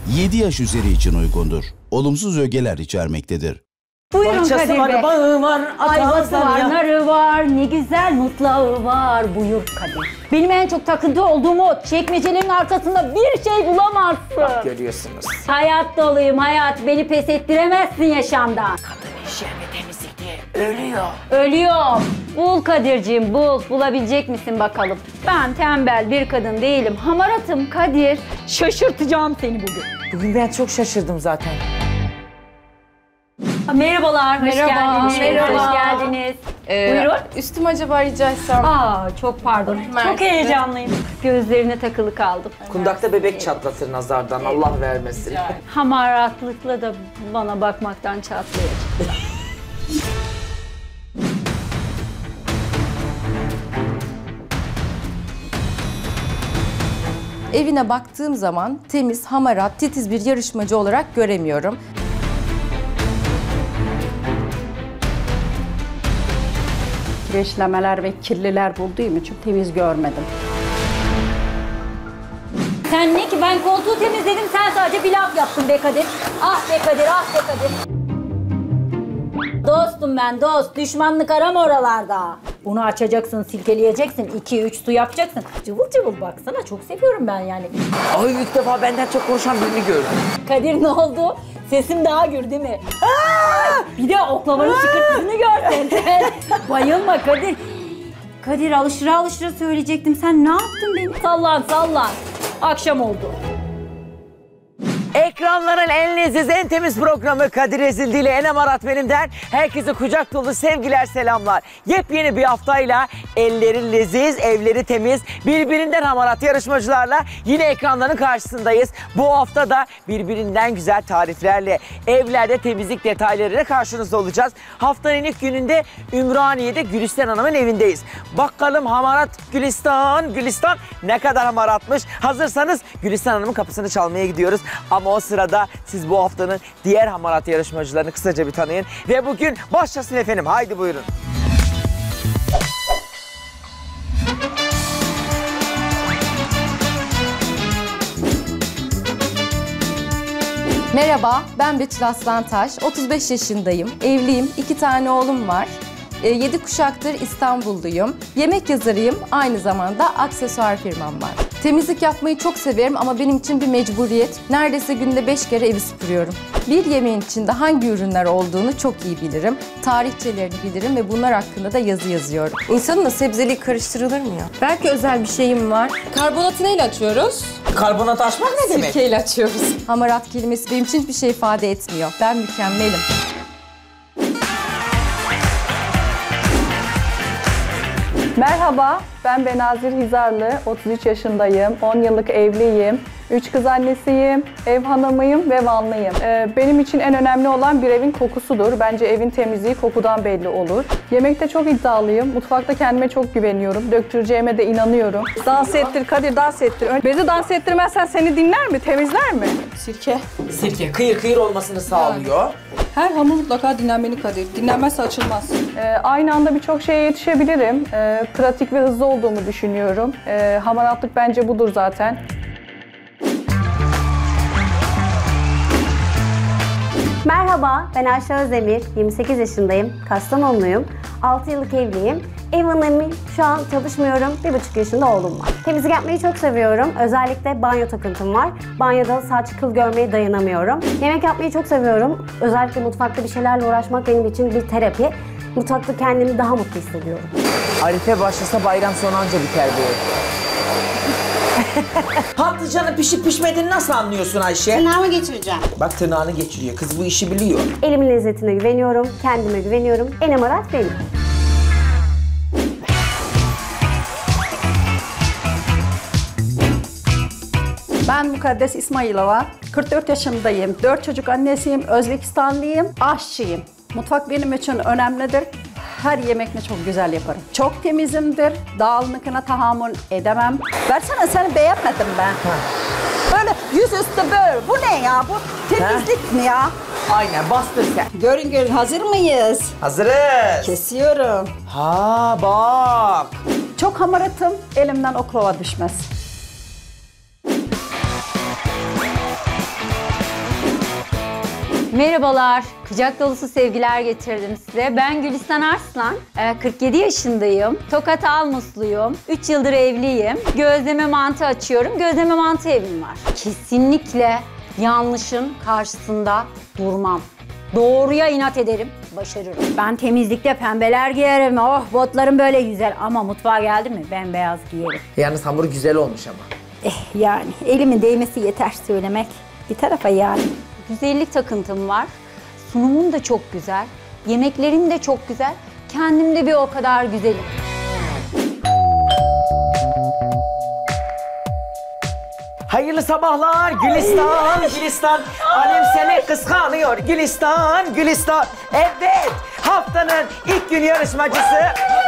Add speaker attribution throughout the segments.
Speaker 1: 7 yaş üzeri için uygundur. Olumsuz ögeler içermektedir.
Speaker 2: Buyurun
Speaker 3: Bahçesi
Speaker 2: Kadir
Speaker 3: var,
Speaker 2: Bey.
Speaker 3: bağı var,
Speaker 2: Ayvası var,
Speaker 3: ya.
Speaker 2: narı var, ne güzel mutlağı var. Buyur Kadir. Benim en çok takıntı olduğum o. Çekmecelerin arkasında bir şey bulamazsın.
Speaker 3: Görüyorsunuz.
Speaker 2: Hayat doluyum, hayat. Beni pes ettiremezsin yaşamdan.
Speaker 3: Kadın hijyen ve temizlik diye ölüyor.
Speaker 2: Ölüyorum. Bul Kadir'ciğim, bul. Bulabilecek misin bakalım. Ben tembel bir kadın değilim. Hamaratım Kadir. Şaşırtacağım seni bugün.
Speaker 3: Bugün ben çok şaşırdım zaten.
Speaker 2: Merhabalar, hoş
Speaker 4: Merhaba,
Speaker 2: geldiniz.
Speaker 4: merhaba.
Speaker 2: Hoş geldiniz. Buyurun.
Speaker 4: Üstüm acaba rica etsem?
Speaker 2: Çok pardon.
Speaker 4: Mersi.
Speaker 2: Çok heyecanlıyım. Gözlerine takılı kaldım.
Speaker 3: Kundakta bebek çatlatır nazardan, Allah vermesin.
Speaker 2: Hamaratlıkla da bana bakmaktan çatlayacak.
Speaker 4: Evine baktığım zaman temiz, hamarat, titiz bir yarışmacı olarak göremiyorum.
Speaker 5: Kireçlemeler ve kirliler bulduğum için temiz görmedim.
Speaker 2: Sen ne ki ben koltuğu temizledim, sen sadece bir laf yaptın be Kadir. Ah be Kadir, ah be Kadir. Dostum ben, dost. Düşmanlık arama oralarda. Bunu açacaksın, silkeleyeceksin. 2-3 su yapacaksın. Cıvıl cıvıl baksana, çok seviyorum ben yani.
Speaker 3: Ay ilk defa benden çok konuşan birini gördüm.
Speaker 2: Kadir ne oldu? Sesim daha gür değil mi? Bir de oklavanın çıkırtısını görsen. Bayılma Kadir. Kadir alışıra alışıra söyleyecektim. Sen ne yaptın beni? Sallan sallan. Akşam oldu.
Speaker 3: Ekranların en leziz, en temiz programı Kadir Ezildi ile Enem Arat benimden. Herkese kucak dolu sevgiler, selamlar. Yepyeni bir haftayla elleri leziz, evleri temiz, birbirinden hamarat yarışmacılarla yine ekranların karşısındayız. Bu hafta da birbirinden güzel tariflerle, evlerde temizlik detaylarıyla karşınızda olacağız. Haftanın ilk gününde Ümraniye'de Gülistan Hanım'ın evindeyiz. Bakalım hamarat Gülistan, Gülistan ne kadar hamaratmış. Hazırsanız Gülistan Hanım'ın kapısını çalmaya gidiyoruz. Ama o sırada siz bu haftanın diğer hamarat yarışmacılarını kısaca bir tanıyın. Ve bugün başlasın efendim. Haydi buyurun.
Speaker 4: Merhaba, ben Betül Aslantaş. 35 yaşındayım. Evliyim, 2 tane oğlum var. 7 kuşaktır İstanbulluyum. Yemek yazarıyım, aynı zamanda aksesuar firmam var. Temizlik yapmayı çok severim ama benim için bir mecburiyet. Neredeyse günde 5 kere evi süpürüyorum. Bir yemeğin içinde hangi ürünler olduğunu çok iyi bilirim. Tarihçelerini bilirim ve bunlar hakkında da yazı yazıyorum.
Speaker 6: İnsanın sebzeliği karıştırılır mı ya?
Speaker 4: Belki özel bir şeyim var.
Speaker 6: Karbonatı neyle açıyoruz?
Speaker 3: Karbonat açmak ne demek?
Speaker 6: Sirkeyle açıyoruz.
Speaker 4: Hamarat kelimesi benim için hiçbir şey ifade etmiyor. Ben mükemmelim.
Speaker 5: Merhaba, ben Benazir Hizarlı, 33 yaşındayım, 10 yıllık evliyim, 3 kız annesiyim, ev hanımıyım ve Vanlıyım. Benim için en önemli olan bir evin kokusudur. Bence evin temizliği kokudan belli olur. Yemekte çok iddialıyım, mutfakta kendime çok güveniyorum, döktüreceğime de inanıyorum. Dans ettir Kadir, dans ettir. Bezi dans ettirmezsen seni dinler mi, temizler mi?
Speaker 6: Sirke.
Speaker 3: Sirke kıyır kıyır olmasını sağlıyor.
Speaker 6: Her hamur mutlaka dinlenmeli Kadir. Dinlenmezse açılmaz.
Speaker 5: Aynı anda birçok şeye yetişebilirim. Pratik ve hızlı olduğumu düşünüyorum. Hamaratlık bence budur zaten.
Speaker 7: Merhaba, ben Ayşe Özdemir, 28 yaşındayım, Kastamonluyum, 6 yıllık evliyim. Ev hanımıyım, şu an çalışmıyorum, 1,5 yaşında oğlum var. Temizlik yapmayı çok seviyorum, özellikle banyo takıntım var. Banyoda saç kıl görmeye dayanamıyorum. Yemek yapmayı çok seviyorum, özellikle mutfakta bir şeylerle uğraşmak benim için bir terapi. Mutfakta kendimi daha mutlu hissediyorum.
Speaker 3: Arife başlasa bayram sonu anca biter bu. Patlıcanın pişip pişmediğini nasıl anlıyorsun Ayşe?
Speaker 7: Tırnağımı geçireceğim.
Speaker 3: Bak tırnağını geçiriyor. Kız bu işi biliyor.
Speaker 7: Elimin lezzetine güveniyorum, kendime güveniyorum. Enem Arat benim.
Speaker 5: Ben Mukaddes İsmailova, 44 yaşındayım, 4 çocuk annesiyim, Özbekistanlıyım, aşçıyım. Mutfak benim için önemlidir. Her yemekini çok güzel yaparım. Çok temizimdir, dağınıkına tahammül edemem. Versene seni beğenmedim ben. Böyle yüzüstü böyle, bu ne ya? Bu temizlik mi ya?
Speaker 3: Aynen bastır sen.
Speaker 5: Görün hazır mıyız?
Speaker 3: Hazırız.
Speaker 5: Kesiyorum.
Speaker 3: Ha bak.
Speaker 5: Çok hamaratım, elimden oklava düşmez.
Speaker 2: Merhabalar, kucak dolusu sevgiler getirdim size. Ben Gülistan Arslan, 47 yaşındayım. Tokat Almusluyum, 3 yıldır evliyim. Gözleme mantı açıyorum, gözleme mantı evim var. Kesinlikle yanlışın karşısında durmam. Doğruya inat ederim, başarırım. Ben temizlikte pembeler giyerim, oh botlarım böyle güzel. Ama mutfağa geldi mi bembeyaz giyerim.
Speaker 3: Yalnız hamur güzel olmuş ama.
Speaker 2: Yani elimin değmesi yeter söylemek. Bir tarafa yani. Güzellik takıntım var. Sunumum da çok güzel. Yemeklerim de çok güzel. Kendim de bir o kadar güzelim.
Speaker 3: Hayırlı sabahlar Gülistan, Gülistan. Annem seni kıskanıyor Gülistan, Gülistan. Evet, haftanın ilk gün yarışmacısı.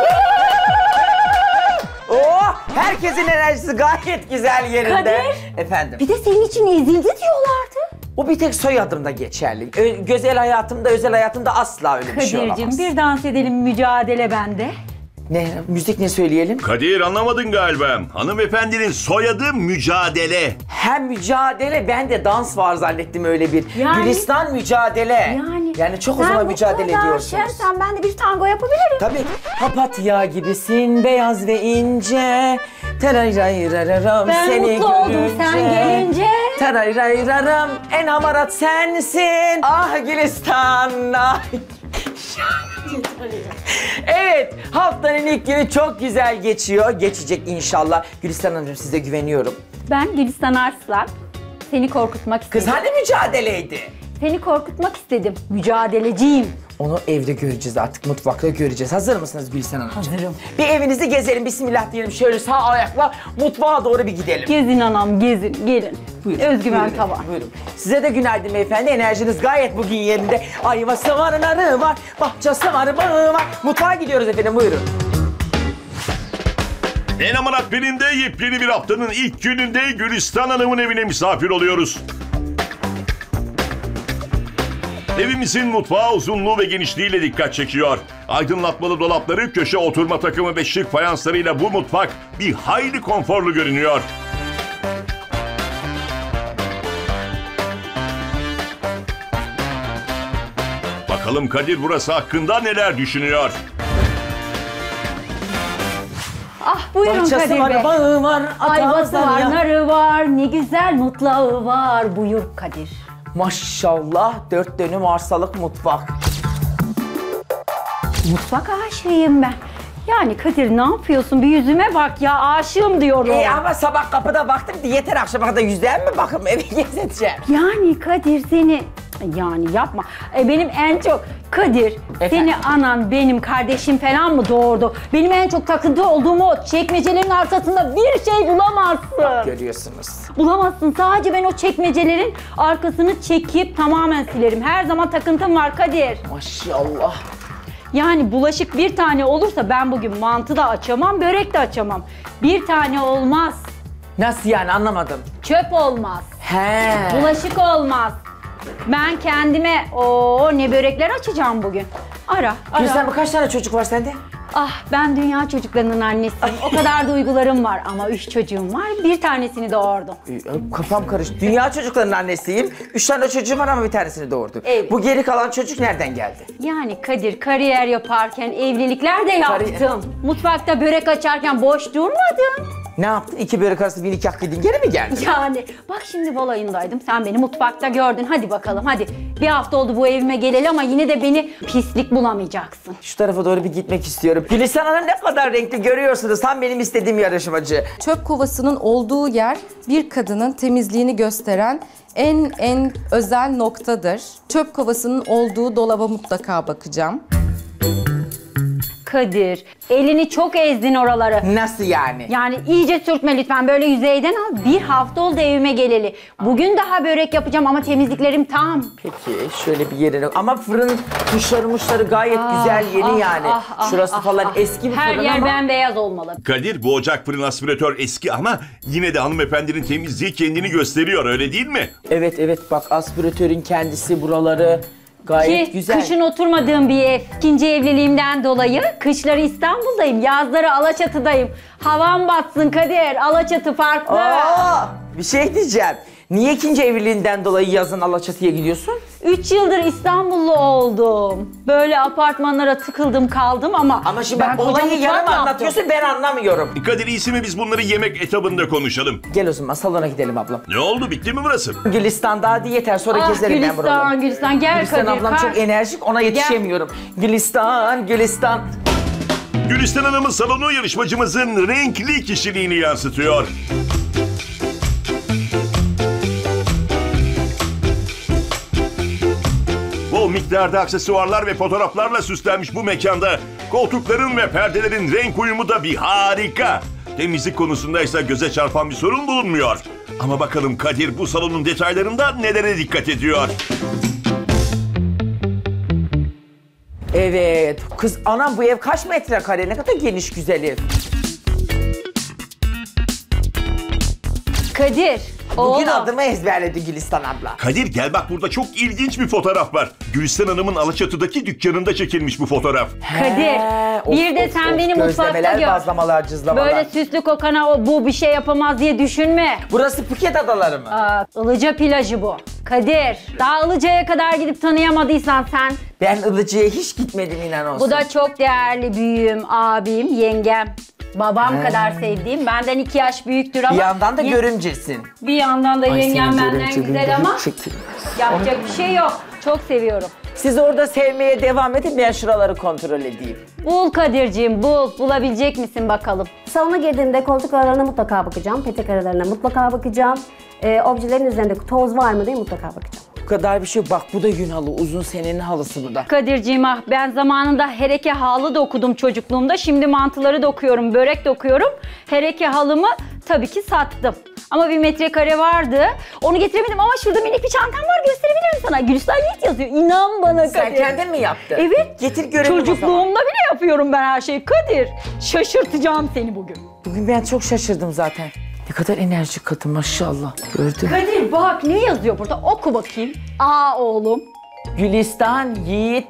Speaker 3: Oh, herkesin enerjisi gayet güzel yerinde.
Speaker 2: Kadir.
Speaker 3: Efendim.
Speaker 2: Bir de senin için ezildi diyorlardı.
Speaker 3: O bir tek soyadımda geçerli. Güzel hayatımda, özel hayatımda asla öyle bir şey olamaz.
Speaker 2: Kadir'cim bir dans edelim mücadele bende.
Speaker 3: Ne? Müzik ne söyleyelim?
Speaker 8: Kadir anlamadın galiba. Hanımefendinin soyadı Mücadele.
Speaker 3: Hem mücadele, ben de dans var zannettim öyle bir.
Speaker 2: Yani-
Speaker 3: Gülistan mücadele. Yani çok o zaman mücadele ediyorsunuz.
Speaker 2: Sen ben de bir tango yapabilirim.
Speaker 3: Tabii. Papatya gibisin, beyaz ve ince. Terayrayrararam
Speaker 2: Ben
Speaker 3: seni
Speaker 2: mutlu oldum
Speaker 3: görünce.
Speaker 2: sen gelince.
Speaker 3: Terayrayrararam en hamarat sensin. Ah Gülistan. Ah. Evet, haftanın ilk günü çok güzel geçiyor. Geçecek inşallah. Gülistan Hanımcığım, size güveniyorum.
Speaker 2: Ben Gülistan Arslan. Seni korkutmak istedim.
Speaker 3: Kız hani mücadeleydi?
Speaker 2: Seni korkutmak istedim. Mücadeleciyim.
Speaker 3: Onu evde göreceğiz artık, mutfakta göreceğiz. Hazır mısınız Gülistan Hanımcığım?
Speaker 2: Hazırım.
Speaker 3: Bir evinizi gezelim, bismillah diyelim. Şöyle sağ ayakla mutfağa doğru bir gidelim.
Speaker 2: Gezin anam gezin gelin.
Speaker 3: Buyurun,
Speaker 2: Özgüven
Speaker 3: buyurun,
Speaker 2: tavan.
Speaker 3: Buyurun. Size de günaydın beyefendi. Enerjiniz gayet bugün yerinde. Ayvası var, narı var, bahçesi var, bağı var. Mutfağa gidiyoruz efendim, buyurun.
Speaker 8: Enem Aratmen'inde yepyeni bir haftanın ilk gününde Gülistan Hanım'ın evine misafir oluyoruz. Evimizin mutfağı uzunluğu ve genişliğiyle dikkat çekiyor. Aydınlatmalı dolapları, köşe oturma takımı ve şık fayanslarıyla bu mutfak bir hayli konforlu görünüyor. Bakalım Kadir burası hakkında neler düşünüyor?
Speaker 2: Ah buyurun
Speaker 3: Bahçesi
Speaker 2: Kadir
Speaker 3: var,
Speaker 2: Bey.
Speaker 3: bağı var,
Speaker 2: Ayvası
Speaker 3: atamızdan
Speaker 2: var,
Speaker 3: ya.
Speaker 2: narı var, ne güzel mutlağı var. Buyur Kadir.
Speaker 3: Maşallah 4 dönüm arsalık mutfak.
Speaker 2: Mutfak aşığıyım ben. Yani Kadir ne yapıyorsun? Bir yüzüme bak ya, aşığım diyorum.
Speaker 3: Ama sabah kapıda baktım diye yeter, akşama kadar yüzden mi bakım evi gezeceğim.
Speaker 2: Yani Kadir seni... Yani yapma. Benim en çok... Kadir, seni anan benim kardeşim falan mı doğurdu? Benim en çok takıntı olduğum o çekmecelerin arkasında bir şey bulamazsın.
Speaker 3: Görüyorsunuz.
Speaker 2: Bulamazsın. Sadece ben o çekmecelerin arkasını çekip tamamen silerim. Her zaman takıntım var Kadir.
Speaker 3: Maşallah.
Speaker 2: Yani bulaşık bir tane olursa ben bugün mantı da açamam, börek de açamam. Bir tane olmaz.
Speaker 3: Nasıl yani, anlamadım.
Speaker 2: Çöp olmaz.
Speaker 3: He.
Speaker 2: Bulaşık olmaz. Ben kendime ne börekler açacağım bugün. Ara.
Speaker 3: Gülistan, kaç tane çocuk var sende?
Speaker 2: Ah ben dünya çocuklarının annesiyim. O kadar duygularım var ama 3 çocuğum var. Bir tanesini doğurdum.
Speaker 3: Kafam karıştı. Dünya çocuklarının annesiyim. 3 tane çocuğum var ama bir tanesini doğurdu.
Speaker 2: Evet.
Speaker 3: Bu geri kalan çocuk nereden geldi?
Speaker 2: Yani Kadir, kariyer yaparken evlilikler de yaptım. Mutfakta börek açarken boş durmadım.
Speaker 3: Ne yaptın? 2 börek arası bir nikah gidin, geri mi geldin?
Speaker 2: Yani bak şimdi balayındaydım. Sen beni mutfakta gördün. Hadi bakalım hadi. Bir hafta oldu bu evime geleli ama yine de beni pislik bulamayacaksın.
Speaker 3: Şu tarafa doğru bir gitmek istiyorum. Gülistan Hanım ne kadar renkli görüyorsunuz. Tam benim istediğim yarışmacı.
Speaker 4: Çöp kovasının olduğu yer bir kadının temizliğini gösteren en özel noktadır. Çöp kovasının olduğu dolaba mutlaka bakacağım.
Speaker 2: Kadir, elini çok ezdin oraları.
Speaker 3: Nasıl yani?
Speaker 2: Yani iyice sürtme lütfen. Böyle yüzeyden al. Bir hafta oldu evime geleli. Bugün daha börek yapacağım ama temizliklerim tam.
Speaker 3: Peki şöyle bir yerine... Ama fırın muşları gayet güzel, yeni yani. Şurası falan eski bir
Speaker 2: Her
Speaker 3: fırın
Speaker 2: yer
Speaker 3: ama...
Speaker 2: bembeyaz olmalı.
Speaker 8: Kadir bu ocak fırın aspiratör eski ama yine de hanımefendinin temizliği kendini gösteriyor öyle değil mi?
Speaker 3: Evet bak, aspiratörün kendisi, buraları gayet
Speaker 2: Ki
Speaker 3: güzel.
Speaker 2: kışın oturmadığım bir ev. İkinci evliliğimden dolayı kışları İstanbul'dayım, yazları Alaçatı'dayım. Havam batsın Kadir, Alaçatı farklı.
Speaker 3: Bir şey diyeceğim. Niye ikinci evliliğinden dolayı yazın Alaçatı'ya gidiyorsun?
Speaker 2: 3 yıldır İstanbullu oldum. Böyle apartmanlara tıkıldım kaldım ama...
Speaker 3: Ama şimdi
Speaker 2: ben
Speaker 3: bak olayı
Speaker 2: kocamı
Speaker 3: yarım
Speaker 2: çok
Speaker 3: anlatıyorsun, ben anlamıyorum.
Speaker 8: Kadir iyisi mi biz bunları yemek etabında konuşalım?
Speaker 3: Gel o zaman salona gidelim ablam.
Speaker 8: Ne oldu, bitti mi burası?
Speaker 3: Gülistan daha değil, yeter sonra
Speaker 2: Ah
Speaker 3: keserim ben buraları.
Speaker 2: Gülistan, Gülistan gel
Speaker 3: Gülistan
Speaker 2: Kadir.
Speaker 3: ablam çok enerjik, ona yetişemiyorum. Gülistan, Gülistan.
Speaker 8: Gülistan Hanım'ın salonu yarışmacımızın renkli kişiliğini yansıtıyor. Bol miktarda aksesuarlar ve fotoğraflarla süslenmiş bu mekanda koltukların ve perdelerin renk uyumu da bir harika. Temizlik konusunda ise göze çarpan bir sorun bulunmuyor. Ama bakalım Kadir bu salonun detaylarında nelere dikkat ediyor?
Speaker 3: Evet, kız anam bu ev kaç metrekare, ne kadar geniş güzel ev.
Speaker 2: Kadir,
Speaker 3: Bugün
Speaker 2: oğlum.
Speaker 3: adımı ezberledi Gülistan abla.
Speaker 8: Kadir gel bak, burada çok ilginç bir fotoğraf var. Gülistan Hanım'ın Alaçatı'daki dükkanında çekilmiş bu fotoğraf.
Speaker 2: Kadir, bir de sen beni mutfakta
Speaker 3: gözlemeler,
Speaker 2: gör.
Speaker 3: bazlamalar, cızlamalar.
Speaker 2: Böyle süslü kokana bu bir şey yapamaz diye düşünme.
Speaker 3: Burası Phuket adaları mı?
Speaker 2: Aa, Ilıca plajı bu. Kadir, daha Ilıca'ya kadar gidip tanıyamadıysan sen.
Speaker 3: Ben Ilıcı'ya hiç gitmedim inan olsun.
Speaker 2: Bu da çok değerli büyüğüm, abim, yengem. Babam kadar sevdiğim, benden 2 yaş büyüktür ama...
Speaker 3: Bir yandan da görümcesin.
Speaker 2: Bir yandan da yengem benden güzel ama
Speaker 3: Çekil.
Speaker 2: yapacak bir şey yok. Çok seviyorum.
Speaker 3: Siz orada sevmeye devam edin, ben şuraları kontrol edeyim.
Speaker 2: Bul Kadir'ciğim, bul. Bulabilecek misin bakalım?
Speaker 7: Salona girdiğimde koltuk aralarına mutlaka bakacağım. Petek aralarına mutlaka bakacağım. Objelerin üzerinde toz var mı diye mutlaka bakacağım.
Speaker 3: Bu kadar bir şey yok. Bak bu da yün halı, uzun senenin halısı bu da.
Speaker 2: Kadir'ciğim ah, ben zamanında hereke halı dokudum çocukluğumda. Şimdi mantıları dokuyorum, börek dokuyorum. Hereke halımı tabii ki sattım. Ama 1 metrekare vardı. Onu getiremedim ama şurada minik bir çantam var, gösterebilirim sana. Gülistan Yiğit yazıyor. İnan bana Kadir.
Speaker 3: Sen kendin mi yaptın?
Speaker 2: Evet.
Speaker 3: Getir görelim o zaman.
Speaker 2: Çocukluğumda bile yapıyorum ben her şeyi. Kadir, şaşırtacağım seni bugün.
Speaker 3: Bugün ben çok şaşırdım zaten. Ne kadar enerjik kadın maşallah. Gördün.
Speaker 2: Kadir bak ne yazıyor burada? Oku bakayım. Aa oğlum.
Speaker 3: Gülistan Yiğit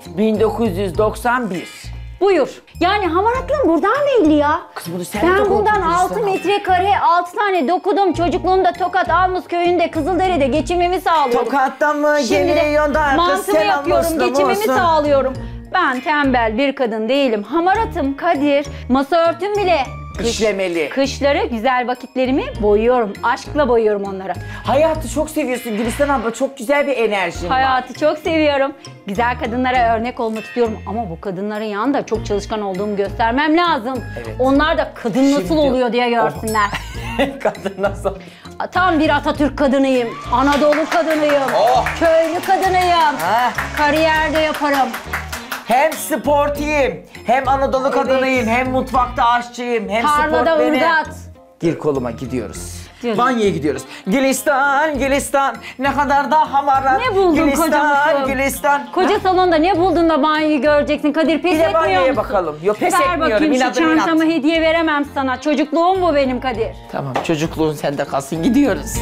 Speaker 3: 1991.
Speaker 2: Buyur. Yani hamaratlığın buradan belli ya.
Speaker 3: Kız bunu sen
Speaker 2: Ben
Speaker 3: dokudun
Speaker 2: bundan
Speaker 3: Gülistan
Speaker 2: 6
Speaker 3: abla.
Speaker 2: metrekare 6 tane dokudum. Çocukluğumda Tokat Almus köyünde Kızıldere'de geçimimi sağlıyorum.
Speaker 3: Tokat'tan mı
Speaker 2: Şimdi de
Speaker 3: geliyorsun da kız
Speaker 2: mantımı
Speaker 3: selam
Speaker 2: yapıyorum,
Speaker 3: olsun,
Speaker 2: geçimimi
Speaker 3: olsun.
Speaker 2: sağlıyorum. Ben tembel bir kadın değilim. Hamaratım Kadir. Masa örtüm bile.
Speaker 3: İşlemeli.
Speaker 2: Kışları güzel vakitlerimi boyuyorum. Aşkla boyuyorum onlara.
Speaker 3: Hayatı çok seviyorsun Gülistan abla. Çok güzel bir enerjin var.
Speaker 2: Hayatı çok seviyorum. Güzel kadınlara örnek olmak istiyorum. Ama bu kadınların yanında çok çalışkan olduğumu göstermem lazım.
Speaker 3: Evet.
Speaker 2: Onlar da kadın nasıl
Speaker 3: Şimdi-
Speaker 2: oluyor diye görsünler.
Speaker 3: Kadın nasıl?
Speaker 2: Tam bir Atatürk kadınıyım. Anadolu kadınıyım.
Speaker 3: Oh.
Speaker 2: Köylü kadınıyım.
Speaker 3: Ha.
Speaker 2: Kariyerde yaparım.
Speaker 3: Hem sportiyim, hem Anadolu kadınıyım, hem mutfakta aşçıyım, hem
Speaker 2: Tarlada
Speaker 3: sport beni.
Speaker 2: ırgat.
Speaker 3: Gir koluma gidiyoruz.
Speaker 2: Gidiyoruz.
Speaker 3: Banyoya gidiyoruz. Gülistan, Gülistan, ne kadar da hamarat.
Speaker 2: Ne buldun
Speaker 3: Gülistan,
Speaker 2: kocamsın?
Speaker 3: Gülistan.
Speaker 2: Koca salonda ne buldun da banyoyu göreceksin Kadir? Pes
Speaker 3: Bir de
Speaker 2: etmiyor
Speaker 3: banyoya
Speaker 2: musun?
Speaker 3: bakalım. Yok, pes
Speaker 2: Ver
Speaker 3: etmiyorum.
Speaker 2: bakayım şu
Speaker 3: İnadım inat.
Speaker 2: çantamı hediye veremem sana. Çocukluğum bu benim Kadir.
Speaker 3: Tamam, çocukluğun sende kalsın, gidiyoruz.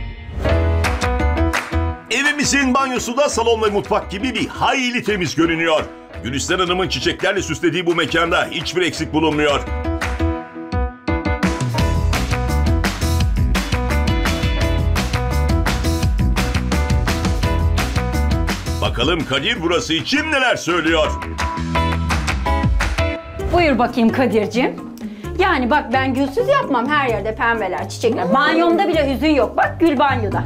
Speaker 8: Evimizin banyosu da salon ve mutfak gibi bir hayli temiz görünüyor. Gülistan Hanım'ın çiçeklerle süslediği bu mekanda hiçbir eksik bulunmuyor. Bakalım Kadir burası için neler söylüyor?
Speaker 2: Buyur bakayım Kadir'cim. Yani bak ben gülsüz yapmam. Her yerde pembeler, çiçekler. Banyomda bile hüzün yok. Bak gül banyoda.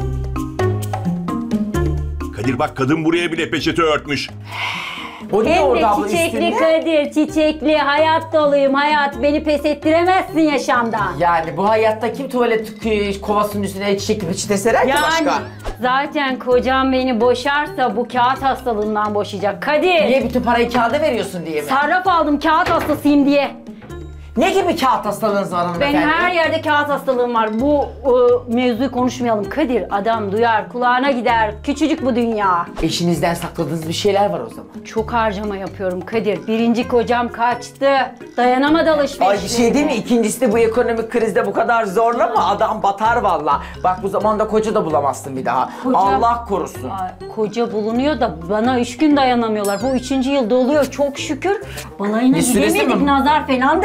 Speaker 8: Kadir bak, kadın buraya bile peçete örtmüş.
Speaker 3: O ne
Speaker 2: Hem de
Speaker 3: orada abla
Speaker 2: çiçekli
Speaker 3: üstünde?
Speaker 2: Kadir, çiçekli. Hayat doluyum hayat. Beni pes ettiremezsin yaşamdan.
Speaker 3: Yani bu hayatta kim tuvalet kovasının üstüne çiçekli peçete serer ki
Speaker 2: Yani
Speaker 3: başka?
Speaker 2: zaten kocam beni boşarsa bu kağıt hastalığından boşayacak. Kadir,
Speaker 3: Niye bütün parayı kağıda veriyorsun diye mi?
Speaker 2: sarraf aldım kağıt hastasıyım diye.
Speaker 3: Ne gibi kağıt hastalığınız var hanımefendi?
Speaker 2: Benim her yerde kağıt hastalığım var. Bu mevzuyu konuşmayalım. Kadir, adam duyar, kulağına gider. Küçücük bu dünya.
Speaker 3: Eşinizden sakladığınız bir şeyler var o zaman.
Speaker 2: Çok harcama yapıyorum Kadir. Birinci kocam kaçtı. Dayanamadı alışverişe.
Speaker 3: Ay bir şey değil mi? İkincisi de bu ekonomik krizde bu kadar zorlama, adam batar valla. Bak bu zamanda koca da bulamazsın bir daha.
Speaker 2: Koca-
Speaker 3: Allah korusun.
Speaker 2: Ay, koca bulunuyor da bana 3 gün dayanamıyorlar. Bu 3. yıl doluyor çok şükür. Balayına
Speaker 3: Bir süresi
Speaker 2: gidemedik.
Speaker 3: mi?
Speaker 2: Nazar falan değer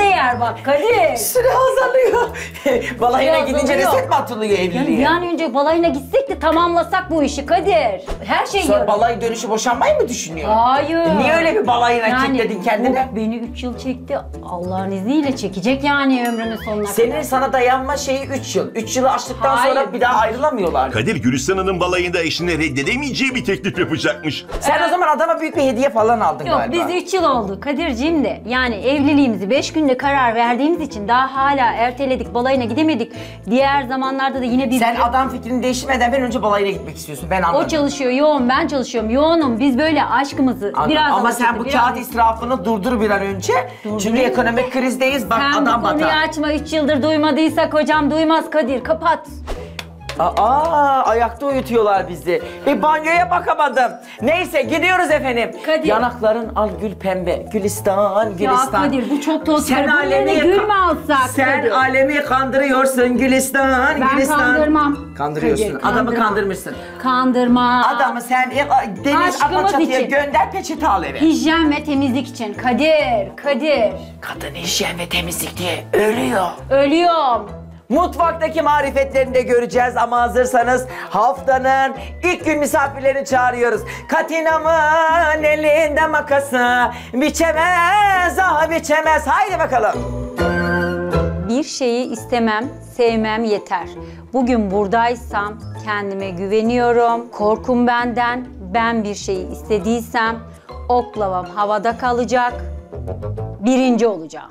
Speaker 2: bak Kadir.
Speaker 3: Süre azalıyor. Balayına
Speaker 2: Süre
Speaker 3: gidince
Speaker 2: azalıyor.
Speaker 3: reset mi atılıyor evliliğe?
Speaker 2: Bir an önce balayına gitsek de tamamlasak bu işi Kadir. Her şey
Speaker 3: Sonra
Speaker 2: yarın.
Speaker 3: balayı dönüşü boşanmayı mı düşünüyorsun?
Speaker 2: Hayır.
Speaker 3: Niye öyle bir balayına kilitledin kendini?
Speaker 2: Bu beni 3 yıl çekti. Allah'ın izniyle çekecek yani ömrümün sonuna kadar.
Speaker 3: Senin sana dayanma şeyi 3 yıl. 3 yılı aştıktan
Speaker 2: Hayır.
Speaker 3: sonra bir daha ayrılamıyorlar.
Speaker 8: Kadir Gülistan Hanım balayında eşine reddedemeyeceği bir teklif yapacakmış.
Speaker 3: Sen o zaman adama büyük bir hediye falan aldın
Speaker 2: Yok
Speaker 3: galiba.
Speaker 2: biz 3 yıl oldu Kadir'ciğim de. Yani evliliğimizi 5 günde karar verdiğimiz için daha hala erteledik, balayına gidemedik. Diğer zamanlarda da yine bir...
Speaker 3: Sen adam fikrini değiştirmeden ben önce balayına gitmek istiyorsun. Ben anladım.
Speaker 2: O çalışıyor yoğun, ben çalışıyorum yoğunum. Biz böyle aşkımızı
Speaker 3: Anladım.
Speaker 2: biraz...
Speaker 3: Ama sen bu kağıt israfını durdur bir an önce. Çünkü ekonomik krizdeyiz. Bak
Speaker 2: Sen
Speaker 3: adam
Speaker 2: bu konuyu
Speaker 3: batar.
Speaker 2: açma, 3 yıldır duymadıysa kocam duymaz Kadir, kapat.
Speaker 3: Ayakta uyutuyorlar bizi. Bir banyoya bakamadım. Neyse gidiyoruz efendim.
Speaker 2: Kadir.
Speaker 3: Yanakların al gül pembe. Gülistan, Gülistan.
Speaker 2: Ya Kadir bu çok toz.
Speaker 3: Sen
Speaker 2: Bunun
Speaker 3: alemi
Speaker 2: yerine gül mü alsak
Speaker 3: Sen
Speaker 2: Kadir?
Speaker 3: alemi kandırıyorsun Gülistan,
Speaker 2: Ben
Speaker 3: Gülistan.
Speaker 2: kandırmam.
Speaker 3: Kandırıyorsun.
Speaker 2: Kadir,
Speaker 3: Adamı
Speaker 2: kandırmam.
Speaker 3: kandırmışsın.
Speaker 2: Kandırma.
Speaker 3: Adamı sen Deniz
Speaker 2: Aşkımız
Speaker 3: Ataçatı'ya
Speaker 2: için.
Speaker 3: gönder peçete al eve.
Speaker 2: Hijyen ve temizlik için Kadir.
Speaker 3: Kadın hijyen ve temizlik diye ölüyor.
Speaker 2: Ölüyorum.
Speaker 3: Mutfaktaki marifetlerini de göreceğiz ama hazırsanız haftanın ilk gün misafirlerini çağırıyoruz. Katinamın elinde makası biçemez biçemez. Haydi bakalım.
Speaker 2: Bir şeyi istemem, sevmem yeter. Bugün buradaysam kendime güveniyorum. Korkum benden. Ben bir şeyi istediysem oklavam havada kalacak. Birinci olacağım.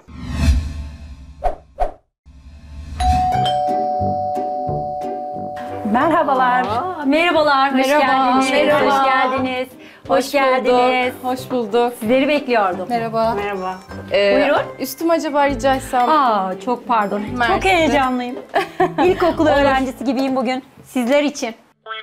Speaker 7: Merhabalar.
Speaker 2: Merhabalar, hoş
Speaker 6: Merhaba,
Speaker 2: geldiniz.
Speaker 6: merhaba.
Speaker 2: Hoş geldiniz. Hoş geldiniz.
Speaker 6: Hoş bulduk.
Speaker 2: Sizleri bekliyordum.
Speaker 6: Merhaba.
Speaker 2: Merhaba.
Speaker 4: Ee,
Speaker 2: Buyurun.
Speaker 4: Üstüm acaba rica etsem?
Speaker 2: Çok pardon.
Speaker 4: Mersi.
Speaker 2: Çok heyecanlıyım. İlkokul öğrencisi gibiyim bugün. Sizler için.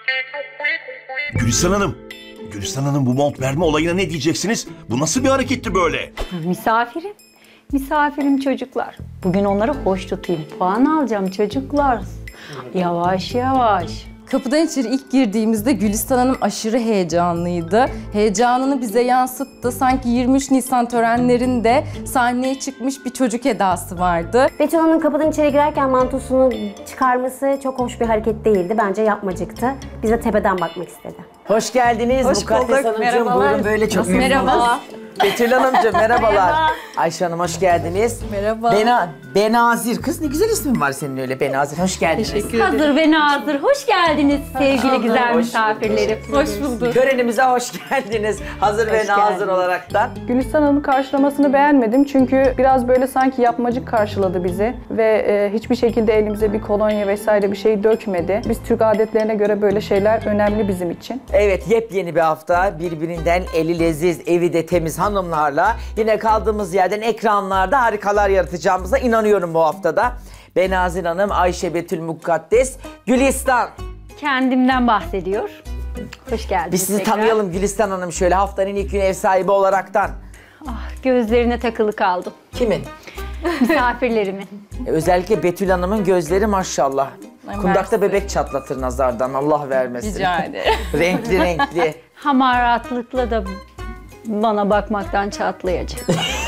Speaker 8: Gülistan Hanım. Gülistan Hanım bu mont verme olayına ne diyeceksiniz? Bu nasıl bir hareketti böyle?
Speaker 2: Misafirim. Misafirim çocuklar. Bugün onları hoş tutayım. Puan alacağım çocuklar. Yavaş yavaş.
Speaker 4: Kapıdan içeri ilk girdiğimizde Gülistan Hanım aşırı heyecanlıydı. Heyecanını bize yansıttı. Sanki 23 Nisan törenlerinde sahneye çıkmış bir çocuk edası vardı.
Speaker 7: Betül Hanım kapıdan içeri girerken mantosunu çıkarması çok hoş bir hareket değildi. Bence yapmacıktı. Bize tepeden bakmak istedi.
Speaker 3: Hoş geldiniz.
Speaker 6: Hoş
Speaker 3: Mukaddes
Speaker 6: bulduk,
Speaker 3: Hanımcığım.
Speaker 6: merhabalar.
Speaker 3: Buyurun böyle çok memnun
Speaker 6: Merhaba.
Speaker 3: oldum. Betül Hanımcığım merhabalar. Ayşe Hanım hoş geldiniz.
Speaker 6: Merhaba.
Speaker 3: Benazir. Kız ne güzel ismin var senin öyle Benazir. Hoş geldiniz.
Speaker 6: Teşekkür ederim.
Speaker 2: Hazır ve nazır. Hoş geldiniz sevgili güzel
Speaker 3: Hoş
Speaker 2: misafirlerim.
Speaker 6: Hoş bulduk.
Speaker 3: Törenimize hoş geldiniz. Hazır ve nazır
Speaker 2: geldiniz.
Speaker 3: olaraktan.
Speaker 5: Gülistan Hanım'ın karşılamasını beğenmedim çünkü biraz böyle sanki yapmacık karşıladı bizi ve hiçbir şekilde elimize bir kolonya vesaire bir şey dökmedi. Biz Türk adetlerine göre böyle şeyler önemli bizim için.
Speaker 3: Evet yepyeni bir hafta birbirinden eli leziz, evi de temiz hanımlarla yine kaldığımız yerden ekranlarda harikalar yaratacağımıza inanıyorum bu haftada. Benazir Hanım, Ayşe Betül Mukaddes, Gülistan.
Speaker 2: Kendimden bahsediyor. Hoş geldiniz.
Speaker 3: Biz sizi
Speaker 2: tekrar.
Speaker 3: tanıyalım Gülistan Hanım şöyle haftanın ilk günü ev sahibi olaraktan.
Speaker 2: Gözlerine takılı kaldım.
Speaker 3: Kimin?
Speaker 2: Misafirlerimin.
Speaker 3: Özellikle Betül Hanım'ın gözleri maşallah. Kundakta
Speaker 4: mersi.
Speaker 3: bebek çatlatır nazardan Allah vermesin.
Speaker 4: Rica ederim.
Speaker 3: Renkli renkli.
Speaker 2: Hamaratlıkla da bana bakmaktan çatlayacak.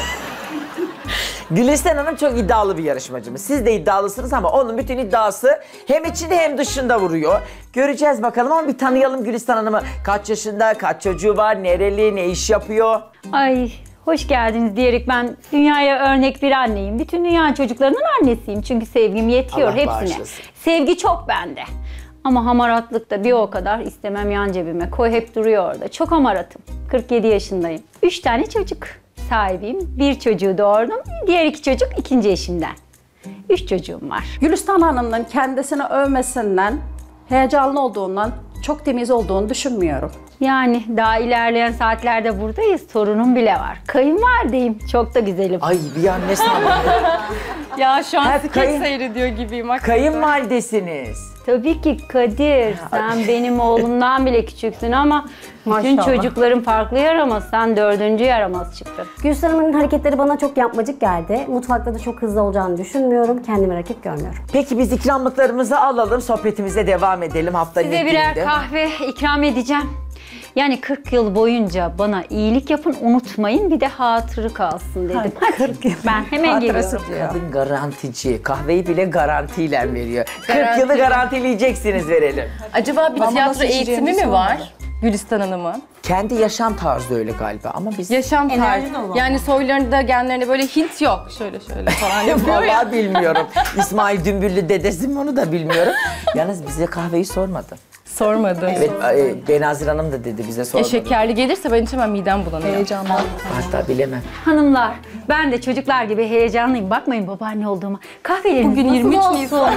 Speaker 3: Gülistan Hanım çok iddialı bir yarışmacımız. Siz de iddialısınız ama onun bütün iddiası hem içinde hem dışında vuruyor. Göreceğiz bakalım ama bir tanıyalım Gülistan Hanım'ı. Kaç yaşında, kaç çocuğu var, nereli, ne iş yapıyor?
Speaker 2: Ay hoş geldiniz diyerek ben dünyaya örnek bir anneyim. Bütün dünya çocuklarının annesiyim. Çünkü sevgim yetiyor
Speaker 3: Allah
Speaker 2: hepsine.
Speaker 3: bağışlasın.
Speaker 2: Sevgi çok bende. Ama hamaratlık da bir o kadar istemem yan cebime. Koy hep duruyor orada. Çok hamaratım. 47 yaşındayım. 3 tane çocuk sahibiyim. Bir çocuğu doğurdum. Diğer 2 çocuk 2. eşimden. 3 çocuğum var.
Speaker 9: Gülistan Hanım'ın kendisini övmesinden, heyecanlı olduğundan, çok temiz olduğunu düşünmüyorum.
Speaker 2: Yani daha ilerleyen saatlerde buradayız. Torunum bile var. Kayınvalideyim. Çok da güzelim.
Speaker 3: Ay bir an ne sandın?
Speaker 4: Ya şu an
Speaker 3: Hep
Speaker 4: skeç
Speaker 3: kayın-
Speaker 4: seyrediyor gibiyim.
Speaker 3: Kayınvalidesiniz.
Speaker 2: Tabii ki Kadir, sen benim oğlumdan bile küçüksün ama bütün
Speaker 9: Maşallah.
Speaker 2: çocukların farklı yaramaz. Sen 4. yaramaz çıktın.
Speaker 7: Gülistan Hanım'ın hareketleri bana çok yapmacık geldi. Mutfakta da çok hızlı olacağını düşünmüyorum. Kendime rakip görmüyorum.
Speaker 3: Peki biz ikramlıklarımızı alalım, sohbetimize devam edelim haftanın
Speaker 2: Size
Speaker 3: ilk
Speaker 2: birer
Speaker 3: gününde.
Speaker 2: kahve ikram edeceğim. Yani 40 yıl boyunca bana iyilik yapın, unutmayın, bir de hatırı kalsın dedim. Hadi,
Speaker 9: 40 yıl.
Speaker 2: ben hemen geliyorum.
Speaker 3: Kadın garantici. Kahveyi bile garantiyle veriyor. 40 yılı garantileyeceksiniz verelim.
Speaker 4: Acaba bir
Speaker 6: Ama
Speaker 4: tiyatro
Speaker 6: nasıl
Speaker 4: eğitimi
Speaker 6: içeceğimizi
Speaker 4: mi var
Speaker 6: sormadı.
Speaker 4: Gülistan Hanım'ın?
Speaker 3: Kendi yaşam tarzı öyle galiba ama biz...
Speaker 4: Yaşam
Speaker 2: Enerji
Speaker 4: tarzı.
Speaker 2: de olan.
Speaker 4: Yani soylarında, genlerinde böyle Hint yok. Şöyle falan yapıyor ya.
Speaker 3: Vallahi bilmiyorum. İsmail Dümbüllü dedesi mi onu da bilmiyorum. Yalnız bize kahveyi sormadı.
Speaker 4: Sormadım.
Speaker 3: Evet, Benazir Hanım da dedi bize sormadı.
Speaker 4: Şekerli gelirse ben içemem, midem bulanıyor.
Speaker 6: Heyecandan.
Speaker 3: Hatta bilemem.
Speaker 2: Hanımlar, ben de çocuklar gibi heyecanlıyım. Bakmayın babaanne olduğuma. Kahveleriniz
Speaker 4: Bugün
Speaker 2: nasıl
Speaker 4: 23
Speaker 2: olsun?
Speaker 4: Nisan.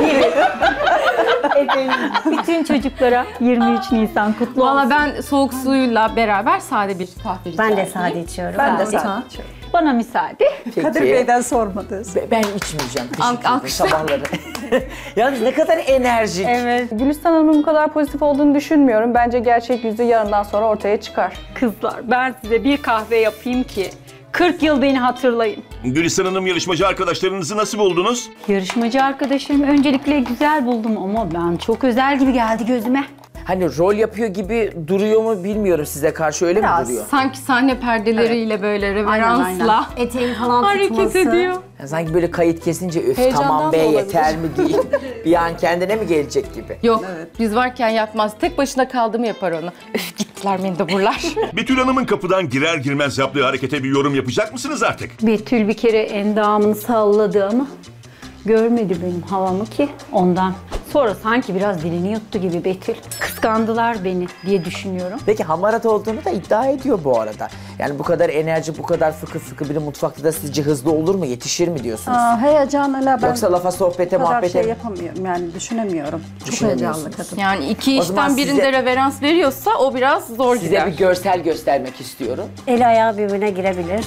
Speaker 2: Bütün çocuklara 23 Nisan kutlu olsun.
Speaker 4: Valla ben soğuk suyla beraber sade bir kahve rica
Speaker 7: Ben de
Speaker 4: edeyim.
Speaker 7: sade içiyorum.
Speaker 9: Ben de
Speaker 2: Sade.
Speaker 9: sana.
Speaker 2: Bana müsaade.
Speaker 3: Peki.
Speaker 9: Kadir Bey'den sormadı.
Speaker 3: Ben içmeyeceğim. Teşekkür ederim
Speaker 4: Alkışlar.
Speaker 3: sabahları. Yalnız ne kadar enerjik.
Speaker 2: Evet.
Speaker 5: Gülistan Hanım'ın bu kadar pozitif olduğunu düşünmüyorum. Bence gerçek yüzü yarından sonra ortaya çıkar.
Speaker 2: Kızlar, ben size bir kahve yapayım ki 40 yıl beni hatırlayın.
Speaker 8: Gülistan Hanım, yarışmacı arkadaşlarınızı nasıl buldunuz?
Speaker 2: Yarışmacı arkadaşlarım öncelikle güzel buldum ama ben çok özel gibi geldi gözüme.
Speaker 3: Hani rol yapıyor gibi duruyor mu bilmiyorum size karşı öyle mi duruyor?
Speaker 4: Sanki sahne perdeleriyle böyle reveransla
Speaker 7: Eteğin falan
Speaker 4: hareket
Speaker 7: tutması.
Speaker 4: ediyor.
Speaker 3: Yani sanki böyle kayıt kesince öf
Speaker 6: Heyecandan
Speaker 3: tamam
Speaker 6: da
Speaker 3: be
Speaker 6: olabilir.
Speaker 3: yeter mi değil. Bir an kendine mi gelecek gibi.
Speaker 4: Yok, biz varken yapmaz. Tek başına kaldı mı yapar onu. Üf, gittiler mendeburlar.
Speaker 8: Betül Hanım'ın kapıdan girer girmez yaptığı harekete bir yorum yapacak mısınız artık?
Speaker 2: Betül bir kere endamını salladı ama görmedi benim havamı ki ondan. Sonra sanki biraz dilini yuttu gibi Betül. Kıskandılar beni diye düşünüyorum.
Speaker 3: Peki hamarat olduğunu da iddia ediyor bu arada. Yani bu kadar enerji, bu kadar fıkı fıkı biri mutfakta da sizce hızlı olur mu, yetişir mi diyorsunuz?
Speaker 9: Heyecanıyla ben
Speaker 3: Yoksa lafa, sohbete,
Speaker 9: bu kadar
Speaker 3: muhabbete...
Speaker 9: şey yapamıyorum yani düşünemiyorum. Çok
Speaker 3: Düşünemiyorsunuz.
Speaker 9: heyecanlı kadın.
Speaker 4: Yani iki
Speaker 3: O zaman
Speaker 4: işten birinde
Speaker 3: size-
Speaker 4: reverans veriyorsa o biraz zor
Speaker 3: Size
Speaker 4: gider.
Speaker 3: bir görsel göstermek istiyorum.
Speaker 7: El ayağı birbirine girebilir.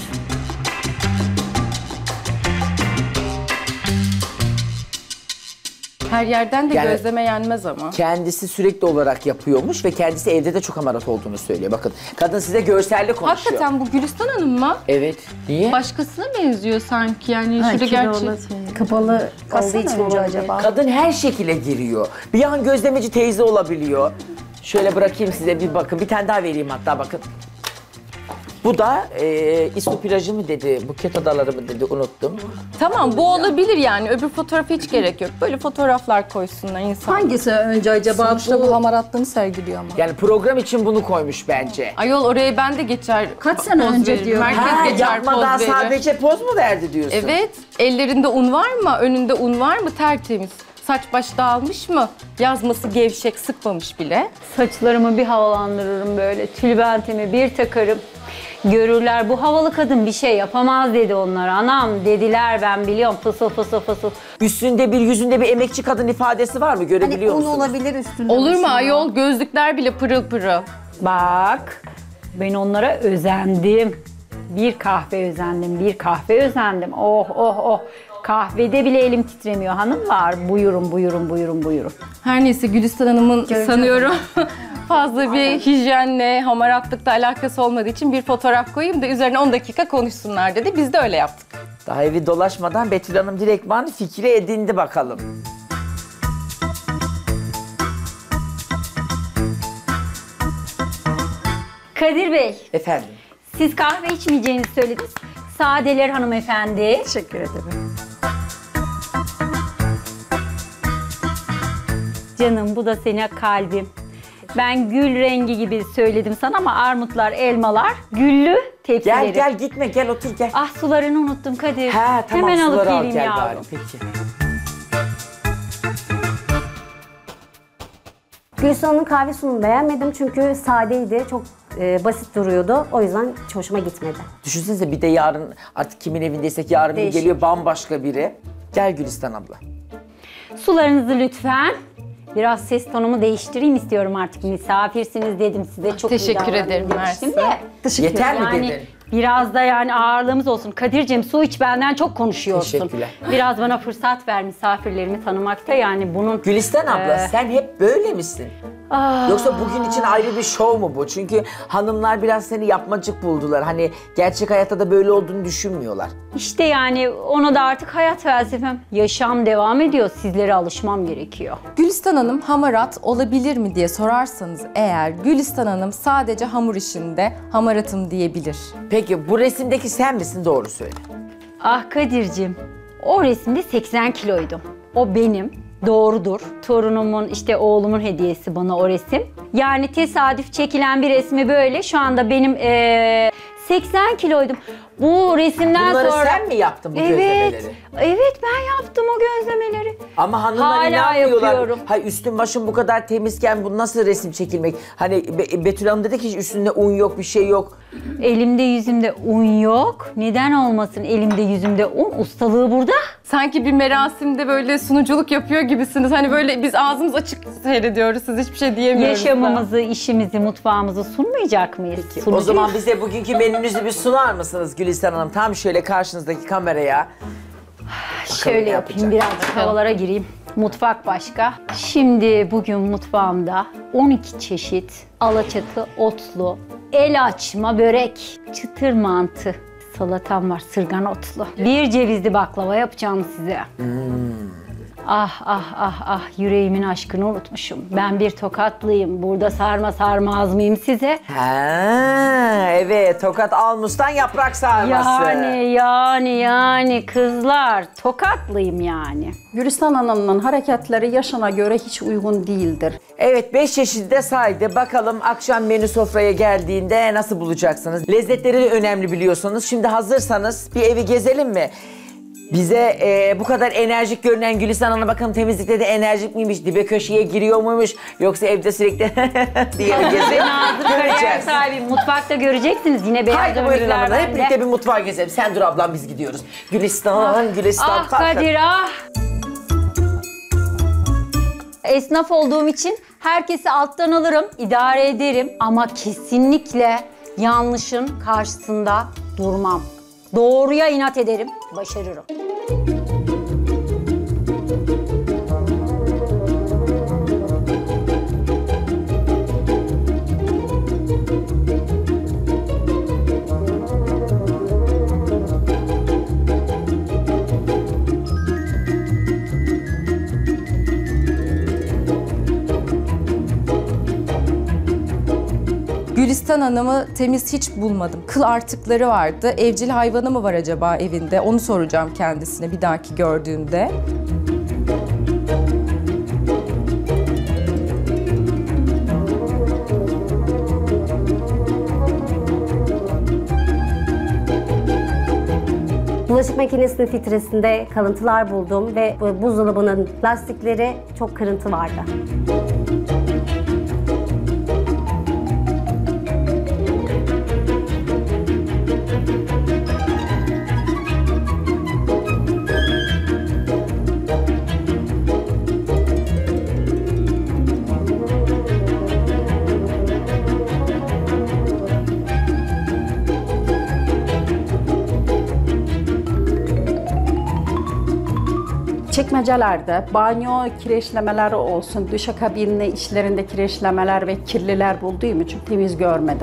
Speaker 4: Her yerden de
Speaker 3: Yani-
Speaker 4: gözleme yenmez ama.
Speaker 3: Kendisi sürekli olarak yapıyormuş ve kendisi evde de çok hamarat olduğunu söylüyor. Bakın kadın size görselle konuşuyor.
Speaker 4: Hakikaten bu Gülistan Hanım mı?
Speaker 3: Evet. Niye?
Speaker 4: Başkasına benziyor sanki yani şurada gerçi.
Speaker 7: Kapalı olduğu için
Speaker 9: önce
Speaker 7: olabilir.
Speaker 9: acaba?
Speaker 3: Kadın her şekilde giriyor. Bir an gözlemeci teyze olabiliyor. Şöyle bırakayım size bir bakın. Bir tane daha vereyim hatta bakın. Bu da İSO plajı mı dedi, Buket Adaları mı dedi unuttum.
Speaker 4: Tamam bu olabilir yani. Öbür fotoğrafa hiç gerek yok. Böyle fotoğraflar koysunlar insan.
Speaker 9: Hangisi önce acaba?
Speaker 6: Sonuçta bu hamaratlığını sergiliyor ama.
Speaker 3: Yani program için bunu koymuş bence.
Speaker 4: Ayol oraya ben de geçer.
Speaker 9: Kaç sene
Speaker 4: poz
Speaker 9: önce
Speaker 4: veririm.
Speaker 9: diyor.
Speaker 4: Herkes
Speaker 3: Ha,
Speaker 4: geçer
Speaker 3: yapmadan
Speaker 4: poz verir.
Speaker 3: sadece poz mu verdi diyorsun?
Speaker 4: Evet. Ellerinde un var mı? Önünde un var mı? Tertemiz. Saç baş dağılmış mı? Yazması gevşek, sıkmamış bile.
Speaker 2: Saçlarımı bir havalandırırım böyle, tülbentimi bir takarım. Görürler bu havalı kadın bir şey yapamaz dedi onlar. Anam dediler ben biliyorum fısıl fısıl fısıl.
Speaker 3: Üstünde bir, yüzünde bir emekçi kadın ifadesi var mı? Görebiliyor
Speaker 7: Hani un
Speaker 3: musunuz?
Speaker 7: olabilir üstünde.
Speaker 4: Olur mu
Speaker 7: mesela.
Speaker 4: ayol? Gözlükler bile pırıl pırıl.
Speaker 2: Bak ben onlara özendim. Bir kahve özendim, bir kahve özendim. Oh oh oh. Kahvede bile elim titremiyor hanımlar. Buyurun buyurun buyurun buyurun.
Speaker 4: Her neyse Gülistan Hanım'ın sanıyorum fazla bir hijyenle, hamaratlıkla alakası olmadığı için bir fotoğraf koyayım da üzerine 10 dakika konuşsunlar dedi. Biz de öyle yaptık.
Speaker 3: Daha evi dolaşmadan Betül Hanım direktman fikri edindi bakalım.
Speaker 2: Kadir Bey,
Speaker 3: Efendim?
Speaker 2: siz kahve içmeyeceğinizi söylediniz. Sadeler hanımefendi.
Speaker 9: Teşekkür ederim.
Speaker 2: Canım bu da senin kalbim. Ben gül rengi gibi söyledim sana ama armutlar, elmalar, güllü tepsileri.
Speaker 3: Gel gel gitme gel otur gel.
Speaker 2: Ah sularını unuttum Kadir.
Speaker 3: Ha tamam
Speaker 2: Hemen alıp
Speaker 3: suları al
Speaker 2: geleyim
Speaker 3: gel
Speaker 2: yavrum.
Speaker 3: bari peki.
Speaker 7: Gülsü'nün kahve sunumunu beğenmedim çünkü sadeydi, çok basit duruyordu. O yüzden hiç hoşuma gitmedi.
Speaker 3: Düşünsenize bir de yarın artık kimin evindeysek yarın bir
Speaker 7: Değişik.
Speaker 3: geliyor bambaşka biri. Gel Gülistan abla.
Speaker 2: Sularınızı lütfen. Biraz ses tonumu değiştireyim istiyorum artık. Misafirsiniz dedim size. Çok iyi
Speaker 4: Teşekkür
Speaker 2: davranın
Speaker 4: ederim,
Speaker 2: demiştim
Speaker 4: Mersi.
Speaker 2: de.
Speaker 3: Yeter mi
Speaker 2: Yani
Speaker 3: dedin?
Speaker 2: biraz da yani ağırlığımız olsun. Kadir'cim su iç benden çok konuşuyorsun.
Speaker 3: Teşekkürler.
Speaker 2: Biraz bana fırsat ver misafirlerimi tanımakta yani bunun...
Speaker 3: Gülistan abla sen hep böyle misin? Yoksa bugün için ayrı bir şov mu bu? Çünkü hanımlar biraz seni yapmacık buldular. Hani gerçek hayatta da böyle olduğunu düşünmüyorlar.
Speaker 2: İşte yani ona da artık hayat felsefem. Yaşam devam ediyor. Sizlere alışmam gerekiyor.
Speaker 4: Gülistan Hanım hamarat olabilir mi diye sorarsanız eğer Gülistan Hanım sadece hamur işinde hamaratım diyebilir.
Speaker 3: Peki bu resimdeki sen misin? Doğru söyle.
Speaker 2: Ah Kadir'cim, o resimde 80 kiloydum. O benim. Doğrudur. Torunumun, işte oğlumun hediyesi bana o resim. Yani tesadüf çekilen bir resmi böyle. Şu anda benim 80 kiloydum. Bu resimden
Speaker 3: Bunları
Speaker 2: sonra...
Speaker 3: sen mi yaptın bu gözlemeleri?
Speaker 2: Evet ben yaptım o gözlemeleri.
Speaker 3: Ama hanımlar
Speaker 2: Hala
Speaker 3: inanmıyorlar.
Speaker 2: yapıyorum.
Speaker 3: Hay üstün başın bu kadar temizken bu nasıl resim çekilmek? Hani Betül Hanım dedi ki üstünde un yok, bir şey yok.
Speaker 2: Elimde yüzümde un yok. Neden olmasın elimde yüzümde un? Ustalığı burada.
Speaker 4: Sanki bir merasimde böyle sunuculuk yapıyor gibisiniz. Hani böyle biz ağzımız açık seyrediyoruz, siz hiçbir şey diyemiyoruz.
Speaker 2: Yaşamımızı, işimizi, mutfağımızı sunmayacak mıyız?
Speaker 3: Peki, o zaman bize bugünkü menünüzü bir sunar mısınız Gülistan Hanım? Tam şöyle karşınızdaki kameraya.
Speaker 2: Şöyle yapayım, birazcık havalara gireyim. Mutfak başka. Şimdi bugün mutfağımda 12 çeşit alaçatı otlu, el açma börek, çıtır mantı, salatam var sırgan otlu. Bir cevizli baklava yapacağım size. Ah ah ah ah yüreğimin aşkını unutmuşum. Ben bir Tokatlıyım. Burada sarma sarmaz mıyım size?
Speaker 3: Ha, evet, Tokat Almus'tan yaprak sarması.
Speaker 2: Yani kızlar Tokatlıyım yani.
Speaker 9: Gülistan Hanım'ın hareketleri yaşına göre hiç uygun değildir.
Speaker 3: Evet, 5 çeşidi de saydı. Bakalım akşam menü sofraya geldiğinde nasıl bulacaksınız? Lezzetleri de önemli biliyorsunuz. Şimdi hazırsanız bir evi gezelim mi? Bize bu kadar enerjik görünen Gülistan Hanım bakalım temizlikte de enerjik miymiş, dibe köşeye giriyor muymuş yoksa evde sürekli diye mi gezelim? Göreceğiz.
Speaker 2: Sahibi mutfakta göreceksiniz yine beyaz
Speaker 3: Haydi buyurun
Speaker 2: önlükler
Speaker 3: hanımlar, hep
Speaker 2: bende.
Speaker 3: birlikte bir mutfağa gezelim. Sen dur ablam, biz gidiyoruz. Gülistan, Gülistan.
Speaker 2: Ah
Speaker 3: kalkın.
Speaker 2: Kadir ah. Esnaf olduğum için herkesi alttan alırım, idare ederim ama kesinlikle yanlışın karşısında durmam. Doğruya inat ederim, başarırım.
Speaker 4: Gülistan Hanım'ı temiz hiç bulmadım. Kıl artıkları vardı. Evcil hayvanı mı var acaba evinde? Onu soracağım kendisine bir dahaki gördüğümde.
Speaker 7: Bulaşık makinesinin filtresinde kalıntılar buldum ve buzdolabının lastikleri çok kırıntı vardı.
Speaker 9: Çekmecelerde banyo kireçlemeler olsun, duşakabinli içlerinde kireçlemeler ve kirliler bulduğum için temiz görmedim.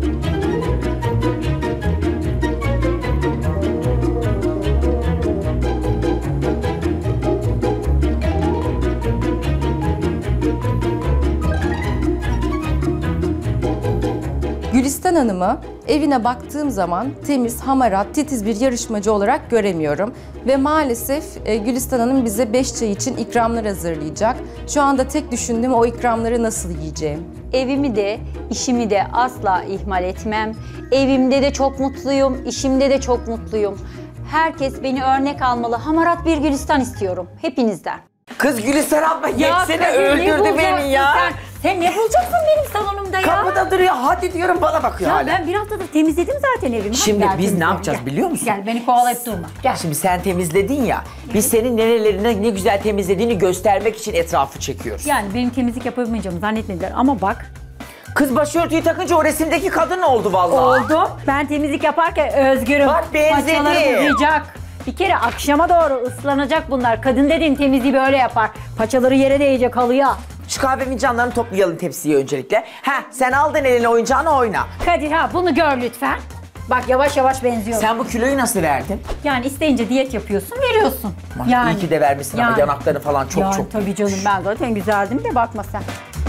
Speaker 4: Gülistan Hanım'ı evine baktığım zaman temiz, hamarat, titiz bir yarışmacı olarak göremiyorum. Ve maalesef Gülistan Hanım bize 5 çay için ikramlar hazırlayacak. Şu anda tek düşündüğüm o ikramları nasıl yiyeceğim.
Speaker 2: Evimi de, işimi de asla ihmal etmem. Evimde de çok mutluyum, işimde de çok mutluyum. Herkes beni örnek almalı. Hamarat bir Gülistan istiyorum hepinizden.
Speaker 3: Kız Gülistan abla geçsene,
Speaker 2: Kadir, ne
Speaker 3: öldürdü
Speaker 2: bulacaksın
Speaker 3: beni ya.
Speaker 2: Sen ne bulacaksın benim salonumda ya?
Speaker 3: Kapıda duruyor, hadi diyorum, bana bakıyor
Speaker 2: Ya
Speaker 3: hala.
Speaker 2: ben bir haftadır temizledim zaten evimi.
Speaker 3: Şimdi
Speaker 2: Hadi
Speaker 3: biz
Speaker 2: gel
Speaker 3: ne
Speaker 2: temizle.
Speaker 3: yapacağız
Speaker 2: Gel.
Speaker 3: biliyor musun?
Speaker 2: Gel beni kovalayıp durma. Gel.
Speaker 3: Şimdi sen temizledin ya, biz senin nerelerine ne güzel temizlediğini göstermek için etrafı çekiyoruz.
Speaker 2: Yani benim temizlik yapamayacağımı zannetmediler ama bak.
Speaker 3: Kız başörtüyü takınca o resimdeki kadın oldu vallahi.
Speaker 2: Oldu. Ben temizlik yaparken özgürüm.
Speaker 3: Bak, benzedi.
Speaker 2: Paçaları uzayacak. Bir kere akşama doğru ıslanacak bunlar. Kadın dediğin temizliği böyle yapar. Paçaları yere değecek halıya.
Speaker 3: Şu kahve fincanlarını toplayalım tepsiye öncelikle. Sen aldın eline oyuncağını oyna.
Speaker 2: Kadir bunu gör lütfen. Bak yavaş yavaş benziyor.
Speaker 3: Sen bu kiloyu nasıl verdin?
Speaker 2: Yani isteyince diyet yapıyorsun, veriyorsun.
Speaker 3: İyi ki de vermişsin ama yanaklarını falan çok.
Speaker 2: Tabii canım, ben zaten güzeldim de bakma sen.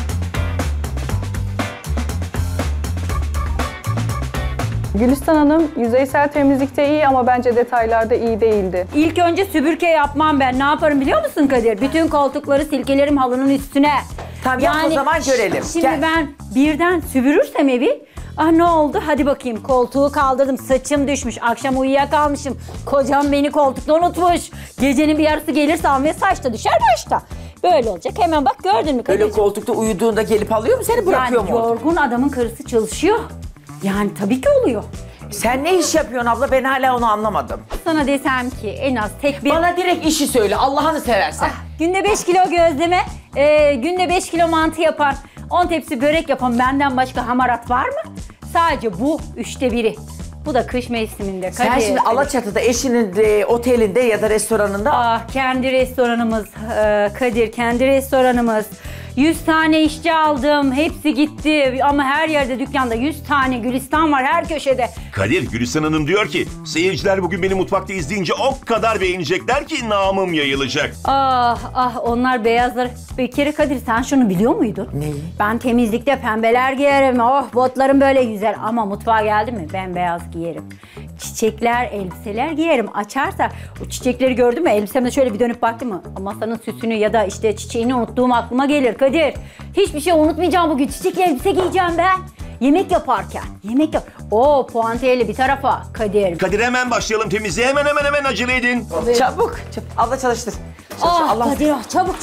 Speaker 5: Gülistan Hanım yüzeysel temizlikte iyi ama bence detaylarda iyi değildi.
Speaker 2: İlk önce süpürge yapmam ben. Ne yaparım biliyor musun Kadir? Bütün koltukları silkelerim halının üstüne.
Speaker 3: Tamam yap o zaman görelim.
Speaker 2: Şimdi
Speaker 3: Gel.
Speaker 2: ben birden süpürürsem evi, ne oldu? Hadi bakayım, koltuğu kaldırdım, saçım düşmüş, akşam uyuyakalmışım. Kocam beni koltukta unutmuş. Gecenin bir yarısı gelirse almaya saç da düşer başta. Böyle olacak. Hemen bak, gördün mü Kadir'ciğim?
Speaker 3: Öyle koltukta uyuduğunda gelip alıyor mu seni, bırakıyor mu?
Speaker 2: Yorgun adamın karısı çalışıyor. Yani tabii ki oluyor.
Speaker 3: Sen ne iş yapıyorsun abla? Ben hala onu anlamadım.
Speaker 2: Sana desem ki en az tek bir...
Speaker 3: Bana direkt işi söyle, Allah'ını seversen.
Speaker 2: Günde 5 kilo gözleme, günde 5 kilo mantı yapan, 10 tepsi börek yapan benden başka hamarat var mı? Sadece bu 1/3. Bu da kış mevsiminde.
Speaker 3: Sen şimdi Alaçatı'da eşinin otelinde ya da restoranında...
Speaker 2: Kendi restoranımız Kadir, kendi restoranımız. 100 tane işçi aldım, hepsi gitti ama her yerde dükkanda 100 tane Gülistan var her köşede.
Speaker 8: Kadir, Gülistan Hanım diyor ki seyirciler bugün beni mutfakta izleyince o kadar beğenecekler ki namım yayılacak.
Speaker 2: Onlar beyazlar. Bir kere Kadir, sen şunu biliyor muydun?
Speaker 3: Neyi?
Speaker 2: Ben temizlikte pembeler giyerim, botlarım böyle güzel ama mutfağa geldim mi bembeyaz giyerim. Çiçekler, elbiseler giyerim. Açarsa o çiçekleri gördün mü, elbisemde şöyle bir dönüp baktım mı, masanın süsünü ya da işte çiçeğini unuttuğum aklıma gelir Kadir. Hiçbir şey unutmayacağım bugün. Çiçekli elbise giyeceğim ben. Yemek yaparken. Puantiyeli bir tarafa Kadir.
Speaker 8: Kadir, hemen başlayalım temizliğe, hemen acele edin.
Speaker 3: Çabuk. Abla çalıştır.
Speaker 2: Kadir, çabuk.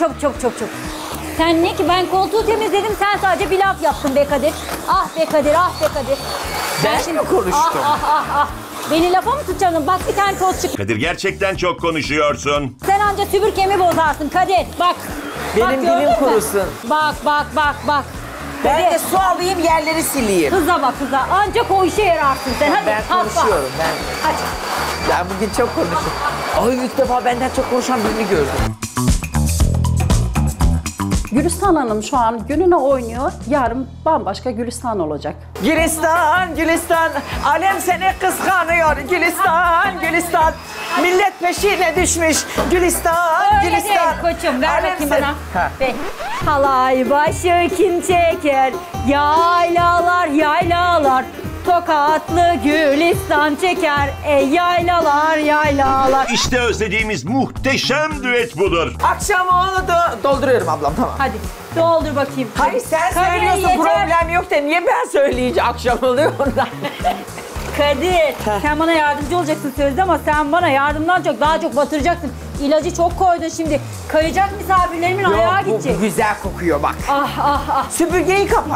Speaker 2: Sen ne ki, ben koltuğu temizledim, sen sadece bir laf yaptın be Kadir. Be Kadir.
Speaker 3: Ben mi konuştum?
Speaker 2: Beni lafa mı tutacaksın? Bak bir tane toz çık.
Speaker 8: Kadir, gerçekten çok konuşuyorsun.
Speaker 2: Sen anca süpürgemi bozarsın Kadir. Bak.
Speaker 3: Benim dilim kurusun.
Speaker 2: Bak.
Speaker 3: Ben
Speaker 2: Kadir.
Speaker 3: de su alayım, yerleri sileyim.
Speaker 2: Kıza. Ancak o işe yararsın sen. Hadi
Speaker 3: Ben konuşuyorum.
Speaker 2: Hadi.
Speaker 3: Ben bugün çok konuşuyorum. İlk defa benden çok konuşan birini gördüm.
Speaker 9: Gülistan Hanım şu an gününe oynuyor. Yarın bambaşka Gülistan olacak.
Speaker 3: Gülistan. Alem seni kıskanıyor. Gülistan. Millet peşine düşmüş. Gülistan.
Speaker 2: Öyle değil koçum, ver bakayım bana. Halay başı kim çeker? Yaylalar. Tokatlı Gülistan çeker. Yaylalar.
Speaker 8: İşte özlediğimiz muhteşem düet budur.
Speaker 3: Akşam oldu. Dolduruyorum ablam, tamam.
Speaker 2: Hadi doldur bakayım.
Speaker 3: Hayır, sen
Speaker 2: Kadir,
Speaker 3: söylüyorsun,
Speaker 2: yeter.
Speaker 3: problem yok da niye ben söyleyince akşam oluyor ondan?
Speaker 2: Kadir, sen bana yardımcı olacaksın sözde ama sen bana yardımdan çok daha çok batıracaksın. İlacı çok koydun şimdi. Kayacak misafirlerimin ayağı gidecek.
Speaker 3: Bu güzel kokuyor bak.
Speaker 2: Ah.
Speaker 3: Süpürgeyi kapat.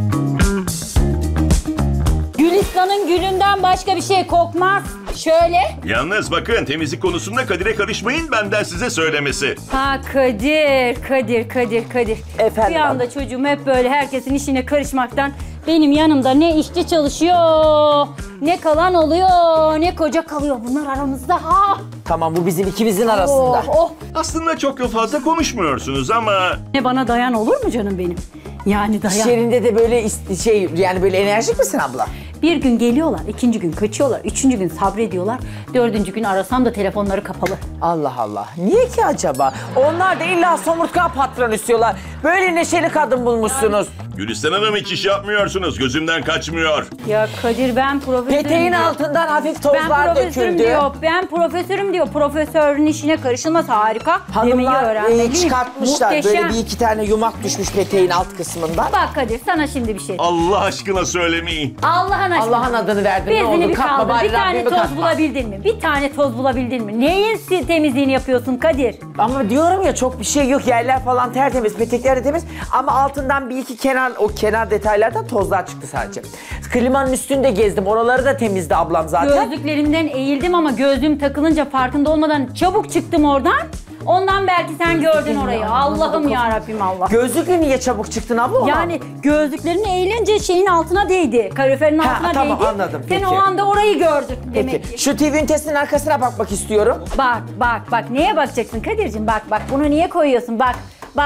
Speaker 2: Gülistan'ın gülünden başka bir şey kokmaz. Şöyle.
Speaker 8: Yalnız bakın, temizlik konusunda Kadir'e karışmayın, benden size söylemesi.
Speaker 2: Kadir.
Speaker 3: Efendim
Speaker 2: Bir anda çocuğum hep böyle herkesin işine karışmaktan benim yanımda ne işçi çalışıyor, ne kalan oluyor, ne koca kalıyor. Bunlar aramızda.
Speaker 3: Tamam, bu bizim ikimizin arasında.
Speaker 8: Aslında çok da fazla konuşmuyorsunuz ama...
Speaker 2: Ne bana dayan olur mu canım benim? Yani dayan.
Speaker 3: İş yerinde de böyle yani böyle enerjik misin abla?
Speaker 2: Bir gün geliyorlar, ikinci gün kaçıyorlar, üçüncü gün sabrediyorlar, dördüncü gün arasam da telefonları kapalı.
Speaker 3: Allah Allah. Niye ki acaba? Onlar da illa somurtkan patron istiyorlar. Böyle neşeli kadın bulmuşsunuz.
Speaker 8: Gülistan Hanım, hiç iş yapmıyorsunuz, gözümden kaçmıyor.
Speaker 2: Ya Kadir, ben profesörüm
Speaker 3: Peteğin
Speaker 2: diyor.
Speaker 3: altından hafif tozlar döküldü.
Speaker 2: Ben profesörüm diyor. Profesörün işine karışılması harika. Demeyi
Speaker 3: Hanımlar
Speaker 2: öğrenmeliyim.
Speaker 3: çıkartmışlar.
Speaker 2: Muhteşem.
Speaker 3: Böyle bir iki tane yumak düşmüş peteğin alt kısmından.
Speaker 2: Bak Kadir, sana şimdi bir şey.
Speaker 8: Allah aşkına söylemeyin.
Speaker 2: Allah'ın
Speaker 3: adını verdin, ne
Speaker 2: bezini
Speaker 3: oldu?
Speaker 2: bir
Speaker 3: Katma
Speaker 2: kaldır.
Speaker 3: bari,
Speaker 2: Bir tane
Speaker 3: Rabbimi
Speaker 2: toz
Speaker 3: katma.
Speaker 2: bulabildin mi? Bir tane toz bulabildin mi? Neyin temizliğini yapıyorsun Kadir?
Speaker 3: Ama diyorum ya, çok bir şey yok. Yerler falan tertemiz, petekler de temiz. Ama altından bir iki kenar detaylardan tozlar çıktı sadece. Klimanın üstünde gezdim. Oraları da temizdi ablam zaten.
Speaker 2: Gözlüklerimden eğildim ama gözlüğüm takılınca farkında olmadan çabuk çıktım oradan. Ondan belki sen gördün orayı. Allah'ım yarabbim Allah.
Speaker 3: Gözlükle niye çabuk çıktın abla ona?
Speaker 2: Yani gözlüklerini eğilince şeyin altına değdi. Kaloriferin altına
Speaker 3: tamam,
Speaker 2: değdi.
Speaker 3: anladım,
Speaker 2: Sen
Speaker 3: peki.
Speaker 2: o anda orayı gördün demek
Speaker 3: Peki.
Speaker 2: ki.
Speaker 3: Şu TV ünitesinin arkasına bakmak istiyorum.
Speaker 2: Bak. Neye bakacaksın Kadir'cim? Bak. Bunu niye koyuyorsun? Bak.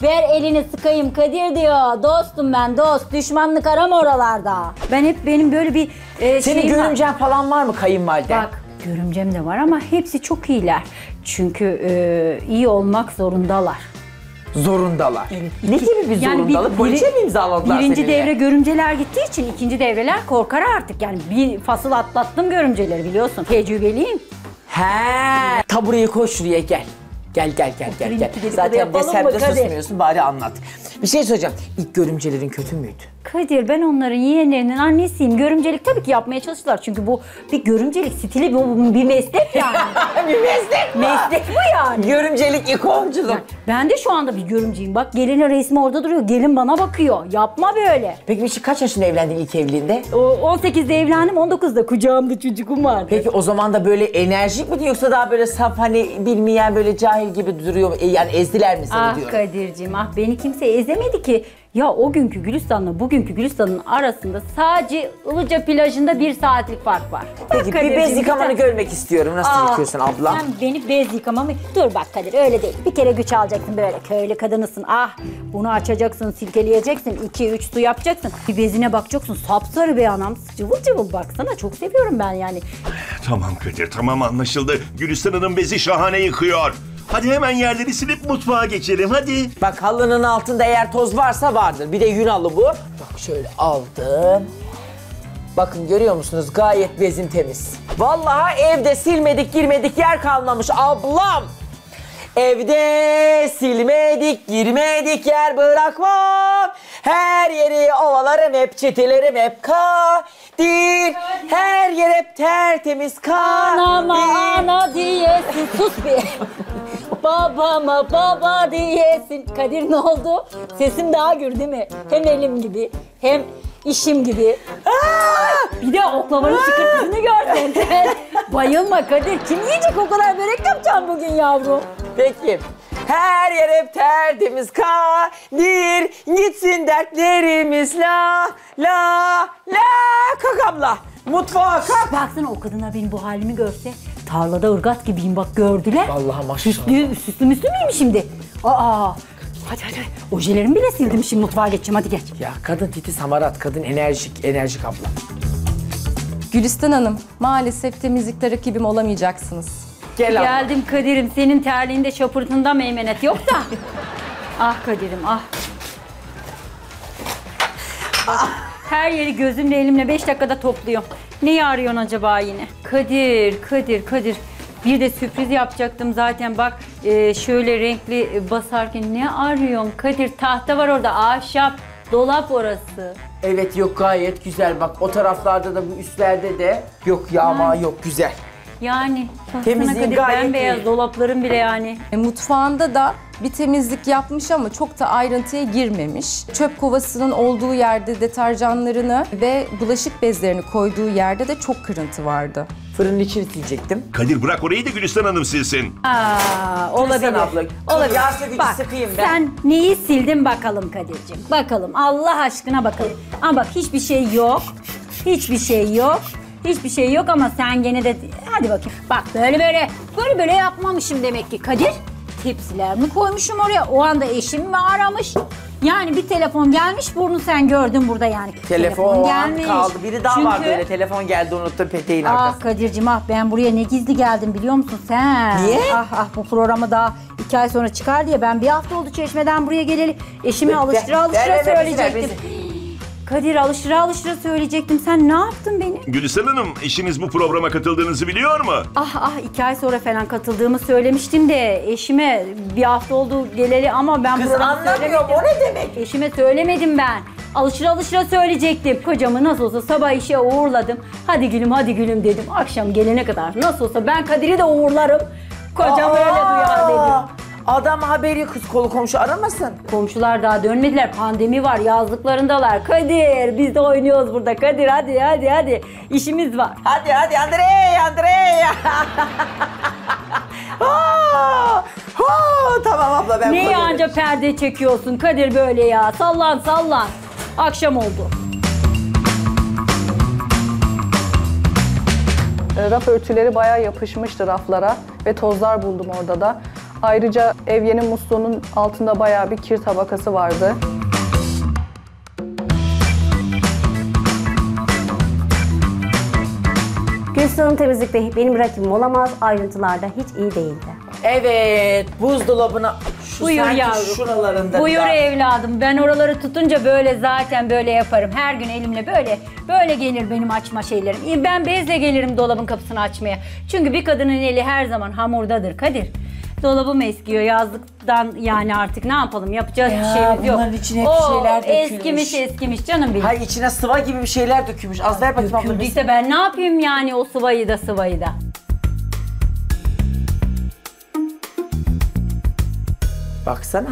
Speaker 2: Ver elini sıkayım Kadir diyor. Dostum ben, dost. Düşmanlık arama oralarda. Ben hep benim böyle bir
Speaker 3: Senin
Speaker 2: şeyim var.
Speaker 3: görümcen falan var mı kayınvaliden?
Speaker 2: Bak görümcem de var ama hepsi çok iyiler. Çünkü iyi olmak zorundalar.
Speaker 3: Zorundalar.
Speaker 2: Evet.
Speaker 3: Ne gibi bir zorundalık? Poliçe mi imzaladılar
Speaker 2: Birinci
Speaker 3: seninle?
Speaker 2: devre görümceler gittiği için ikinci devreler korkar artık. Yani bir fasıl atlattım görümceleri biliyorsun. Tecrübeliyim.
Speaker 3: He. Tabureyi koy şuraya gel. Gel.
Speaker 2: iki dedikodu
Speaker 3: Zaten
Speaker 2: yapalım
Speaker 3: de sen
Speaker 2: mı
Speaker 3: de
Speaker 2: Kadir?
Speaker 3: susmuyorsun bari anlat. Bir şey söyleyeceğim. İlk görümcelerin kötü müydü?
Speaker 2: Kadir ben onların yeğenlerinin annesiyim. Görümcelik tabii ki yapmaya çalıştılar. Çünkü bu bir görümcelik stili, bu bir meslek yani.
Speaker 3: Bir meslek mi?
Speaker 2: Meslek bu yani.
Speaker 3: Görümcelik, ikonculuk.
Speaker 2: Ben de şu anda bir görümceyim. Bak gelinin resmi orada duruyor. Gelin bana bakıyor. Yapma böyle.
Speaker 3: Peki Mişi kaç yaşında evlendin ilk evliliğinde?
Speaker 2: O 18'de evlendim, 19'da kucağımda çocuğum vardı.
Speaker 3: Peki o zaman da böyle enerjik miydi yoksa daha böyle saf hani bilmeyen böyle cahil gibi duruyor mu? Yani ezdiler mi seni
Speaker 2: Ah
Speaker 3: diyorum.
Speaker 2: Kadir'cim beni kimse ezemedi ki. Ya o günkü Gülistan'la bugünkü Gülistan'ın arasında sadece Ilıca plajında 1 saatlik fark var.
Speaker 3: Peki bir
Speaker 2: Kadir'cim,
Speaker 3: bez yıkamanı
Speaker 2: sen-
Speaker 3: görmek istiyorum. Nasıl yıkıyorsun abla?
Speaker 2: Sen beni bez yıkamamı... Dur bak Kadir öyle değil. Bir kere güç alacaksın böyle. Köylü kadınısın. Bunu açacaksın, silkeleyeceksin. 2-3 su yapacaksın. Bir bezine bakacaksın. Sapsarı be anam. Cıvıl cıvıl baksana. Çok seviyorum ben yani.
Speaker 8: Tamam Kadir, tamam anlaşıldı. Gülistan Hanım bezi şahane yıkıyor. Hadi hemen yerleri silip mutfağa geçelim hadi.
Speaker 3: Bak halının altında eğer toz varsa vardır. Bir de yün halı bu. Bak şöyle aldım. Bakın görüyor musunuz? Gayet bezim temiz. Vallahi evde silmedik girmedik yer kalmamış ablam. Evde silmedik girmedik yer bırakmam. Her yeri ovalarım hep çetelerim hep Kadir. Her yer hep tertemiz Kadir.
Speaker 2: Anama ana diyesin. Sus bir. Babama baba diyesin. Kadir ne oldu? Sesim daha gür değil mi? Hem elim gibi hem işim gibi. Bir de oklavanın çıkırtısını görsen sen. Bayılma Kadir. Kim yiyecek o kadar börek yapacağım bugün yavrum?
Speaker 3: Peki. Her yer hep tertemiz Kadir. Gitsin dertlerimiz la la la. Kalk abla. Mutfağa kalk.
Speaker 2: Baksana o kadınlar benim bu halimi görse tarlada ırgat gibiyim bak gördüler.
Speaker 3: Vallahi maşallah.
Speaker 2: Süslü müslü müyüm şimdi? Hadi. Ojelerimi bile sildim şimdi mutfağa geçeceğim hadi geç.
Speaker 3: Ya kadın titiz hamarat, kadın enerjik abla.
Speaker 4: Gülistan Hanım, maalesef temizlikte rakibim olamayacaksınız.
Speaker 3: Gel abla.
Speaker 2: Geldim Kadir'im senin terliğinde şapırtında meymenet yok da. Ah Kadir'im ah. Her yeri gözümle elimle 5 dakikada topluyorum. Neyi arıyorsun acaba yine? Kadir. Bir de sürpriz yapacaktım zaten bak şöyle renkli basarken ne arıyorsun Kadir? Tahta var orada ahşap dolap orası.
Speaker 3: Evet yok gayet güzel bak o taraflarda da bu üstlerde de yok yağma yok güzel.
Speaker 2: Yani baksana
Speaker 3: Temizliğin
Speaker 2: Kadir
Speaker 3: gayet
Speaker 2: bembeyaz
Speaker 3: iyi.
Speaker 2: dolapların bile yani.
Speaker 4: Mutfağında da bir temizlik yapmış ama çok da ayrıntıya girmemiş. Çöp kovasının olduğu yerde deterjanlarını ve bulaşık bezlerini koyduğu yerde de çok kırıntı vardı.
Speaker 3: Fırının içini silecektim.
Speaker 8: Kadir bırak orayı da Gülistan Hanım silsin.
Speaker 2: Olabilir.
Speaker 3: abla.
Speaker 2: Olabilir.
Speaker 3: Yağ sökücü
Speaker 2: Bak,
Speaker 3: sıkayım ben.
Speaker 2: sen neyi sildin bakalım Kadir'cim? Bakalım Allah aşkına bakalım. Ama bak hiçbir şey yok. Hiçbir şey yok ama sen gene de hadi bakayım. Bak böyle yapmamışım demek ki Kadir. Tepsiler mi koymuşum oraya? O anda eşim mi aramış? Yani bir telefon gelmiş burnu sen gördün burada yani.
Speaker 3: Telefon o an kaldı. Biri daha vardı öyle telefon geldi unuttum peteğin arkasında.
Speaker 2: Kadir'cim ben buraya ne gizli geldim biliyor musun sen?
Speaker 3: Niye?
Speaker 2: Bu programı daha 2 ay sonra çıkar diye ben bir hafta oldu Çeşme'den buraya geleli. Eşime alıştıra söyleyecektim. Kadir alıştıra söyleyecektim. Sen ne yaptın beni?
Speaker 8: Gülistan Hanım eşiniz bu programa katıldığınızı biliyor mu?
Speaker 2: 2 ay sonra falan katıldığımı söylemiştim de eşime bir hafta oldu geleli ama ben
Speaker 3: Kız
Speaker 2: programı
Speaker 3: anlamıyorum o ne demek?
Speaker 2: Eşime söylemedim ben. Alıştıra söyleyecektim. Kocamı nasıl olsa sabah işe uğurladım. Hadi gülüm dedim. Akşam gelene kadar nasıl olsa ben Kadir'i de uğurlarım. Kocam öyle duyar dedim.
Speaker 3: Adam haberi kız kolu komşu aramasın.
Speaker 2: Komşular daha dönmediler. Pandemi var. Yazlıklarındalar. Kadir biz de oynuyoruz burada. Kadir hadi. İşimiz var.
Speaker 3: Hadi Andrei. Tamam abla ben
Speaker 2: Neyi anca perde çekiyorsun Kadir böyle ya. Sallan. Akşam oldu.
Speaker 5: Raf örtüleri bayağı yapışmıştı raflara ve tozlar buldum orada da. Ayrıca evyenin musluğunun altında bayağı bir kir tabakası vardı.
Speaker 7: Gülsün'ün temizlikte benim rakibim olamaz. Ayrıntılarda hiç iyi değildi.
Speaker 3: Evet, buzdolabına şu
Speaker 2: Buyur
Speaker 3: sanki
Speaker 2: yavrum.
Speaker 3: şuralarında
Speaker 2: Buyur
Speaker 3: biraz-
Speaker 2: evladım. Ben oraları tutunca böyle zaten böyle yaparım. Her gün elimle böyle gelir benim açma şeylerim. Ben bezle gelirim dolabın kapısını açmaya. Çünkü bir kadının eli her zaman hamurdadır Kadir. Dolabım eskiyor yazlıktan, yani artık ne yapalım, yapacağız bir şeyimiz yok.
Speaker 3: bunların içine hep şeyler dökülmüş.
Speaker 2: Eskimiş canım benim.
Speaker 3: Hayır, içine sıva gibi bir şeyler dökülmüş. Az ver bakayım abla.
Speaker 2: Döküldüyse ben ne yapayım yani, o sıvayı da.
Speaker 3: Baksana.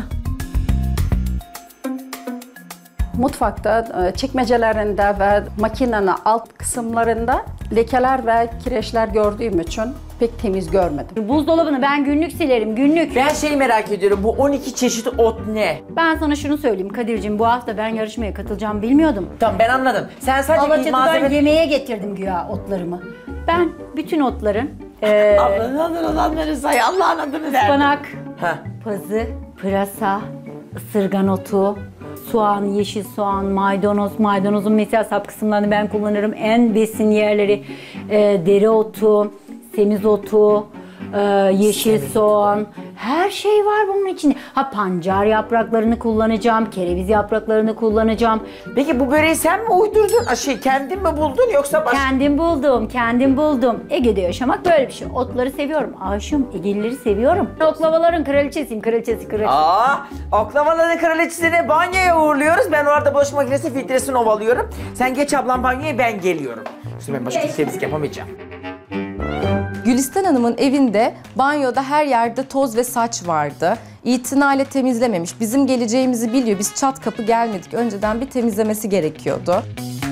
Speaker 9: Mutfakta çekmecelerinde ve makinenin alt kısımlarında lekeler ve kireçler gördüğüm için pek temiz görmedim.
Speaker 2: Buzdolabını ben günlük silerim, günlük.
Speaker 3: Ben şeyi merak ediyorum. Bu 12 çeşit ot ne?
Speaker 2: Ben sana şunu söyleyeyim Kadir'cim, bu hafta ben yarışmaya katılacağım bilmiyordum.
Speaker 3: Tamam, ben anladım. Sen sadece bir
Speaker 2: Alaçatı'dan
Speaker 3: malzeme...
Speaker 2: yemeğe getirdim güya otlarımı. Ben bütün otların
Speaker 3: Ablanın adını say, Allah'ın adını ver.
Speaker 2: ıspanak,
Speaker 3: Heh.
Speaker 2: pazı, pırasa, ısırgan otu, soğan, yeşil soğan, maydanoz. Maydanozun mesela sap kısımlarını ben kullanırım. En besin yerleri dereotu, semizotu, yeşil soğan. Her şey var bunun içinde. Ha, pancar yapraklarını kullanacağım, kereviz yapraklarını kullanacağım.
Speaker 3: Peki bu böreği sen mi uydurdun? Kendin mi buldun yoksa başka?
Speaker 2: Kendim buldum. Ege'de yaşamak böyle bir şey. Otları seviyorum. Aşığım, Egelileri seviyorum. Oklavaların kraliçesiyim, kraliçesi.
Speaker 3: Oklavaların kraliçesini banyoya uğurluyoruz. Ben orada bulaşık makinesi filtresini ovalıyorum. Sen geç ablam banyoya, ben geliyorum. İşte ben başka temizlik yapamayacağım.
Speaker 4: Gülistan Hanım'ın evinde banyoda her yerde toz ve saç vardı. İtinayla temizlememiş. Bizim geleceğimizi biliyor. Biz çat kapı gelmedik. Önceden bir temizlemesi gerekiyordu.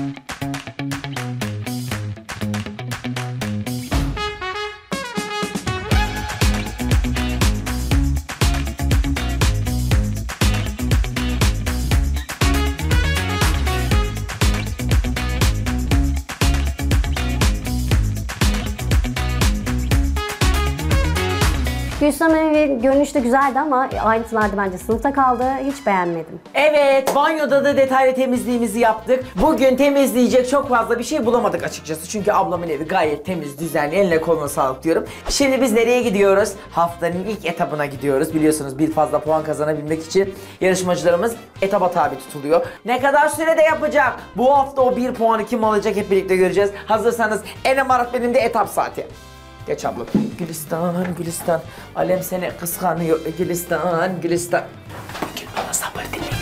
Speaker 7: Gülsün'ün evi görünüşte güzeldi ama ayrıntılarda bence sınıfta kaldı. Hiç beğenmedim.
Speaker 3: Evet, banyoda da detaylı temizliğimizi yaptık. Bugün temizleyecek çok fazla bir şey bulamadık açıkçası. Çünkü ablamın evi gayet temiz, düzenli, eline koluna sağlık diyorum. Şimdi biz nereye gidiyoruz? Haftanın ilk etabına gidiyoruz. Biliyorsunuz bir fazla puan kazanabilmek için yarışmacılarımız etaba tabi tutuluyor. Ne kadar sürede yapacak? Bu hafta o 1 puanı kim alacak hep birlikte göreceğiz. Hazırsanız Enem Öğretmenim'in de etap saati. Geç abla. Gülistan. Alem seni kıskanıyor. Gülistan. Bana sabır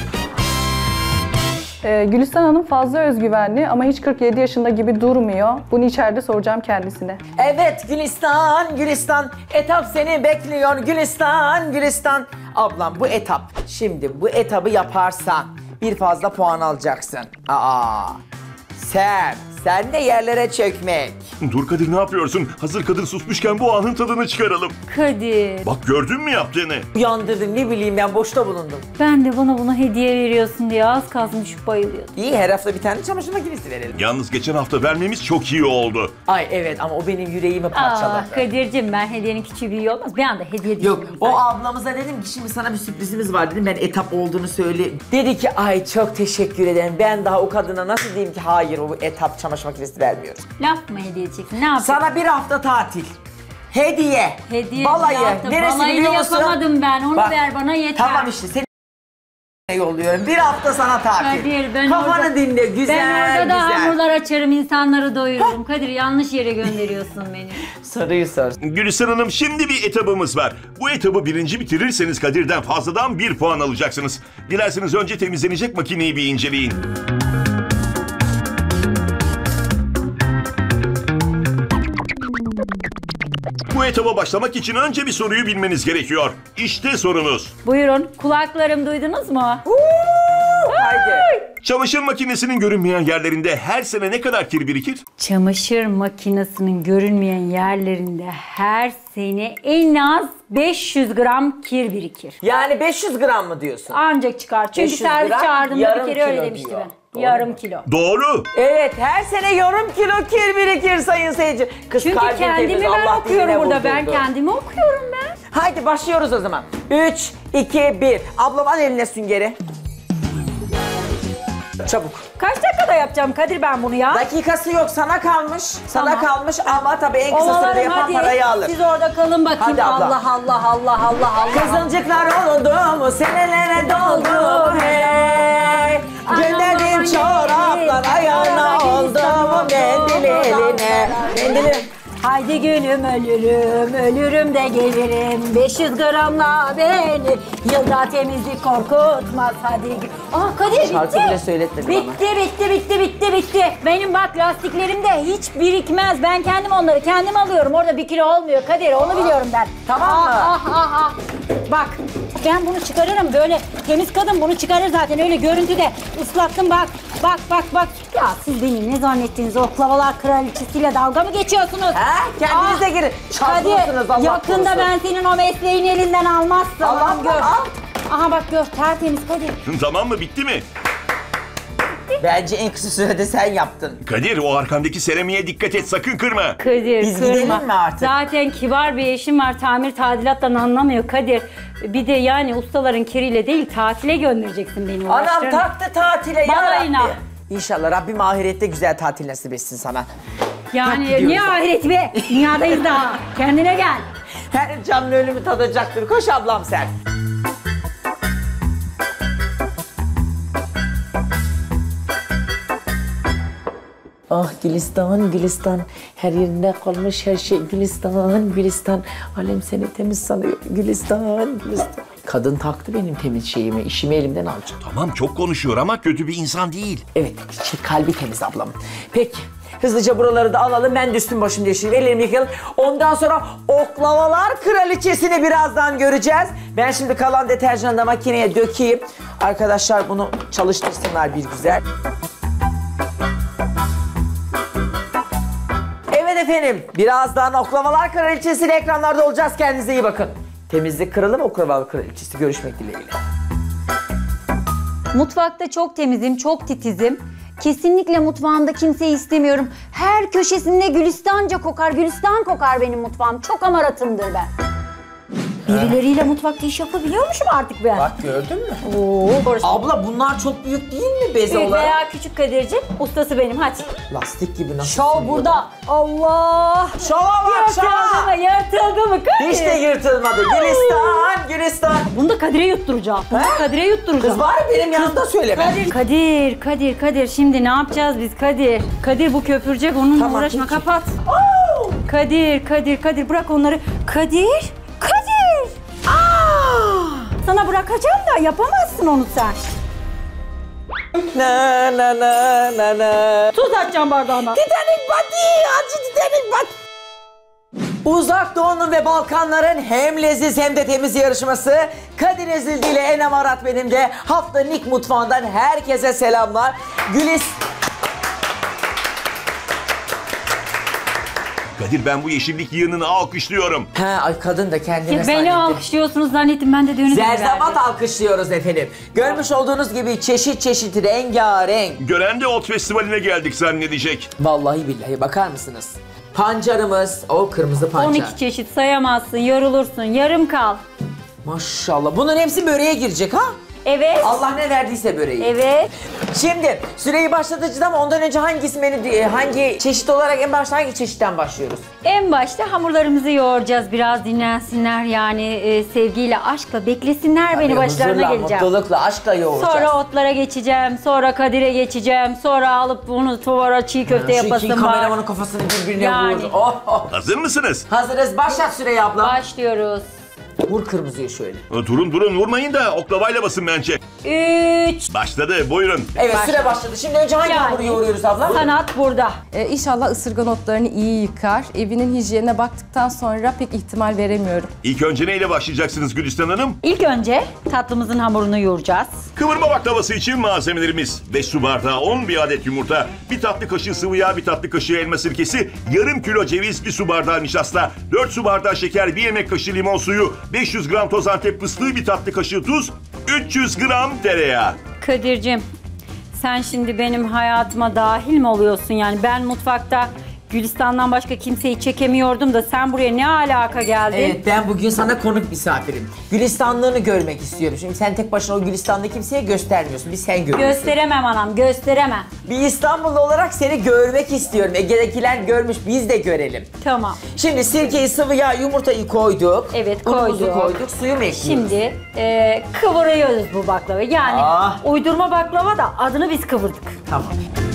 Speaker 3: dileyin.
Speaker 5: Gülistan Hanım fazla özgüvenli ama hiç 47 yaşında gibi durmuyor. Bunu içeride soracağım kendisine.
Speaker 3: Evet Gülistan. Etap seni bekliyor. Gülistan. Ablam bu etap. Şimdi bu etabı yaparsan bir fazla puan alacaksın. Sen de yerlere çökmek.
Speaker 8: Dur Kadir, ne yapıyorsun? Hazır kadın susmuşken bu anın tadını çıkaralım.
Speaker 2: Kadir,
Speaker 8: Bak, gördün mü yaptığını?
Speaker 3: Uyandırdın, ne bileyim ben, boşta bulundum.
Speaker 2: ben de bana hediye veriyorsun diye az kalsın düşüp bayılıyordum.
Speaker 3: İyi, her hafta bir tane çamaşır makinesi verelim.
Speaker 8: Yalnız geçen hafta vermemiz çok iyi oldu.
Speaker 3: Ay evet, ama o benim yüreğimi parçaladı.
Speaker 2: Kadir'cim, ben hediyenin küçüğü büyüğü olmaz. Bir anda hediye
Speaker 3: Yok,
Speaker 2: düşündüm
Speaker 3: o
Speaker 2: zaten.
Speaker 3: ablamıza dedim ki şimdi sana bir sürprizimiz var dedim, ben etap olduğunu söyle. Dedi ki ay çok teşekkür ederim, ben daha o kadına nasıl diyeyim ki hayır, o etap çamaşır makinesi vermiyoruz.
Speaker 2: Laf mı hediye edeceksin? Ne yapayım?
Speaker 3: Sana bir hafta tatil. Hediye. Balayı.
Speaker 2: yaptım.
Speaker 3: Neresi
Speaker 2: Balayını
Speaker 3: biliyor musun?
Speaker 2: yapamadım ben. Onu
Speaker 3: Bak,
Speaker 2: ver bana yeter.
Speaker 3: Tamam işte, seni yolluyorum. Bir hafta sana tatil.
Speaker 2: Kadir, ben
Speaker 3: Kafanı
Speaker 2: orada-
Speaker 3: dinle, güzel
Speaker 2: Ben orada da
Speaker 3: güzel.
Speaker 2: hamurlar açarım, insanları doyururum. Kadir, yanlış yere gönderiyorsun beni.
Speaker 3: Soruyu sor.
Speaker 8: Gülistan Hanım, şimdi bir etabımız var. Bu etabı birinci bitirirseniz Kadir'den fazladan 1 puan alacaksınız. Dilerseniz önce temizlenecek makineyi bir inceleyin. Bu etaba başlamak için önce bir soruyu bilmeniz gerekiyor. İşte sorunuz.
Speaker 2: Buyurun, kulaklarım, duydunuz mu?
Speaker 3: Haydi.
Speaker 8: Çamaşır makinesinin görünmeyen yerlerinde her sene ne kadar kir birikir?
Speaker 2: Çamaşır makinesinin görünmeyen yerlerinde her sene en az 500 gram kir birikir.
Speaker 3: Yani 500 gram mı diyorsun?
Speaker 2: Ancak çıkar. Çünkü
Speaker 3: 500
Speaker 2: servis
Speaker 3: gram,
Speaker 2: çağırdığımda
Speaker 3: yarım
Speaker 2: bir kere öyle
Speaker 3: kilo
Speaker 2: demişti
Speaker 3: diyor.
Speaker 2: ben.
Speaker 3: Doğru
Speaker 2: Yarım
Speaker 3: mu?
Speaker 2: kilo.
Speaker 8: Doğru.
Speaker 3: Evet, her sene yarım kilo kir birikir sayın seyirci. Kız
Speaker 2: Çünkü
Speaker 3: kalbin
Speaker 2: kendimi
Speaker 3: temiz,
Speaker 2: ben
Speaker 3: Allah
Speaker 2: okuyorum
Speaker 3: diline
Speaker 2: burada. Ben
Speaker 3: vurdurdu.
Speaker 2: kendimi okuyorum ben.
Speaker 3: Haydi başlıyoruz o zaman. 3, 2, 1. Ablam al eline süngeri. Çabuk.
Speaker 2: Kaç dakikada yapacağım Kadir ben bunu ya?
Speaker 3: Dakikası yok, sana kalmış. Sana
Speaker 2: Tamam.
Speaker 3: kalmış ama tabii en kısa sürede yapan
Speaker 2: hadi.
Speaker 3: parayı alır.
Speaker 2: Siz orada kalın bakayım.
Speaker 3: Hadi abla.
Speaker 2: Allah.
Speaker 3: Kızılcıklar oldu, senelere doldu hey. Gönderdim çoraplar ayağına oldu, mendil eline. Mendili.
Speaker 2: Haydi gülüm ölürüm de gelirim. 500 gramla beni yılda temizlik korkutmaz. Hadi Kadir
Speaker 3: Şarkı bile söyletmedi bana.
Speaker 2: Bitti. Benim bak lastiklerimde hiç birikmez. Ben kendim alıyorum. Orada 1 kilo olmuyor Kadir, onu biliyorum ben.
Speaker 3: Tamam mı?
Speaker 2: Bak ben bunu çıkarırım, böyle temiz kadın bunu çıkarır zaten, öyle görüntüde ıslattım bak. Ya siz beni ne zannettiğiniz, oklavalar kraliçesiyle dalga mı geçiyorsunuz?
Speaker 3: Ha? Kendinize girin. Çarpıyorsunuz Allah
Speaker 2: yakında
Speaker 3: korusun.
Speaker 2: ben senin o mesleğini elinden almazsam.
Speaker 3: Allah
Speaker 2: gör.
Speaker 3: al.
Speaker 2: Aha bak gör, tertemiz Kadir.
Speaker 8: Tamam mı? Bitti mi?
Speaker 3: Bence en kısa sürede sen yaptın.
Speaker 8: Kadir o arkandaki seramiğe dikkat et, sakın kırma.
Speaker 2: Kadir
Speaker 3: Biz gidelim mi artık?
Speaker 2: Zaten kibar bir eşim var, tamir tadilattan anlamıyor Kadir. Bir de yani ustaların kiriyle değil, tatile göndereceksin beni.
Speaker 3: Anam taktı tatile ya
Speaker 2: Balayına.
Speaker 3: Rabbi. İnşallah Rabbim ahirette güzel tatil nasip etsin sana.
Speaker 2: Yani
Speaker 3: gidiyoruz
Speaker 2: niye
Speaker 3: daha.
Speaker 2: ahiret be? Dünyadayız daha. Kendine gel.
Speaker 3: Her canlı ölümü tadacaktır. Koş ablam sen. Ah Gülistan, her yerinde kalmış her şey Gülistan. Alem seni temiz sanıyor, Gülistan. Kadın taktı benim temiz şeyimi, işimi elimden alacak.
Speaker 8: Tamam çok konuşuyor ama kötü bir insan değil.
Speaker 3: Evet, kalbi temiz ablam. Peki, hızlıca buraları da alalım, ben de üstüm başım değiştireyim, ellerimi yıkayalım. Ondan sonra oklavalar kraliçesini birazdan göreceğiz. Ben şimdi kalan deterjanı da makineye dökeyim. Arkadaşlar bunu çalıştırsınlar bir güzel. Evet efendim, birazdan oklavalar kraliçesiyle ekranlarda olacağız. Kendinize iyi bakın. Temizlik kralı mı oklavalar kraliçesi? Görüşmek dileğiyle.
Speaker 2: Mutfakta çok temizim, çok titizim. Kesinlikle mutfağımda kimseyi istemiyorum. Her köşesinde Gülistan kokar benim mutfağım. Çok amaratımdır ben. Birileriyle mutfakta iş yapabiliyormuşum artık ben.
Speaker 3: Bak gördün mü?
Speaker 2: Oo,
Speaker 3: Abla bunlar çok büyük değil mi beze
Speaker 2: büyük
Speaker 3: olarak?
Speaker 2: veya küçük Kadir'cim, ustası benim, hadi.
Speaker 3: Lastik gibi nasıl
Speaker 2: Şov
Speaker 3: sığıyor?
Speaker 2: burada. Allah!
Speaker 3: Şova bak şova!
Speaker 2: Yırtıldı mı Kadir?
Speaker 3: Hiç de yırtılmadı. Gülistan.
Speaker 2: Bunu da Kadir'e yutturacağım.
Speaker 3: Kız var benim yanımda söyleme.
Speaker 2: Kadir şimdi ne yapacağız biz Kadir? Kadir bu köpürecek, onunla
Speaker 3: Tamam,
Speaker 2: uğraşma,
Speaker 3: peki.
Speaker 2: kapat. Kadir bırak onları. Kadir! Sana bırakacağım da yapamazsın onu sen.
Speaker 3: Na.
Speaker 2: Tuz atacağım bardağına.
Speaker 3: Titanic Body! Acı Titanic Body! Uzak Doğu'nun ve Balkanların hem leziz hem de temiz yarışması Kadir Ezildi ile Enem Arat benim de haftanın ilk mutfağından herkese selamlar.
Speaker 8: Kadir ben bu yeşillik yığınını alkışlıyorum.
Speaker 3: Ay kadın da kendine
Speaker 2: Beni
Speaker 3: zannetti.
Speaker 2: alkışlıyorsunuz zannettim, ben de dönüp
Speaker 3: Zerzavat alkışlıyoruz efendim. Görmüş olduğunuz gibi çeşit rengarenk.
Speaker 8: Gören de ot festivaline geldik zannedecek.
Speaker 3: Vallahi billahi bakar mısınız? Pancarımız, o kırmızı pancar.
Speaker 2: 12 çeşit sayamazsın, yorulursun, yarım kal.
Speaker 3: Maşallah. Bunun hepsi böreğe girecek ha?
Speaker 2: Evet.
Speaker 3: Allah ne verdiyse böreği.
Speaker 2: Evet.
Speaker 3: Şimdi süreyi başlatacağız ama ondan önce hangi çeşit olarak en başta hangi çeşitten başlıyoruz?
Speaker 2: En başta hamurlarımızı yoğuracağız, biraz dinlensinler yani sevgiyle, aşkla beklesinler, beni başlarına
Speaker 3: Huzurla,
Speaker 2: geleceğim.
Speaker 3: mutlulukla, aşkla yoğuracağız.
Speaker 2: Sonra otlara geçeceğim, sonra Kadir'e geçeceğim, sonra alıp bunu tuvara çiğ köfte
Speaker 3: Şu iki
Speaker 2: yapasım var.
Speaker 3: kameramanın kafasını birbirine
Speaker 2: Yani.
Speaker 3: vurur. Oh.
Speaker 8: Hazır mısınız?
Speaker 3: Hazırız. Başlat süreyi abla.
Speaker 2: Başlıyoruz.
Speaker 3: Vur kırmızıyı şöyle.
Speaker 8: Durun vurmayın da oklavayla basın bence.
Speaker 2: 3.
Speaker 8: Başladı buyurun.
Speaker 3: Evet süre başladı. Şimdi önce hangi hamuru yoğuruyoruz abla?
Speaker 2: Sanat burada.
Speaker 4: İnşallah ısırgan otlarını iyi yıkar. Evinin hijyenine baktıktan sonra pek ihtimal veremiyorum.
Speaker 8: İlk önce neyle başlayacaksınız Gülistan Hanım?
Speaker 2: İlk önce tatlımızın hamurunu yoğuracağız.
Speaker 8: Kıvırma baklavası için malzemelerimiz: 5 su bardağı 11 adet yumurta, 1 tatlı kaşığı sıvı yağ, 1 tatlı kaşığı elma sirkesi, yarım kilo ceviz, 1 su bardağı nişasta, 4 su bardağı şeker, 1 yemek kaşığı limon suyu, 500 gram toz Antep fıstığı, 1 tatlı kaşığı tuz, 300 gram tereyağı.
Speaker 2: Kadir'cim, sen şimdi benim hayatıma dahil mi oluyorsun yani? Ben mutfakta Gülistan'dan başka kimseyi çekemiyordum da sen buraya ne alaka geldin?
Speaker 3: Evet, ben bugün sana konuk misafirim. Gülistanlığını görmek istiyorum. Şimdi sen tek başına o Gülistan'da kimseye göstermiyorsun. Bir sen görüyorsun.
Speaker 2: Gösteremem anam, gösteremem.
Speaker 3: Bir İstanbullu olarak seni görmek istiyorum. Ege'dekiler görmüş, biz de görelim.
Speaker 2: Tamam.
Speaker 3: Şimdi sirkeyi, sıvı yağ, yumurtayı koyduk.
Speaker 2: Evet,
Speaker 3: Unumuzu
Speaker 2: koyduk.
Speaker 3: koyduk, suyu mu ekliyoruz?
Speaker 2: Şimdi kıvırıyoruz bu baklavayı. Yani
Speaker 3: Ah.
Speaker 2: uydurma baklava da adını biz kıvırdık.
Speaker 3: Tamam.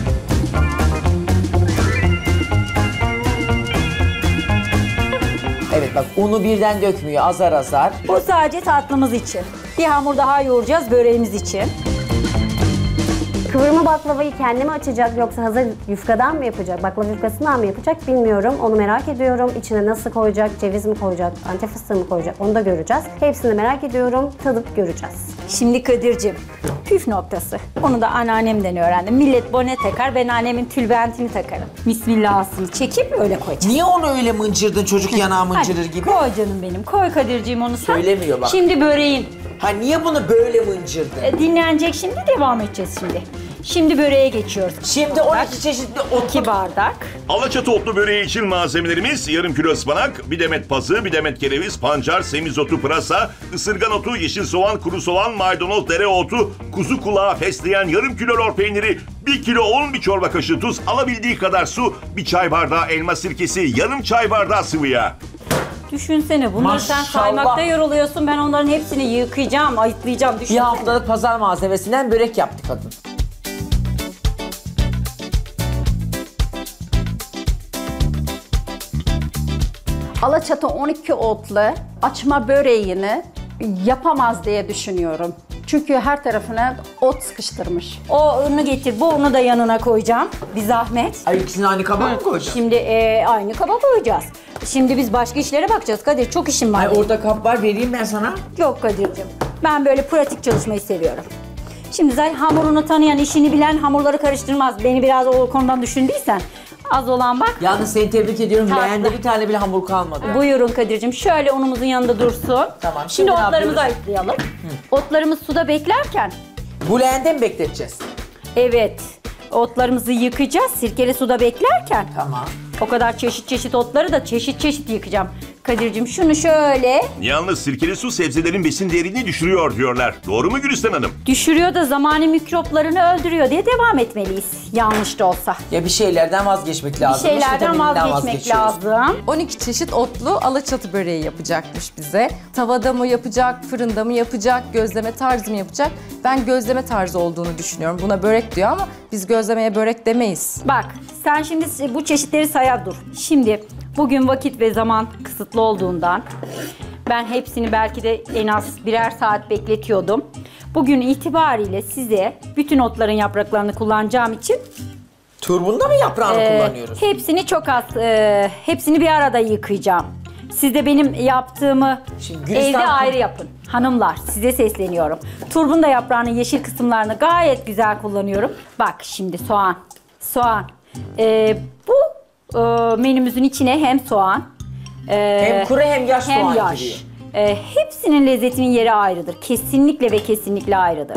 Speaker 3: Evet bak, unu birden dökmüyor, azar azar.
Speaker 2: Bu sadece tatlımız için. Bir hamur daha yoğuracağız böreğimiz için.
Speaker 7: Kıvırma baklavayı kendi mi açacak yoksa hazır yufkadan mı yapacak? Baklava yufkasından mı yapacak bilmiyorum. Onu merak ediyorum. İçine nasıl koyacak? Ceviz mi koyacak? Antep fıstığı mı koyacak? Onu da göreceğiz. Hepsini merak ediyorum. Tadıp göreceğiz.
Speaker 2: Şimdi Kadir'cim, püf noktası. Onu da anneannemden öğrendim. Millet bone takar, ben annemin tülbentini takarım. Bismillah'ını çekip öyle koyacağım.
Speaker 3: Niye onu öyle mıncırdın, çocuk yanağı mıncırır gibi?
Speaker 2: Koy canım benim, koy Kadir'ciğim onu sen.
Speaker 3: Söylemiyor bak.
Speaker 2: Şimdi böreğin.
Speaker 3: Ha niye bunu böyle mıncırdın?
Speaker 2: Dinlenecek şimdi, devam edeceğiz şimdi. Şimdi böreğe geçiyoruz.
Speaker 3: Şimdi 12 çeşitli
Speaker 2: 2 bardak.
Speaker 8: Alaçatı otlu böreği için malzemelerimiz yarım kilo ıspanak, bir demet pazı, bir demet kereviz, pancar, semizotu, pırasa, ısırgan otu, yeşil soğan, kuru soğan, maydanoz, dereotu, kuzu kulağı, fesleğen, yarım kilo lor peyniri, 1 kilo un, bir çorba kaşığı tuz, alabildiği kadar su, bir çay bardağı elma sirkesi, yarım çay bardağı sıvı yağ.
Speaker 2: Düşünsene bunları sen
Speaker 3: Maşallah.
Speaker 2: saymakta yoruluyorsun. Ben onların hepsini yıkayacağım, ayıtlayacağım.
Speaker 3: Bir
Speaker 2: Düşünsene.
Speaker 3: haftalık pazar malzemesinden börek yaptı kadın.
Speaker 9: Alaçatı 12 otlu açma böreğini yapamaz diye düşünüyorum. Çünkü her tarafına ot sıkıştırmış.
Speaker 2: O unu getir, bu unu da yanına koyacağım. Bir zahmet.
Speaker 3: Ay ikisini aynı kabağa mı koyacaksın?
Speaker 2: Şimdi aynı kaba koyacağız. Şimdi biz başka işlere bakacağız Kadir. Çok işim var.
Speaker 3: Ay
Speaker 2: benim.
Speaker 3: orada kap var, vereyim ben sana.
Speaker 2: Yok Kadir'cim. Ben böyle pratik çalışmayı seviyorum. Şimdi zaten hamurunu tanıyan, işini bilen hamurları karıştırmaz. Beni biraz o konudan düşündüysen. Az olan bak.
Speaker 3: Yalnız seni tebrik ediyorum.
Speaker 2: Tatlı.
Speaker 3: Leğende bir tane bile hamur kalmadı.
Speaker 2: Buyurun Kadir'cim. Şöyle unumuzun yanında dursun.
Speaker 3: Tamam,
Speaker 2: Şimdi
Speaker 3: şimdi ne
Speaker 2: otlarımızı
Speaker 3: yapıyoruz?
Speaker 2: ayıklayalım. Otlarımız suda beklerken.
Speaker 3: Bu leğende mi bekleteceğiz?
Speaker 2: Evet. Otlarımızı yıkayacağız. Sirkeli suda beklerken.
Speaker 3: Tamam.
Speaker 2: O kadar çeşit çeşit otları da çeşit çeşit yıkayacağım. Kadir'cim şunu şöyle
Speaker 8: Yalnız sirkeli su sebzelerin besin değerini düşürüyor diyorlar. Doğru mu Gülistan Hanım?
Speaker 2: düşürüyor da zamani mikroplarını öldürüyor diye devam etmeliyiz. Yanlış da olsa.
Speaker 3: Ya bir şeylerden vazgeçmek
Speaker 2: Bir
Speaker 3: lazım.
Speaker 2: şeylerden vazgeçmek lazım.
Speaker 4: 12 çeşit otlu alaçatı böreği yapacakmış bize. Tavada mı yapacak, fırında mı yapacak, gözleme tarzı mı yapacak? Ben gözleme tarzı olduğunu düşünüyorum. Buna börek diyor ama biz gözlemeye börek demeyiz.
Speaker 2: Bak sen şimdi bu çeşitleri sayar dur. Şimdi bugün vakit ve zaman kısıtlı olduğundan ben hepsini belki de en az birer saat bekletiyordum. Bugün itibariyle size bütün otların yapraklarını kullanacağım için
Speaker 3: Turbunda mı yaprağını kullanıyoruz?
Speaker 2: hepsini çok az, hepsini bir arada yıkayacağım. Siz de benim yaptığımı
Speaker 3: Şimdi Gülistan-
Speaker 2: evde ayrı yapın. Hanımlar size sesleniyorum. Turbunda yaprağının yeşil kısımlarını gayet güzel kullanıyorum. Bak şimdi soğan. Bu menümüzün içine hem soğan,
Speaker 3: Hem kuru hem yaş
Speaker 2: hem
Speaker 3: soğan
Speaker 2: yaş.
Speaker 3: giriyor.
Speaker 2: Hepsinin lezzetinin yeri ayrıdır. Kesinlikle ve kesinlikle ayrıdır.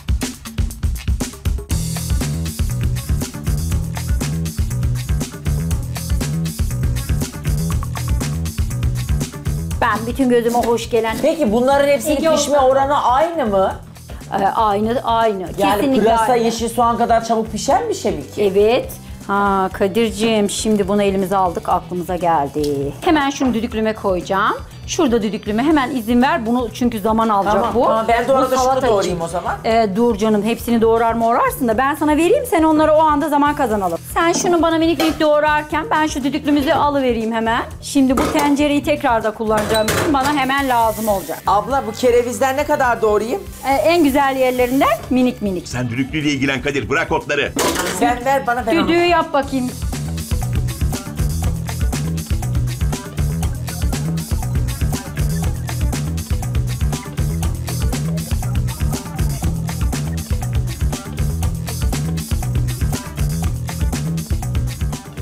Speaker 2: Ben bütün gözüme hoş gelen
Speaker 3: Peki bunların hepsinin
Speaker 2: Ege
Speaker 3: pişme
Speaker 2: olsa-
Speaker 3: oranı aynı mı?
Speaker 2: aynı.
Speaker 3: Yani
Speaker 2: Kesinlikle
Speaker 3: pırasa,
Speaker 2: aynı.
Speaker 3: yeşil soğan kadar çabuk pişer bir şey mi ki?
Speaker 2: Evet. Ha Kadir'ciğim şimdi bunu elimize aldık aklımıza geldi. Hemen şunu düdüklüme koyacağım. Şurada düdüklüme hemen izin ver bunu çünkü zaman alacak
Speaker 3: Tamam,
Speaker 2: bu.
Speaker 3: tamam. Ben de orada
Speaker 2: Bu
Speaker 3: şunu
Speaker 2: salata
Speaker 3: doğrayayım
Speaker 2: için.
Speaker 3: o zaman.
Speaker 2: Dur canım hepsini doğrarsın da ben sana vereyim sen onları o anda zaman kazanalım. Sen şunu bana minik minik doğrarken ben şu düdüklümüzü alıvereyim hemen. Şimdi bu tencereyi tekrar da kullanacağım için bana hemen lazım olacak.
Speaker 3: Abla bu kerevizden ne kadar doğrayayım?
Speaker 2: En güzel yerlerinden minik minik.
Speaker 8: Sen düdüklüyle ilgilen Kadir, bırak otları.
Speaker 3: Sen ver bana, ben onu.
Speaker 2: Düdüğü yap bakayım.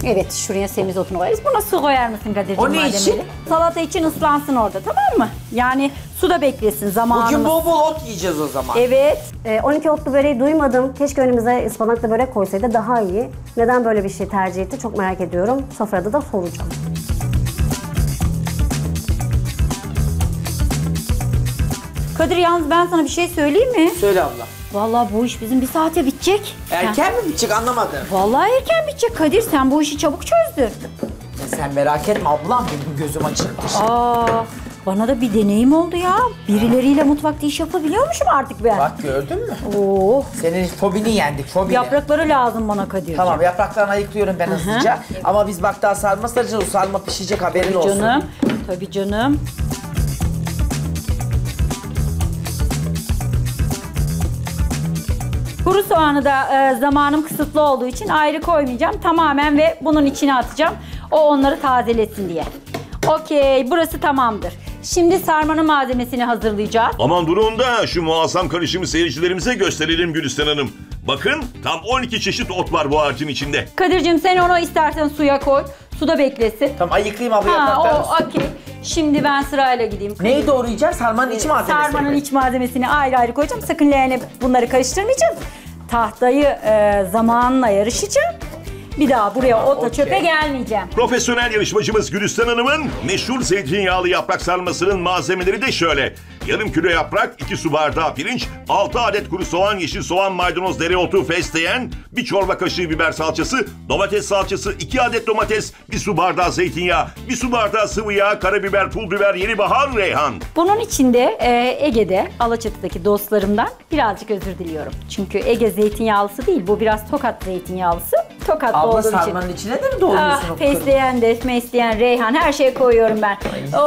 Speaker 2: Evet, şuraya semizotunu koyarız. Buna su koyar mısın Kadir'cim?
Speaker 3: O ne için?
Speaker 2: Salata için ıslansın orada, tamam mı? Yani suda beklesin zamanımız.
Speaker 3: Bugün bol bol ot yiyeceğiz o zaman.
Speaker 2: Evet.
Speaker 7: 12 otlu böreği duymadım. Keşke önümüze ıspanaklı börek koysaydı daha iyi. Neden böyle bir şey tercih etti çok merak ediyorum. Sofrada da soracağım.
Speaker 2: Kadir yalnız ben sana bir şey söyleyeyim mi?
Speaker 3: Söyle abla.
Speaker 2: Vallahi bu iş bizim bir saate bitecek.
Speaker 3: Erken mi bitecek anlamadım.
Speaker 2: Vallahi erken bitecek Kadir. Sen bu işi çabuk çözdün.
Speaker 3: Sen merak etme ablam benim gözüm açıktır.
Speaker 2: Bana da bir deneyim oldu ya. Birileriyle mutfakta iş yapabiliyormuşum artık ben.
Speaker 3: Bak gördün mü?
Speaker 2: Oo.
Speaker 3: Senin fobini yendik fobini.
Speaker 2: Yaprakları lazım bana Kadir'ciğim.
Speaker 3: Tamam yapraklarını ayıklıyorum ben hızlıca. Ama biz bak daha sarma saracağız. O sarma pişecek haberin olsun.
Speaker 2: Canım. Tabii canım. Kuru soğanı da zamanım kısıtlı olduğu için ayrı koymayacağım. Tamamen ve bunun içine atacağım. O onları tazelesin diye. Okey, burası tamamdır. Şimdi sarmanın malzemesini hazırlayacağız.
Speaker 8: Aman durun da şu muazzam karışımı seyircilerimize gösterelim Gülistan Hanım. Bakın tam 12 çeşit ot var bu harcın içinde.
Speaker 2: Kadir'cim sen onu istersen suya koy. Suda beklesin.
Speaker 3: Tamam ayıklayayım abla yapraklarını.
Speaker 2: Okey. Şimdi ben sırayla gideyim.
Speaker 3: Neyi doğrayacağız? Sarmanın iç malzemesini.
Speaker 2: Sarmanın iç malzemesini ayrı ayrı koyacağım. Sakın leğene bunları karıştırmayacağım. Tahtayı zamanla yarışacağım. Bir daha buraya ota çöpe gelmeyeceğim.
Speaker 8: Profesyonel yarışmacımız Gülistan Hanım'ın meşhur zeytinyağlı yaprak sarmasının malzemeleri de şöyle. Yarım kilo yaprak, 2 su bardağı pirinç, 6 adet kuru soğan, yeşil soğan, maydanoz, dereotu, fesleğen, 1 çorba kaşığı biber salçası, domates salçası, 2 adet domates, 1 su bardağı zeytinyağı, 1 su bardağı sıvı yağ, karabiber, pul biber, yeni bahar, reyhan.
Speaker 2: Bunun içinde Ege'de, Alaçatı'daki dostlarımdan birazcık özür diliyorum. Çünkü Ege zeytinyağlısı değil, bu biraz Tokat zeytinyağlısı. Tokatlı
Speaker 3: Abla
Speaker 2: olduğum için.
Speaker 3: sarmanın içine de mi doğruyorsun o
Speaker 2: Fesleğen, defmesleğen, reyhan her şeyi koyuyorum ben.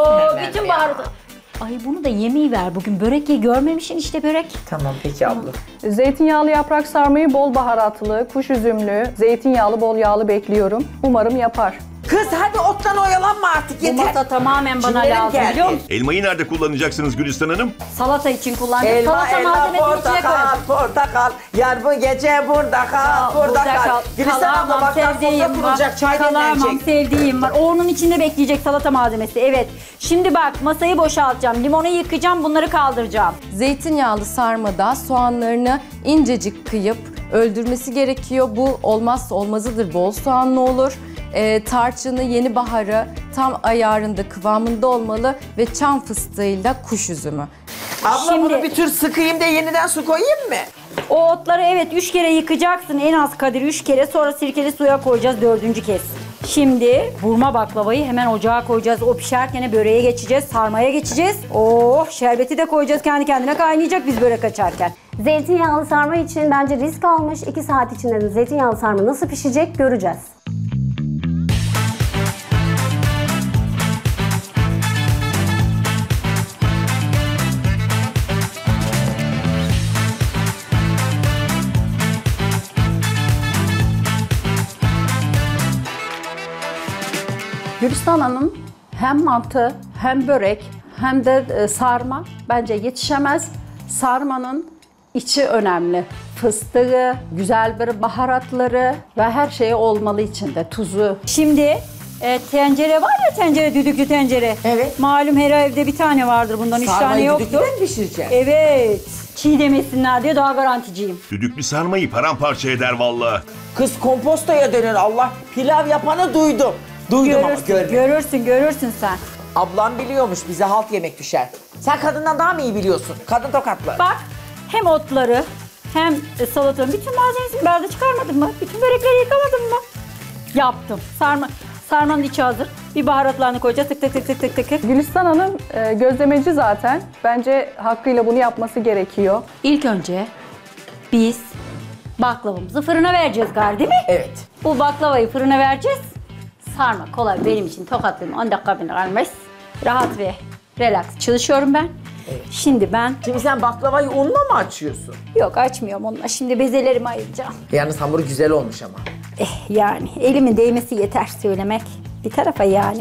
Speaker 2: Bütün baharatı. Ay bunu da yemeği ver bugün. Börek ye, görmemişsin işte börek.
Speaker 3: Tamam peki abla.
Speaker 5: Zeytinyağlı yaprak sarmayı bol baharatlı, kuş üzümlü, zeytinyağlı, bol yağlı bekliyorum. Umarım yapar.
Speaker 3: Kız hadi ottan oyalanma artık
Speaker 2: Bu
Speaker 3: yeter.
Speaker 2: masa tamamen bana
Speaker 3: Kimlerin
Speaker 2: lazım
Speaker 3: geldi?
Speaker 2: biliyor musun?
Speaker 8: Elmayı nerede kullanacaksınız Gülistan Hanım?
Speaker 2: Salata için kullanacağım.
Speaker 3: Elma,
Speaker 2: Salata
Speaker 3: elma,
Speaker 2: malzemesini içine koyacağım.
Speaker 3: portakal. Yar bu gece burada kal, burada kal. Gülistan abla bak daha sofra kurulacak, çay
Speaker 2: Kalamam,
Speaker 3: demlenecek.
Speaker 2: sevdiğim var. Onun içinde bekleyecek salata malzemesi. Evet. Şimdi bak masayı boşaltacağım. Limonu yıkayacağım, bunları kaldıracağım.
Speaker 4: Zeytinyağlı sarmada soğanlarını incecik kıyıp öldürmesi gerekiyor. Bu olmazsa olmazıdır. Bol soğanlı olur. Tarçını, yeni baharı tam ayarında, kıvamında olmalı ve çam fıstığıyla kuş üzümü.
Speaker 3: Abla
Speaker 2: Şimdi-
Speaker 3: bunu bir tür sıkayım da yeniden su koyayım mı?
Speaker 2: O otları evet 3 kere yıkacaksın en az Kadir 3 kere, sonra sirkeli suya koyacağız 4. kez. Şimdi burma baklavayı hemen ocağa koyacağız. O pişerken böreğe geçeceğiz, sarmaya geçeceğiz. Oh şerbeti de koyacağız, kendi kendine kaynayacak biz börek açarken.
Speaker 7: Zeytinyağlı sarma için bence risk almış. 2 saat içinde de zeytinyağlı sarma nasıl pişecek göreceğiz.
Speaker 9: Gülistan Hanım hem mantı hem börek hem de sarma bence yetişemez. Sarmanın içi önemli. Fıstığı, güzel bir baharatları ve her şey olmalı içinde. Tuzu.
Speaker 2: Şimdi tencere var ya, tencere, düdüklü tencere.
Speaker 3: Evet.
Speaker 2: Malum her evde bir tane vardır, bundan 3 tane
Speaker 3: Sarmayı
Speaker 2: yoktu.
Speaker 3: düdüklüde mi pişireceksin?
Speaker 2: Evet. Çiğ demesinler diye daha garanticiyim.
Speaker 8: Düdüklü sarmayı paramparça eder vallahi.
Speaker 3: Kız kompostoya dönün Allah. Pilav yapanı duydum. Duydum ama görmedim.
Speaker 2: Görürsün sen.
Speaker 3: Ablam biliyormuş bize halt yemek düşer. Sen kadından daha mı iyi biliyorsun? Kadın tokatlı.
Speaker 2: Bak hem otları hem salatanın bütün malzemesini ben de çıkarmadım mı? Bütün börekleri yıkamadım mı? Yaptım. Sarmanın içi hazır. Bir baharatlarını koyacağız. Tık tık tık tık tık tık tık.
Speaker 5: Gülistan Hanım gözlemeci zaten. Bence hakkıyla bunu yapması gerekiyor.
Speaker 2: İlk önce biz baklavamızı fırına vereceğiz galiba, değil mi?
Speaker 3: Evet.
Speaker 2: Bu baklavayı fırına vereceğiz. Sarma kolay benim için, tokatlıyım 10 dakika bile kalmaz. Rahat ve relax çalışıyorum ben.
Speaker 3: Evet.
Speaker 2: Şimdi ben
Speaker 3: Şimdi sen baklavayı unla mı açıyorsun?
Speaker 2: yok açmıyorum onunla. Şimdi bezelerimi ayıracağım.
Speaker 3: Yalnız hamuru güzel olmuş ama.
Speaker 2: Yani elimin değmesi yeter söylemek. Bir tarafa yani.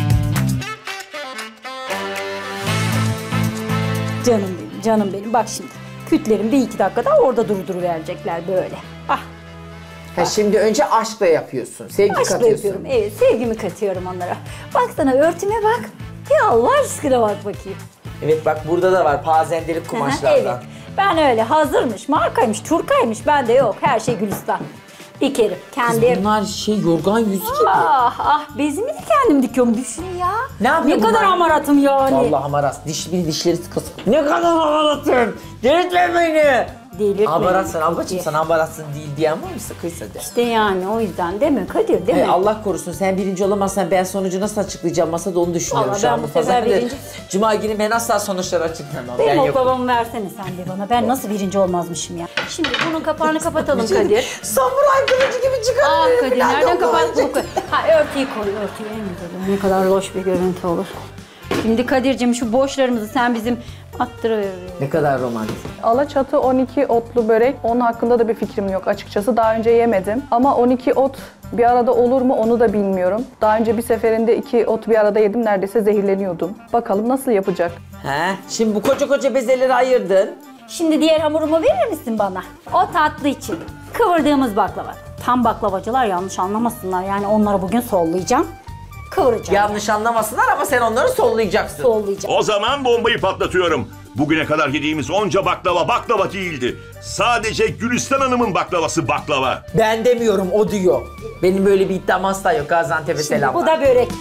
Speaker 2: Canım benim, canım benim. Bak şimdi kütlerim 1-2 dakikada orada durduruverecekler böyle. Ah.
Speaker 3: Ha, şimdi önce aşkla yapıyorsun. Sevgi
Speaker 2: Aşkla
Speaker 3: katıyorsun.
Speaker 2: yapıyorum. Evet, sevgimi katıyorum onlara. Baksana örtüme bak. Ya Allah aşkına bak bakayım.
Speaker 3: Evet bak burada da var pazendelik kumaşlardan.
Speaker 2: Evet. Ben öyle hazırmış, markaymış, turkaymış. Bende yok. Her şey Gülistan. Dikerim. Kendim.
Speaker 3: Bunlar yorgan yüzü gibi.
Speaker 2: Ah bezimi de kendim dikiyorum düşün ya.
Speaker 3: Ne yapıyor
Speaker 2: Ne kadar
Speaker 3: bunlar?
Speaker 2: amaratım yani.
Speaker 3: Vallahi hamarat. Dişleri sıkısın. Ne kadar hamaratım. Delirtme beni.
Speaker 2: Delirtme.
Speaker 3: Hamaratsın ablacığım, sen hamaratsın değil diyen var mı? Sıkıysa de.
Speaker 2: İşte yani o yüzden değil mi Kadir değil mi?
Speaker 3: Allah korusun sen birinci olamazsan ben sonucu nasıl açıklayacağım masada onu düşünüyorum
Speaker 2: Vallahi
Speaker 3: şu
Speaker 2: ben
Speaker 3: an.
Speaker 2: bu sefer
Speaker 3: Pazarda
Speaker 2: birinci-
Speaker 3: Cuma günü ben asla sonuçları açıklamam.
Speaker 2: Benim
Speaker 3: Ben yokum.
Speaker 2: oklavamı versene sen de bana. Ben nasıl birinci olmazmışım ya. Şimdi bunun kapağını kapatalım Kadir.
Speaker 3: Samuray kılıcı gibi çıkarıyor.
Speaker 2: Kadir nereden kapat bunu koy. Ha örtüyü koy örtüyü en güzeli. Ne kadar loş bir görüntü olur. Şimdi Kadir'cim şu boşlarımızı sen bizim attırıver.
Speaker 3: Ne kadar romantik.
Speaker 5: Alaçatı 12 otlu börek. Onun hakkında da bir fikrim yok açıkçası. Daha önce yemedim. Ama 12 ot bir arada olur mu onu da bilmiyorum. Daha önce bir seferinde 2 ot bir arada yedim. Neredeyse zehirleniyordum. Bakalım nasıl yapacak?
Speaker 3: He, şimdi bu koca bezeleri ayırdın.
Speaker 2: Şimdi diğer hamurumu verir misin bana? O tatlı için kıvırdığımız baklava. Tam baklavacılar yanlış anlamasınlar. Yani onları bugün sollayacağım. Kıvıracağım.
Speaker 3: Yanlış anlamasınlar ama sen onları sollayacaksın.
Speaker 2: Sollayacağım.
Speaker 8: O zaman bombayı patlatıyorum. Bugüne kadar yediğimiz onca baklava değildi. Sadece Gülistan Hanım'ın baklavası baklava.
Speaker 3: Ben demiyorum, o diyor. Benim böyle bir iddiam asla yok. Gaziantep'e selamlar.
Speaker 2: Bu da börek.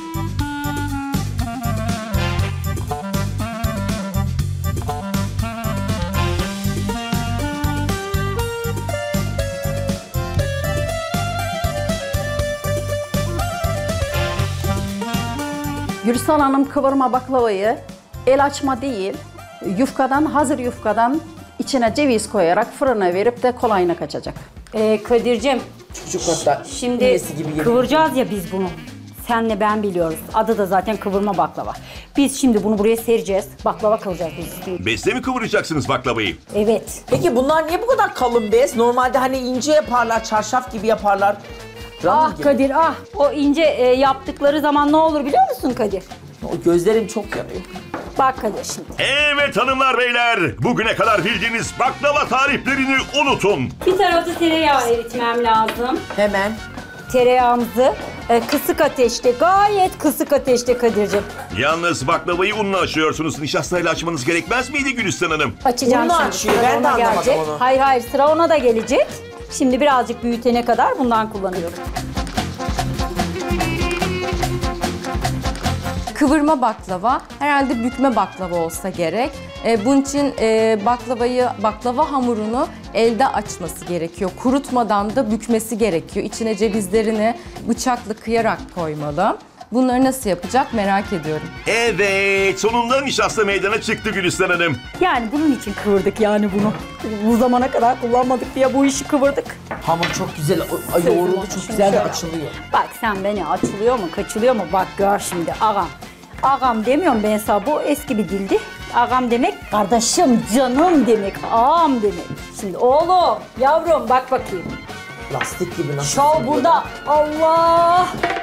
Speaker 9: Gülistan Hanım kıvırma baklavayı el açma değil, hazır yufkadan içine ceviz koyarak fırına verip de kolayına kaçacak.
Speaker 2: Kadir'cim
Speaker 3: Çocuk hatta
Speaker 2: şimdi
Speaker 3: annesi gibi yemin
Speaker 2: kıvıracağız ya biz bunu. Senle ben biliyoruz. Adı da zaten kıvırma baklava. Biz şimdi bunu buraya sereceğiz. Baklava kılacağız biz.
Speaker 8: Bezle mi kıvıracaksınız baklavayı?
Speaker 2: Evet.
Speaker 3: Peki bunlar niye bu kadar kalın bez? Normalde hani ince yaparlar, çarşaf gibi yaparlar. Runner gibi.
Speaker 2: Kadir ah. O ince yaptıkları zaman ne olur biliyor musun Kadir?
Speaker 3: O gözlerim çok yanıyor.
Speaker 2: Bak Kadir şimdi.
Speaker 8: Evet hanımlar beyler, bugüne kadar bildiğiniz baklava tariflerini unutun.
Speaker 2: Bir tarafta tereyağı eritmem lazım.
Speaker 3: Hemen.
Speaker 2: Tereyağımızı kısık ateşte, gayet kısık ateşte Kadir'cim.
Speaker 8: Yalnız baklavayı unla açıyorsunuz. Nişastayla açmanız gerekmez miydi Gülistan Hanım?
Speaker 2: Açacağım
Speaker 3: Unla
Speaker 2: şimdi.
Speaker 3: açıyor,
Speaker 2: Sıra
Speaker 3: ben de
Speaker 2: ona
Speaker 3: anlamadım
Speaker 2: gelecek.
Speaker 3: onu.
Speaker 2: Hayır sıra ona da gelecek. Şimdi birazcık büyütene kadar bundan kullanıyorum.
Speaker 4: Kıvırma baklava, herhalde bükme baklava olsa gerek. Bunun için baklava hamurunu elde açması gerekiyor. Kurutmadan da bükmesi gerekiyor. İçine cevizlerini bıçakla kıyarak koymalı. Bunları nasıl yapacak merak ediyorum.
Speaker 8: Evet, sonunda nişasta meydana çıktı Gülistan Hanım.
Speaker 2: Yani bunun için kıvırdık yani bunu. Bu zamana kadar kullanmadık diye bu işi kıvırdık.
Speaker 3: Hamur çok güzel yoğruldu, çok güzel de açılıyor.
Speaker 2: Bak sen beni açılıyor mu kaçılıyor mu bak gör şimdi ağam. Ağam demiyorum ben sana bu eski bir dildi. Ağam demek kardeşim, canım demek, ağam demek. Şimdi oğlum, yavrum bak bakayım.
Speaker 3: Lastik gibi nasıl?
Speaker 2: Şov burada. Allah!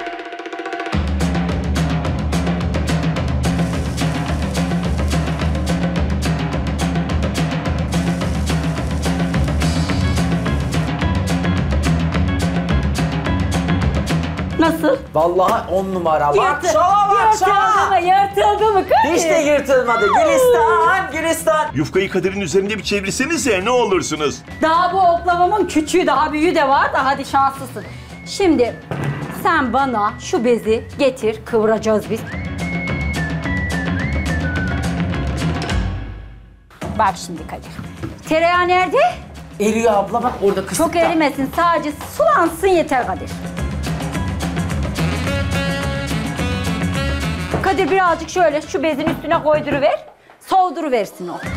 Speaker 2: Nasıl?
Speaker 3: Vallahi 10 numara. Bak şova bak şova.
Speaker 2: Yırtıldı mı kız?
Speaker 3: Hiç de yırtılmadı. Gülistan.
Speaker 8: Yufkayı Kadir'in üzerinde bir çevirsenize ne olursunuz?
Speaker 2: Daha bu oklavamın küçüğü, daha büyüğü de var da hadi şanslısın. Şimdi sen bana şu bezi getir, kıvıracağız biz. Bak şimdi Kadir. Tereyağı nerede?
Speaker 3: Eriyor abla bak orada kısıkta.
Speaker 2: Çok erimesin, sadece sulansın yeter Kadir. Kadir birazcık şöyle şu bezin üstüne koyduruver. Soğuduruversin o.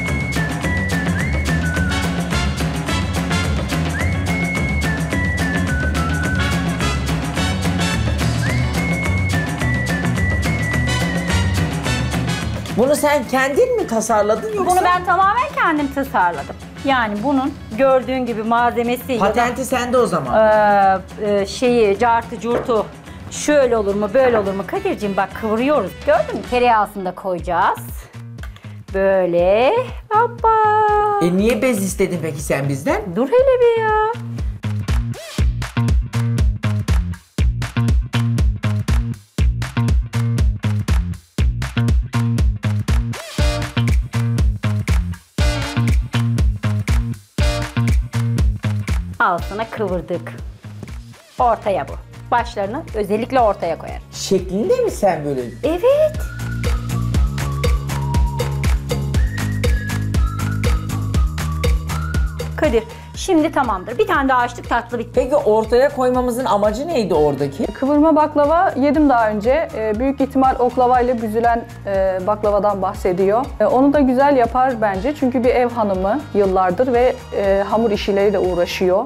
Speaker 3: Bunu sen kendin mi tasarladın yoksa?
Speaker 2: Bunu ben tamamen kendim tasarladım. Yani bunun gördüğün gibi malzemesi...
Speaker 3: Patenti sende o zaman.
Speaker 2: Cartı curtu şöyle olur mu böyle olur mu Kadir'ciğim bak kıvırıyoruz. Gördün mü? Tereyağısını da koyacağız. Böyle. Hoppa.
Speaker 3: Niye bez istedin peki sen bizden?
Speaker 2: Dur hele bir ya. sonra kıvırdık. Ortaya bu. Başlarını özellikle ortaya koyarım.
Speaker 3: Şeklinde mi sen böyle?
Speaker 2: Evet. Kadir, şimdi tamamdır. Bir tane daha açtık, tatlı bitti.
Speaker 3: Peki ortaya koymamızın amacı neydi oradaki?
Speaker 5: Kıvırma baklava yedim daha önce. Büyük ihtimal oklava ile büzülen baklavadan bahsediyor. Onu da güzel yapar bence. Çünkü bir ev hanımı yıllardır ve hamur işleriyle uğraşıyor.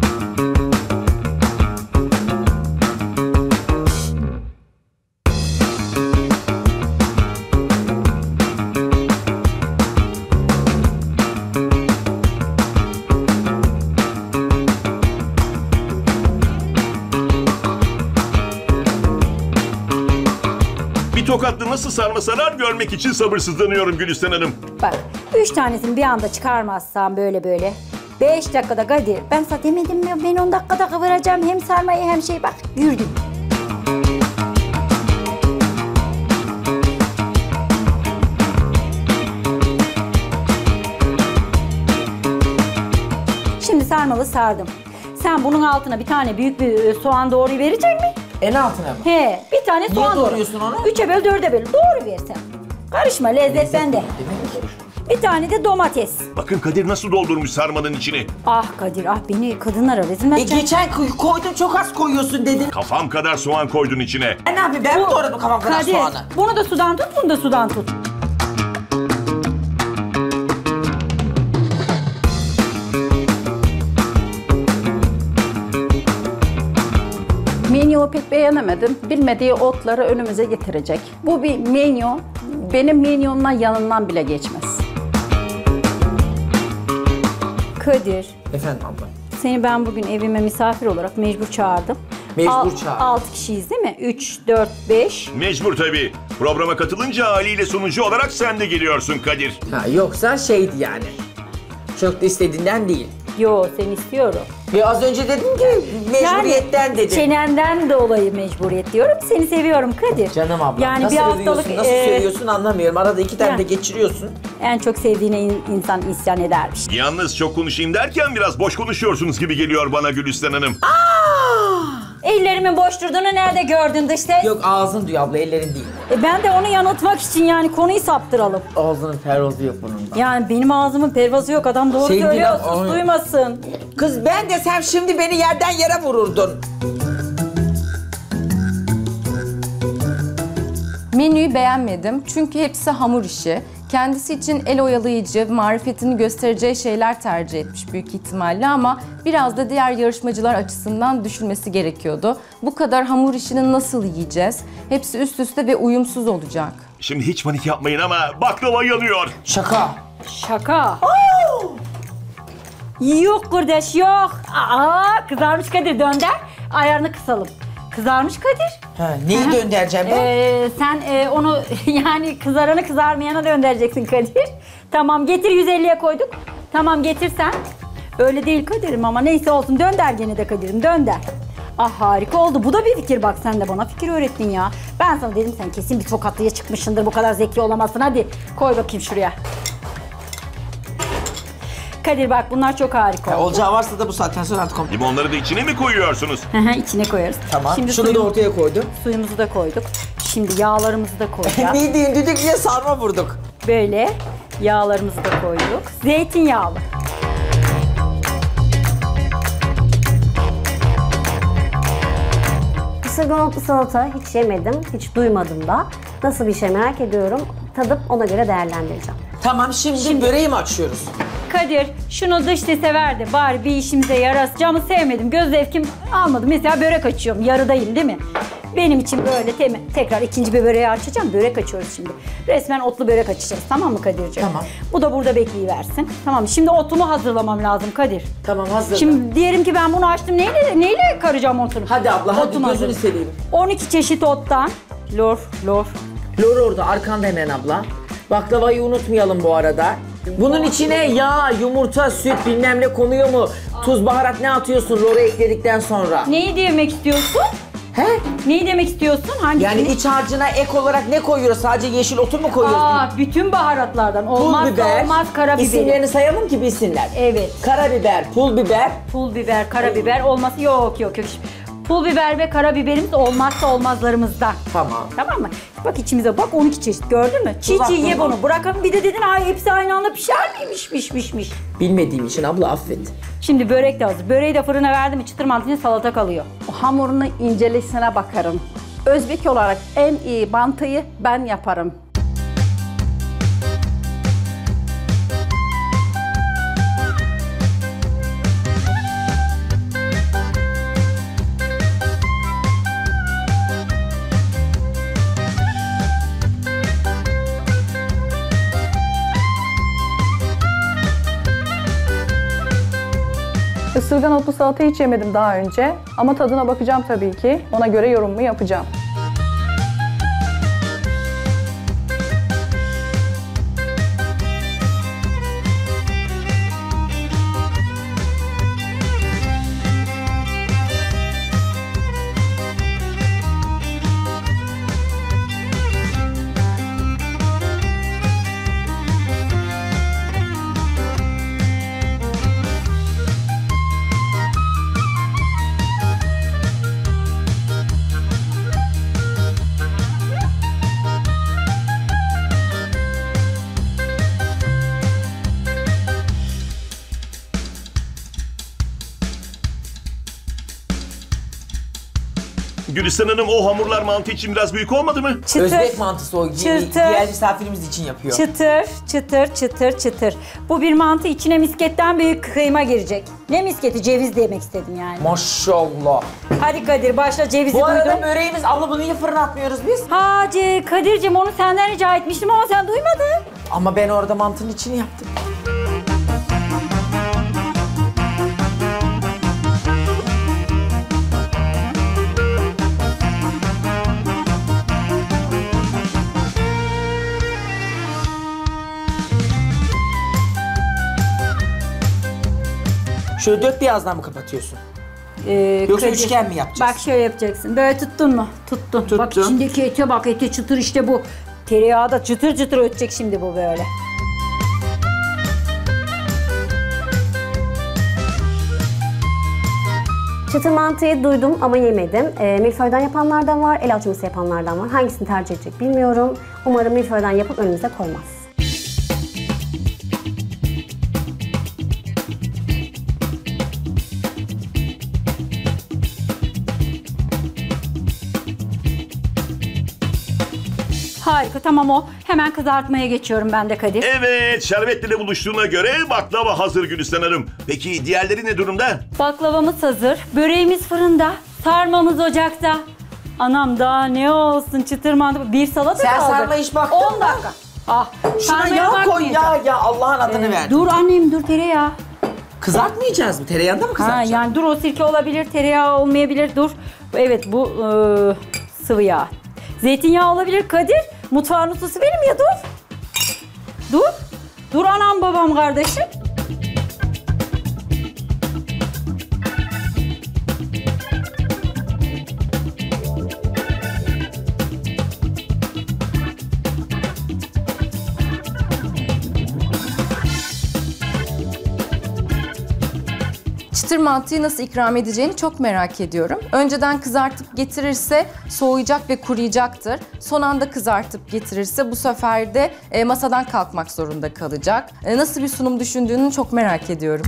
Speaker 8: Tokatlı nasıl sarma sarar görmek için sabırsızlanıyorum Gülistan Hanım.
Speaker 2: Bak, 3 tanesini bir anda çıkarmazsam böyle 5 dakikada Kadir. Ben sana demedim mi? Ben 10 dakikada kıvıracağım hem sarmayı hem şey, bak gördüm. Şimdi sarmalı sardım. Sen bunun altına bir tane büyük bir soğan doğruyu verecek mi?
Speaker 3: En altına mı?
Speaker 2: He, bir tane soğan
Speaker 3: doğruyorsun onu?
Speaker 2: 3'e böl 4'e böl. Doğru versen. Karışma, lezzet bende. Bir tane de domates.
Speaker 8: Bakın Kadir nasıl doldurmuş sarmanın içini.
Speaker 2: Ah Kadir, ah beni kadınlara rezil mi edeceksin?
Speaker 3: Geçen koydum çok az koyuyorsun dedin.
Speaker 8: Kafam kadar soğan koydun içine.
Speaker 3: Ne yapayım ben mi doğradım kafam kadar
Speaker 2: Kadir,
Speaker 3: soğanı?
Speaker 2: bunu da sudan tut, bunu da sudan tut.
Speaker 9: Menüyü pek beğenemedim. Bilmediği otları önümüze getirecek. Bu bir menü, benim menümden yanından bile geçmez.
Speaker 2: Kadir,
Speaker 3: Efendim abla.
Speaker 2: seni ben bugün evime misafir olarak mecbur çağırdım.
Speaker 3: Mecbur çağırdın.
Speaker 2: 6 kişiyiz değil mi? 3, 4, 5.
Speaker 8: Mecbur tabii. Programa katılınca haliyle sunucu olarak sen de geliyorsun Kadir.
Speaker 3: Ha, yoksa şeydi yani. Çok da istediğinden değil.
Speaker 2: Yo, seni istiyorum.
Speaker 3: Ya az önce dedin ki mecburiyetten dedin.
Speaker 2: Çenenden dolayı mecburiyet diyorum. Seni seviyorum Kadir.
Speaker 3: Canım abla
Speaker 2: Yani
Speaker 3: nasıl
Speaker 2: bir haftalık
Speaker 3: övüyorsun, nasıl söylüyorsun anlamıyorum. Arada 2 tane de geçiriyorsun.
Speaker 2: en çok sevdiğine insan isyan edermiş.
Speaker 8: Yalnız çok konuşayım derken biraz boş konuşuyorsunuz gibi geliyor bana Gülistan Hanım.
Speaker 2: Ellerimin boş durduğunu nerede gördün dış ses?
Speaker 3: Yok ağzın diyor abla ellerin değil.
Speaker 2: Ben de onu yanıltmak için yani konuyu saptıralım.
Speaker 3: Ağzının pervazı yok bunun da.
Speaker 2: Yani benim ağzımın pervazı yok, adam doğru
Speaker 3: Şey değil
Speaker 2: söylüyor,
Speaker 3: lan,
Speaker 2: sus
Speaker 3: ay.
Speaker 2: duymasın.
Speaker 3: Kız ben desem şimdi beni yerden yere vururdun.
Speaker 4: Menüyü beğenmedim çünkü hepsi hamur işi. Kendisi için el oyalayıcı, marifetini göstereceği şeyler tercih etmiş büyük ihtimalle ama biraz da diğer yarışmacılar açısından düşünmesi gerekiyordu. Bu kadar hamur işini nasıl yiyeceğiz? Hepsi üst üste ve uyumsuz olacak.
Speaker 8: Şimdi hiç panik yapmayın ama baklava yanıyor.
Speaker 3: Şaka.
Speaker 2: Şaka. Yok kardeş yok. Kızarmış Kadir, dönder. Ayarını kısalım. Kızarmış Kadir.
Speaker 3: Ha, neyi döndüreceğim ben?
Speaker 2: Sen onu yani kızaranı kızarmayana döndüreceksin Kadir. Tamam, getir, 150'ye koyduk. Tamam, getir sen. Öyle değil Kadir'im ama neyse olsun, dönder gene de Kadir'im, dönder. Ah harika oldu. Bu da bir fikir, bak sen de bana fikir öğrettin ya. Ben sana dedim sen kesin bir tokatlıya çıkmışsındır, bu kadar zeki olamazsın. Hadi koy bakayım şuraya. Kadir bak bunlar çok harika oldu.
Speaker 3: Olacağı varsa da bu saatten sonra artık komple.
Speaker 8: Limonları da içine mi koyuyorsunuz?
Speaker 2: İçine koyarız.
Speaker 3: Tamam.
Speaker 2: Şimdi
Speaker 3: Şunu da ortaya koydum.
Speaker 2: suyumuzu da koyduk. Şimdi yağlarımızı da koyacağız.
Speaker 3: Midyeyi düdük diye sarma vurduk.
Speaker 2: Böyle yağlarımızı da koyduk. Zeytinyağlı.
Speaker 7: Isırgan otlu salata hiç yemedim, hiç duymadım da. Nasıl bir şey merak ediyorum. Tadıp ona göre değerlendireceğim.
Speaker 3: Tamam şimdi böreği mi açıyoruz?
Speaker 2: Kadir şunu dış sese ver de bari bir işimize yarasın. Camı sevmedim, göz zevkim almadım. Mesela börek açıyorum, yarıdayım değil mi? Benim için böyle tekrar ikinci bir böreği açacağım. Börek açıyoruz şimdi. Resmen otlu börek açacağız, tamam mı Kadir'ciğim?
Speaker 3: Tamam.
Speaker 2: Bu da burada bekleyiversin. Tamam, şimdi otumu hazırlamam lazım Kadir.
Speaker 3: Tamam hazır.
Speaker 2: Şimdi diyelim ki ben bunu açtım. Neyle karacağım otunu?
Speaker 3: Hadi abla hadi
Speaker 2: Otum
Speaker 3: gözünü
Speaker 2: hazır.
Speaker 3: seveyim.
Speaker 2: 12 çeşit ottan. Lor.
Speaker 3: Lor orada arkanda hemen abla. Baklavayı unutmayalım bu arada. Bunun içine yağ, yumurta, süt bilmem ne konuyor mu? Tuz, baharat ne atıyorsun loru ekledikten sonra?
Speaker 2: Neyi demek istiyorsun?
Speaker 3: He?
Speaker 2: Neyi demek istiyorsun? Hangisini?
Speaker 3: Yani iç harcına ek olarak ne koyuyoruz? Sadece yeşil otu mu koyuyoruz?
Speaker 2: Bütün baharatlardan.
Speaker 3: Pul
Speaker 2: Olmazsa
Speaker 3: biber.
Speaker 2: olmaz karabiberi.
Speaker 3: İsimlerini sayalım ki bilsinler.
Speaker 2: Evet.
Speaker 3: Karabiber, pul biber.
Speaker 2: Pul biber, karabiber olması yok. Pul biber ve karabiberimiz olmazsa olmazlarımızdan.
Speaker 3: Tamam.
Speaker 2: Tamam mı? Bak içimize bak 12 çeşit gördün mü? Çiğ çiğ ye bunu. Bırakın bir de dedin ay hepsi aynı anda pişer miymiş?
Speaker 3: Bilmediğim için abla affet.
Speaker 2: Şimdi börek de hazır. Böreği de fırına verdim mi çıtır mantının salata kalıyor.
Speaker 9: O hamurunu incelisine bakarım. Özbek olarak en iyi mantıyı ben yaparım.
Speaker 5: Isırgan otlu salata hiç yemedim daha önce. Ama tadına bakacağım tabii ki. Ona göre yorumumu yapacağım.
Speaker 8: Gülistan Hanım o hamurlar mantı için biraz büyük olmadı mı?
Speaker 2: Çıtır.
Speaker 3: Özbek mantısı o.
Speaker 2: Çıtır.
Speaker 3: Diğer misafirimiz için yapıyor.
Speaker 2: Çıtır. Bu bir mantı içine misketten büyük kıyma girecek. Ne misketi? Ceviz demek istedim yani.
Speaker 3: Maşallah.
Speaker 2: Hadi Kadir başla cevizi
Speaker 3: Bu arada
Speaker 2: duydum.
Speaker 3: böreğimiz abla bunu niye fırına atmıyoruz biz?
Speaker 2: Kadir'cim onu senden rica etmiştim ama sen duymadın.
Speaker 3: Ama ben orada mantının içini yaptım. Şöyle dört beyazdan mı kapatıyorsun? Yoksa
Speaker 2: Kadir,
Speaker 3: üçgen mi yapacağız?
Speaker 2: Bak şöyle yapacaksın. Böyle tuttun mu? Tuttun. Bak içindeki ete bak. Ete çıtır işte bu. Tereyağı da çıtır çıtır ötecek şimdi bu böyle.
Speaker 7: Çıtır mantıyı duydum ama yemedim. Milföyden yapanlardan var, el açması yapanlardan var. Hangisini tercih edecek bilmiyorum. Umarım milföyden yapıp önümüze koymaz.
Speaker 2: Harika tamam o. Hemen kızartmaya geçiyorum ben de Kadir.
Speaker 8: Evet, şerbetle buluştuğuna göre baklava hazır Gülistan Hanım. Peki diğerleri ne durumda?
Speaker 2: Baklavamız hazır. Böreğimiz fırında. Sarmamız ocakta. Anam ne olsun çıtır mantı. Bir salata
Speaker 3: Sen
Speaker 2: kaldı.
Speaker 3: sarma hiç baktın
Speaker 2: 10
Speaker 3: mı?
Speaker 2: dakika.
Speaker 3: Şuna
Speaker 2: sarmaya
Speaker 3: yağ koy
Speaker 2: bakmayacağım.
Speaker 3: ya Allah'ın adını ver.
Speaker 2: Dur annem dur tereyağı.
Speaker 3: Kızartmayacağız mı? Tereyağında mı kızartacağız?
Speaker 2: Yani dur o sirke olabilir, tereyağı olmayabilir. Dur. Evet bu sıvı yağ. Zeytinyağı olabilir Kadir. Mutfağın ustası benim ya dur. Dur. Dur anam babam kardeşim.
Speaker 4: Çıtır mantıyı nasıl ikram edeceğini çok merak ediyorum. Önceden kızartıp getirirse soğuyacak ve kuruyacaktır. Son anda kızartıp getirirse bu sefer de masadan kalkmak zorunda kalacak. Nasıl bir sunum düşündüğünü çok merak ediyorum.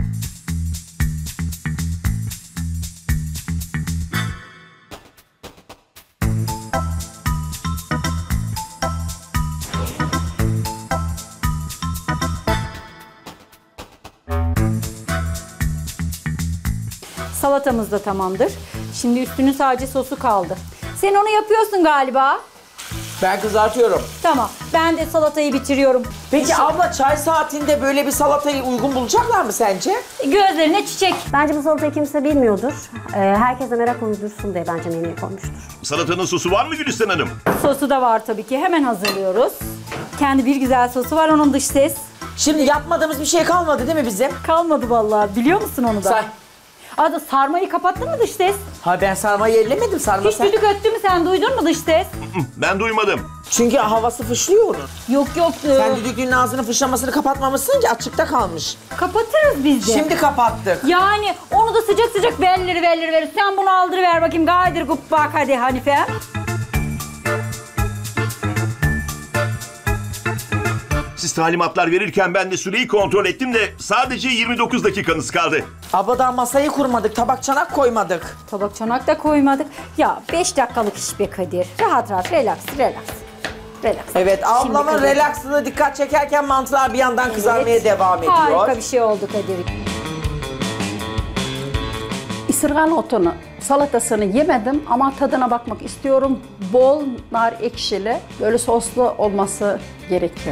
Speaker 2: Salatamız da tamamdır. Şimdi üstünün sadece sosu kaldı. Sen onu yapıyorsun galiba.
Speaker 3: Ben kızartıyorum.
Speaker 2: Tamam. Ben de salatayı bitiriyorum.
Speaker 3: Peki abla çay saatinde böyle bir salatayı uygun bulacaklar mı sence?
Speaker 2: Gözlerine çiçek.
Speaker 7: Bence bu salatayı kimse bilmiyordur. Herkese merak uydursun diye bence menüye koymuştur.
Speaker 8: Salatanın sosu var mı Gülistan Hanım?
Speaker 2: Sosu da var tabii ki. Hemen hazırlıyoruz. Kendi bir güzel sosu var. Onun dış ses.
Speaker 3: Şimdi yapmadığımız bir şey kalmadı değil mi bizim?
Speaker 2: Kalmadı vallahi. Biliyor musun onu da?
Speaker 3: Say.
Speaker 2: Adı sarmayı kapattın mı dış ses?
Speaker 3: Ha ben sarmayı ellemedim, sarma
Speaker 2: Hiç
Speaker 3: sen.
Speaker 2: düdük öttü mü sen, duydun mu dış ses?
Speaker 8: Ben duymadım.
Speaker 3: Çünkü havası fışlıyor onun.
Speaker 2: Yok yok.
Speaker 3: Sen düdüklünün ağzının fışlamasını kapatmamışsın ki açıkta kalmış.
Speaker 2: Kapatırız biz de.
Speaker 3: Şimdi kapattık.
Speaker 2: Yani onu da sıcak sıcak belleri verir. Sen bunu aldırıver bakayım, gaydır bak hadi Hanife.
Speaker 8: Siz talimatlar verirken ben de süreyi kontrol ettim de sadece 29 dakikanız kaldı.
Speaker 3: Abla daha masayı kurmadık, tabak çanak koymadık.
Speaker 2: Tabak çanak da koymadık. Ya 5 dakikalık iş be Kadir. Rahat rahat, relax.
Speaker 3: Evet,
Speaker 2: Şimdi
Speaker 3: ablamın
Speaker 2: Kadir.
Speaker 3: relaksına dikkat çekerken mantılar bir yandan kızarmaya devam ediyor.
Speaker 2: Harika bir şey oldu Kadir.
Speaker 9: İsirgan otunu salatasını yemedim ama tadına bakmak istiyorum. Bol nar ekşili, böyle soslu olması gerekiyor.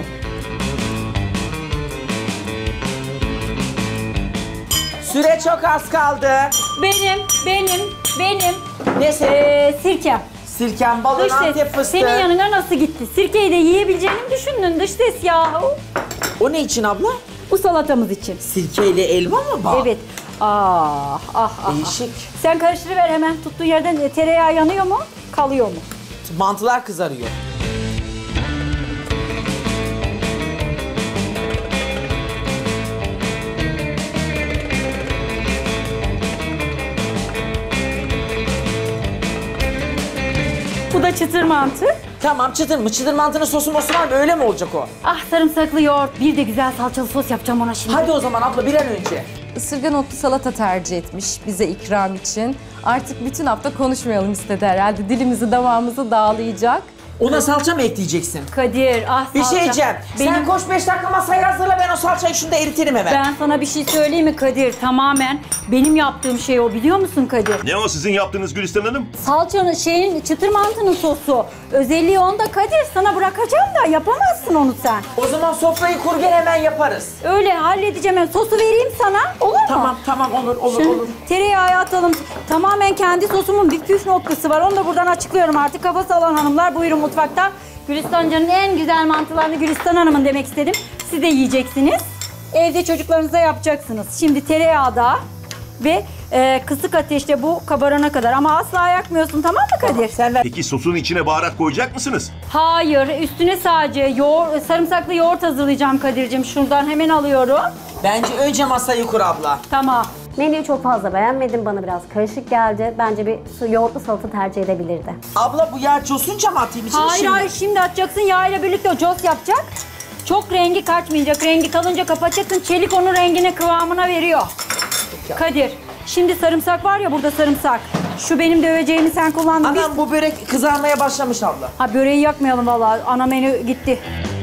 Speaker 3: Süre çok az kaldı.
Speaker 2: Benim.
Speaker 3: Ne senin?
Speaker 2: Sirkem.
Speaker 3: Sirken, balın,
Speaker 2: Dış
Speaker 3: antep
Speaker 2: ses,
Speaker 3: fıstığı.
Speaker 2: senin yanına nasıl gitti? Sirkeyi de yiyebileceğini mi düşündün dış ses yahu?
Speaker 3: O ne için abla?
Speaker 2: Bu salatamız için.
Speaker 3: Sirkeyle elma mı bal?
Speaker 2: Evet. Ah.
Speaker 3: Değişik.
Speaker 2: Sen karıştırıver hemen. Tuttuğun yerden tereyağı yanıyor mu? Kalıyor mu?
Speaker 3: Mantılar kızarıyor.
Speaker 2: Bu da çıtır mantı.
Speaker 3: Tamam, çıtır mı? Çıtır mantının sosu mosu var mı? Öyle mi olacak o?
Speaker 2: Ah, sarımsaklı yoğurt. Bir de güzel salçalı sos yapacağım ona şimdi.
Speaker 3: Hadi o zaman abla bir an önce.
Speaker 4: Isırgan otlu salata tercih etmiş bize ikram için. Artık bütün hafta konuşmayalım istedi herhalde. Dilimizi damağımızı dağlayacak.
Speaker 3: Ona salça mı ekleyeceksin?
Speaker 2: Kadir,
Speaker 3: Bir
Speaker 2: salça.
Speaker 3: şey diyeceğim. Sen
Speaker 2: Benim-
Speaker 3: koş 5 dakika masayı hazırla, ben o salçayı şunda eritirim hemen.
Speaker 2: Ben sana bir şey söyleyeyim mi Kadir? Tamamen benim yaptığım şey o, biliyor musun Kadir?
Speaker 8: Ne o sizin yaptığınız Gülistan Hanım?
Speaker 2: Salçanın çıtır mantının sosu. Özelliği onda Kadir. Sana bırakacağım da yapamazsın onu sen.
Speaker 3: O zaman sofrayı kur gel, hemen yaparız.
Speaker 2: Öyle halledeceğim ben. Sosu vereyim sana. olur mu?
Speaker 3: Tamam olur.
Speaker 2: Şöyle tereyağı atalım. Tamamen kendi sosumun bir püf noktası var. Onu da buradan açıklıyorum artık. Kafası olan hanımlar buyurun mutfakta. Gülistan Can'ın en güzel mantılarını Gülistan Hanım'ın demek istedim. Siz de yiyeceksiniz. Evde çocuklarınıza yapacaksınız. Şimdi tereyağda ve kısık ateşte bu kabarana kadar. Ama asla yakmıyorsun, tamam mı Kadir?
Speaker 3: Sen ver.
Speaker 8: Peki sosun içine baharat koyacak mısınız?
Speaker 2: Hayır, üstüne sadece sarımsaklı yoğurt hazırlayacağım Kadir'cim. Şuradan hemen alıyorum.
Speaker 3: Bence önce masayı kur abla.
Speaker 2: Tamam.
Speaker 7: Menüyü çok fazla beğenmedim. Bana biraz karışık geldi. Bence bir yoğurtlu salata tercih edebilirdi.
Speaker 3: Abla bu yer cosunca mı atayım içine
Speaker 2: Hayır
Speaker 3: şimdi?
Speaker 2: hayır, şimdi atacaksın, yağ ile birlikte o cos yapacak. Çok rengi kaçmayacak. Rengi kalınca kapatacaksın. Çelik onun rengine, kıvamına veriyor. Kadir, şimdi sarımsak var ya, burada sarımsak. Şu benim döveceğimi sen kullandın.
Speaker 3: Anam bu börek kızarmaya başlamış abla.
Speaker 2: Ha, böreği yakmayalım vallahi. Ana menü gitti.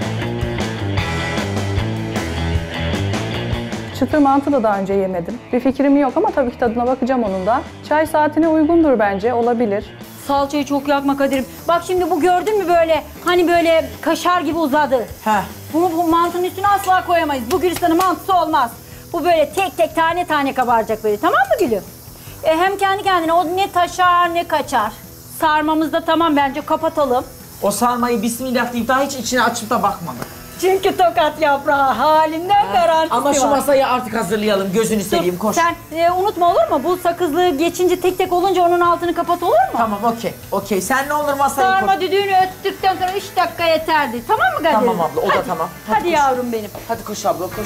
Speaker 5: Çıtır mantı da daha önce yemedim. Bir fikrim yok ama tabii ki tadına bakacağım onun da. Çay saatine uygundur bence, olabilir.
Speaker 2: Salçayı çok yakma Kadir'im. Bak şimdi bu, gördün mü böyle? Hani böyle kaşar gibi uzadı.
Speaker 3: Heh.
Speaker 2: Bunu bu mantının üstüne asla koyamayız. Bu Gülistan'ın mantısı olmaz. Bu böyle tek tek tane tane kabaracak böyle. Tamam mı gülüm? Hem kendi kendine o ne taşar ne kaçar. Sarmamız da tamam, bence kapatalım.
Speaker 3: O sarmayı bismillah deyip daha hiç içine açıp da bakmadım.
Speaker 2: Çünkü tokat yaprağı halinden garantisi
Speaker 3: Ama şu
Speaker 2: var.
Speaker 3: masayı artık hazırlayalım. Gözünü seveyim, koş.
Speaker 2: Sen unutma, olur mu? Bu sakızlığı geçince tek tek olunca onun altını kapat, olur mu?
Speaker 3: Tamam okey. Sen ne olur masayı
Speaker 2: Sarma
Speaker 3: kur.
Speaker 2: düdüğünü öttükten sonra 3 dakika yeterdi. Tamam mı Kadir?
Speaker 3: Tamam abla, o da
Speaker 2: Hadi.
Speaker 3: tamam.
Speaker 2: Hadi
Speaker 3: koş.
Speaker 2: yavrum benim.
Speaker 3: Hadi koş abla koş.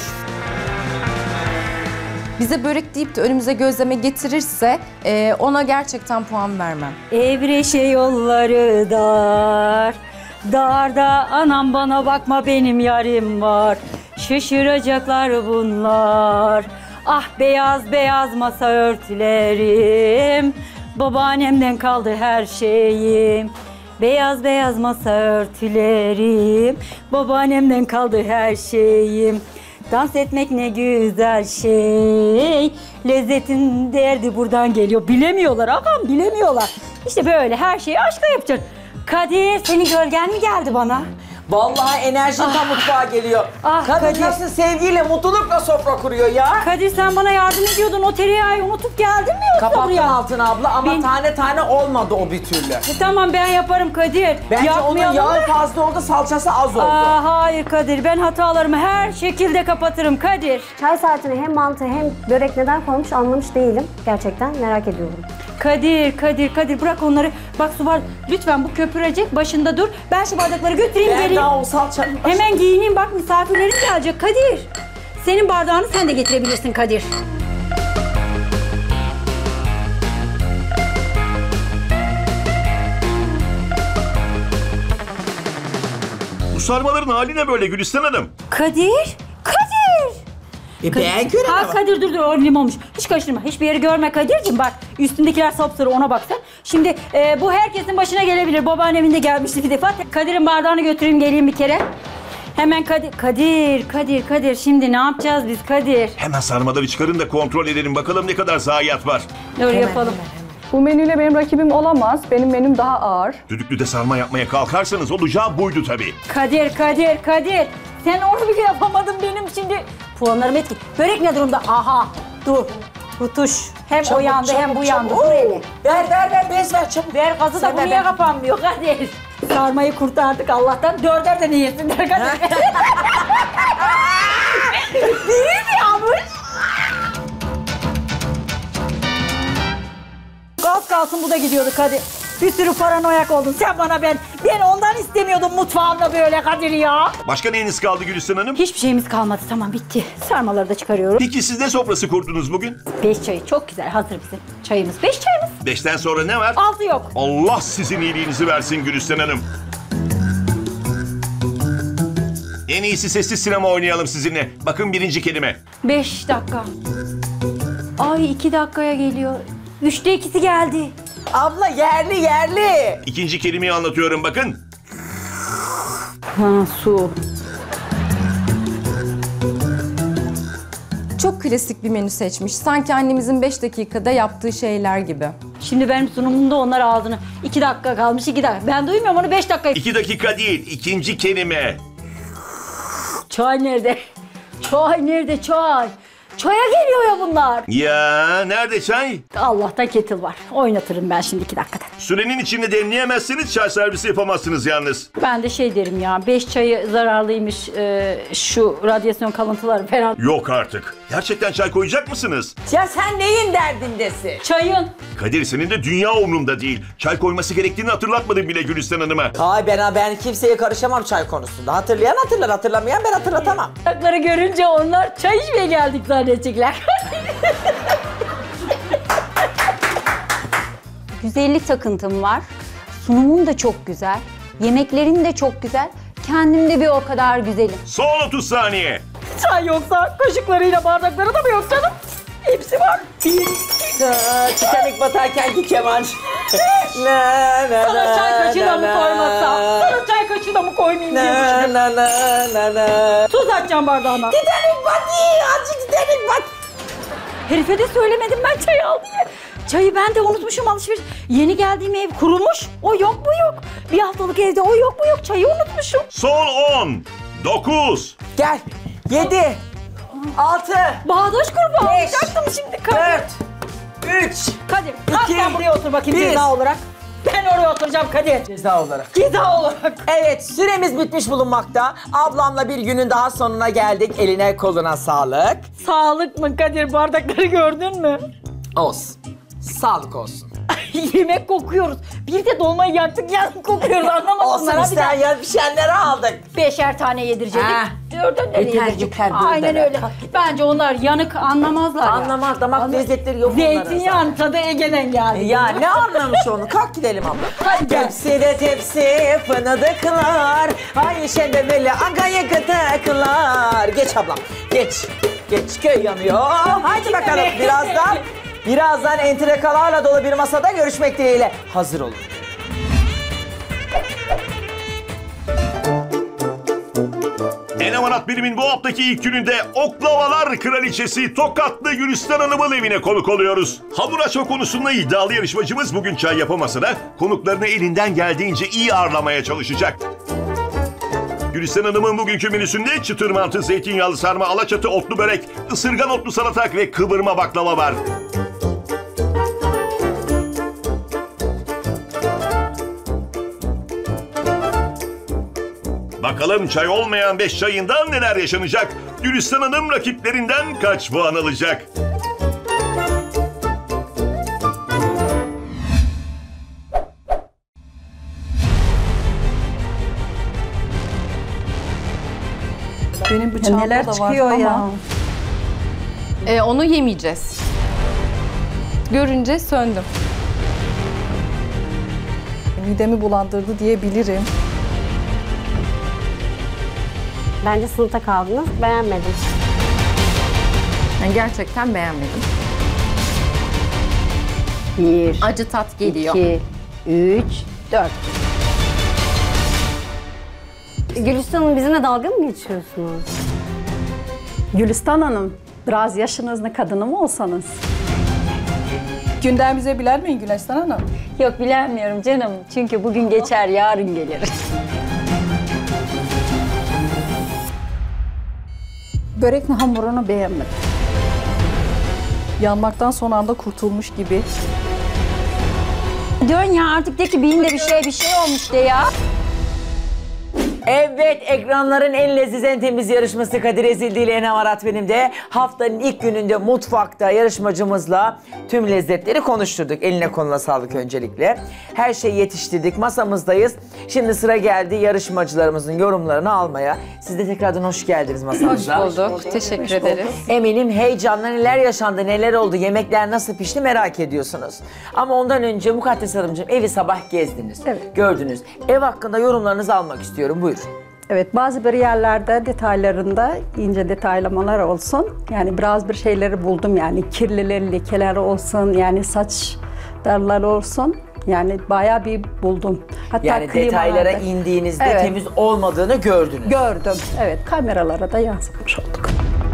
Speaker 4: Bize börek deyip de önümüze gözleme getirirse ona gerçekten puan vermem.
Speaker 2: Evreşe yolları dar. Darda anam bana bakma, benim yarim var. Şaşıracaklar bunlar. Ah beyaz beyaz masa örtülerim. Babaannemden kaldı her şeyim. Beyaz beyaz masa örtülerim. Babaannemden kaldı her şeyim. Dans etmek ne güzel şey. Lezzetin derdi buradan geliyor. Bilemiyorlar ağam, bilemiyorlar. İşte böyle her şeyi aşkla yapacaksın. Kadir, senin gölgen mi geldi bana?
Speaker 3: Vallahi enerjin tam mutfağa geliyor. Kadın
Speaker 2: Kadir.
Speaker 3: nasıl sevgiyle, mutlulukla sofra kuruyor ya.
Speaker 2: Kadir sen bana yardım ediyordun. O tereyağı unutup geldin mi yoksa
Speaker 3: Kapattın
Speaker 2: buraya?
Speaker 3: altını abla ama
Speaker 2: Ben-
Speaker 3: tane tane olmadı o bir türlü.
Speaker 2: Tamam ben yaparım Kadir.
Speaker 3: Bence onun
Speaker 2: Yapmayalım
Speaker 3: yağı
Speaker 2: da.
Speaker 3: fazla oldu, salçası az oldu.
Speaker 2: Hayır Kadir, ben hatalarımı her şekilde kapatırım Kadir.
Speaker 7: Çay saatine hem mantı hem börek neden koymuş anlamış değilim. Gerçekten merak ediyorum.
Speaker 2: Kadir bırak onları. Bak su var. Lütfen bu köpürecek, başında dur. Ben şu bardakları götüreyim
Speaker 3: Ben
Speaker 2: geleyim.
Speaker 3: daha o salça...
Speaker 2: Hemen giyineyim, bak misafirlerim gelecek Kadir. Senin bardağını sen de getirebilirsin Kadir.
Speaker 8: Bu sarmaların hali ne böyle Gülistan Hanım?
Speaker 2: Kadir.
Speaker 3: Ben göremem.
Speaker 2: Kadir dur o limonmuş. Hiç karıştırma. Hiçbir yeri görme Kadir'cim bak. Üstündekiler sapsarı, ona bak sen. Şimdi bu herkesin başına gelebilir. Babaannemin de gelmişti bir defa. Kadir'in bardağını götüreyim geleyim bir kere. Hemen Kadir. Şimdi ne yapacağız biz Kadir?
Speaker 8: Hemen sarmaları çıkarın da kontrol edelim bakalım ne kadar zayiat var.
Speaker 2: Öyle yapalım.
Speaker 5: Bu menüyle benim rakibim olamaz. Benim menüm daha ağır.
Speaker 8: Düdüklüde sarma yapmaya kalkarsanız olacağı buydu tabii.
Speaker 2: Kadir. Sen onu bile yapamadın benim şimdi. Puanlarım etki. Börek ne durumda? Aha dur. Rutuş. Hem o yandı hem bu yandı. Dur hele.
Speaker 3: Ver bez ver çabuk.
Speaker 2: Ver gazı da bu niye kapanmıyor Kadir? Sarmayı kurtardık Allah'tan. Dörder de niyesinler Kadir. Birisi yanmış. Gaz kalsın bu da gidiyordu Kadir. Bir sürü paranoyak oldun. Sen bana ben ondan istemiyordum mutfağımda böyle Kadir ya.
Speaker 8: Başka neyiniz kaldı Gülistan Hanım?
Speaker 2: Hiçbir şeyimiz kalmadı. Tamam bitti. Sarmaları da çıkarıyorum.
Speaker 8: Peki siz ne sofrası kurdunuz bugün?
Speaker 2: 5 çayı çok güzel. Hazır bizim çayımız. 5 çayımız.
Speaker 8: 5'ten sonra ne var?
Speaker 2: 6 yok.
Speaker 8: Allah sizin iyiliğinizi versin Gülistan Hanım. En iyisi sessiz sinema oynayalım sizinle. Bakın birinci kelime.
Speaker 2: 5 dakika. Ay 2 dakikaya geliyor. 3'te 2'si geldi.
Speaker 3: Abla yerli.
Speaker 8: İkinci kelimeyi anlatıyorum bakın.
Speaker 2: Su.
Speaker 4: Çok klasik bir menü seçmiş. Sanki annemizin 5 dakikada yaptığı şeyler gibi.
Speaker 2: Şimdi benim sunumumda onlar ağzını. 2 dakika kalmış 2 dakika. Ben duymuyorum onu 5 dakika.
Speaker 8: 2 dakika değil, ikinci kelime.
Speaker 2: Çay nerede? Çay? Çaya geliyor ya bunlar.
Speaker 8: Ya nerede çay?
Speaker 2: Allah'tan kettle var. Oynatırım ben şimdi 2 dakikada.
Speaker 8: Sürenin içinde demleyemezseniz çay servisi yapamazsınız yalnız.
Speaker 2: Ben de derim ya 5 çayı zararlıymış şu radyasyon kalıntıları falan.
Speaker 8: Yok artık. Gerçekten çay koyacak mısınız?
Speaker 3: Ya sen neyin derdindesin?
Speaker 2: Çayın.
Speaker 8: Kadir senin de dünya umrunda değil. Çay koyması gerektiğini hatırlatmadın bile Gülistan Hanım'a.
Speaker 3: Ay ben kimseye karışamam çay konusunda. Hatırlayan hatırlar, hatırlamayan ben hatırlatamam.
Speaker 2: Çocukları görünce onlar çay içmeye geldik zannedecekler. Güzellik takıntım var. Sunumum da çok güzel. Yemeklerim de çok güzel. Kendim de bir o kadar güzelim.
Speaker 8: Son 30 saniye.
Speaker 2: Çay yoksa kaşıklarıyla bardakları da mı yok canım? Hepsi var.
Speaker 3: Titanik batarkenki keman.
Speaker 2: Sana çay kaşığı da mı koymazsam? Sana çay kaşığı da mı koymayayım diye düşündüm. Tuz atacağım bardağına.
Speaker 3: Titanik bat azıcık Titanik bat.
Speaker 2: Herife de söylemedim ben çay al diye. Çayı ben de unutmuşum alışveriş. Yeni geldiğim ev kurulmuş. O yok bu yok. Bir haftalık evde o yok bu yok. Çayı unutmuşum.
Speaker 8: Son 10, 9,
Speaker 3: Gel. 7, 6,
Speaker 2: Bağdaş kurbağı
Speaker 3: Beş,
Speaker 2: alacaktım şimdi Kadir.
Speaker 3: 4, 3,
Speaker 2: Kadir kalk sen buraya otur bakayım
Speaker 3: bir.
Speaker 2: ceza olarak. Ben oraya oturacağım Kadir.
Speaker 3: ceza olarak.
Speaker 2: Ceza olarak.
Speaker 3: Evet, süremiz bitmiş bulunmakta. Ablamla bir günün daha sonuna geldik. Eline koluna sağlık.
Speaker 2: Sağlık mı Kadir, bardakları gördün mü?
Speaker 3: Olsun. Sağlık olsun.
Speaker 2: Yemek kokuyoruz. Bir de dolmayı yaktık yarım kokuyoruz anlamasınlar.
Speaker 3: Olsun isteyen yer pişenleri aldık.
Speaker 2: 5'er tane yedirecektik.
Speaker 3: Ha.
Speaker 2: 4'er
Speaker 3: Yeter,
Speaker 2: Aynen
Speaker 3: dördere.
Speaker 2: öyle. Bence onlar yanık anlamazlar ya.
Speaker 3: Anlamaz, damak lezzetleri yok onlara.
Speaker 2: Zeytinyağı tadı Ege'den geldi.
Speaker 3: Ya ne anlamış onu? Kalk gidelim abla.
Speaker 2: Hadi gel.
Speaker 3: Tepside tepsi fındıklar. Ayşe de böyle agayı gıdıklar. Geç ablam, geç. Geç, köy yanıyor. Hadi bakalım birazdan entrikalarla dolu bir masada görüşmek dileğiyle. Hazır olun.
Speaker 8: Enem Anat Bilim'in bu haftaki ilk gününde oklavalar kraliçesi Tokatlı Gülistan Hanım'ın evine konuk oluyoruz. Hamur açma konusunda iddialı yarışmacımız bugün çay yapamasa da konuklarını elinden geldiğince iyi ağırlamaya çalışacak. Gülistan Hanım'ın bugünkü menüsünde çıtır mantı, zeytinyağlı sarma, alaçatı otlu börek, ısırgan otlu salata ve kıvırma baklava var. Bakalım çay olmayan 5 çayından neler yaşanacak? Gülistan Hanım rakiplerinden kaç puan alacak?
Speaker 6: Benim bıçağımda
Speaker 9: Neler
Speaker 6: da var
Speaker 9: çıkıyor ya?
Speaker 6: ama
Speaker 4: Onu yemeyeceğiz. Görünce söndüm.
Speaker 6: midemi bulandırdı diyebilirim.
Speaker 7: Bence sınıfta kaldınız. Beğenmedim.
Speaker 4: Yani gerçekten beğenmedim.
Speaker 2: 1,
Speaker 4: Acı tat geliyor.
Speaker 2: 2, 3, 4.
Speaker 7: Gülistan Hanım bizimle dalga mı geçiyorsunuz?
Speaker 9: Gülistan Hanım, biraz yaşınızda kadını mı olsanız?
Speaker 6: Gündemimize bilir miyim Gülistan Hanım?
Speaker 2: Yok bilemiyorum canım. Çünkü bugün geçer, yarın gelir.
Speaker 9: Böreğin hamurunu beğenmedim.
Speaker 6: Yanmaktan son anda kurtulmuş gibi.
Speaker 2: Dön ya artık de ki beyinde bir şey olmuş de ya.
Speaker 3: Evet, ekranların en leziz, en temiz yarışması Kadir Ezildi ile Enem Arat benim de haftanın ilk gününde mutfakta yarışmacımızla tüm lezzetleri konuşturduk. Eline koluna sağlık öncelikle. Her şeyi yetiştirdik, masamızdayız. Şimdi sıra geldi yarışmacılarımızın yorumlarını almaya. Siz de tekrardan hoş geldiniz masamıza.
Speaker 4: Hoş bulduk. Teşekkür ederiz.
Speaker 3: Eminim heyecanla neler yaşandı, neler oldu, yemekler nasıl pişti merak ediyorsunuz. Ama ondan önce Mukaddes Hanımcığım evi sabah gezdiniz,
Speaker 9: Evet.
Speaker 3: gördünüz. Ev hakkında yorumlarınızı almak istiyorum, buyurun.
Speaker 9: Evet, bazı bir yerlerde detaylarında ince detaylamalar olsun. Yani biraz bir şeyleri buldum yani kirliler, lekeler olsun, yani saç darları olsun. Yani bayağı bir buldum. Hatta
Speaker 3: Yani
Speaker 9: klimalarda-
Speaker 3: detaylara indiğinizde
Speaker 9: Evet.
Speaker 3: temiz olmadığını gördünüz.
Speaker 9: Gördüm. Evet, kameralara da yansıtmış olduk.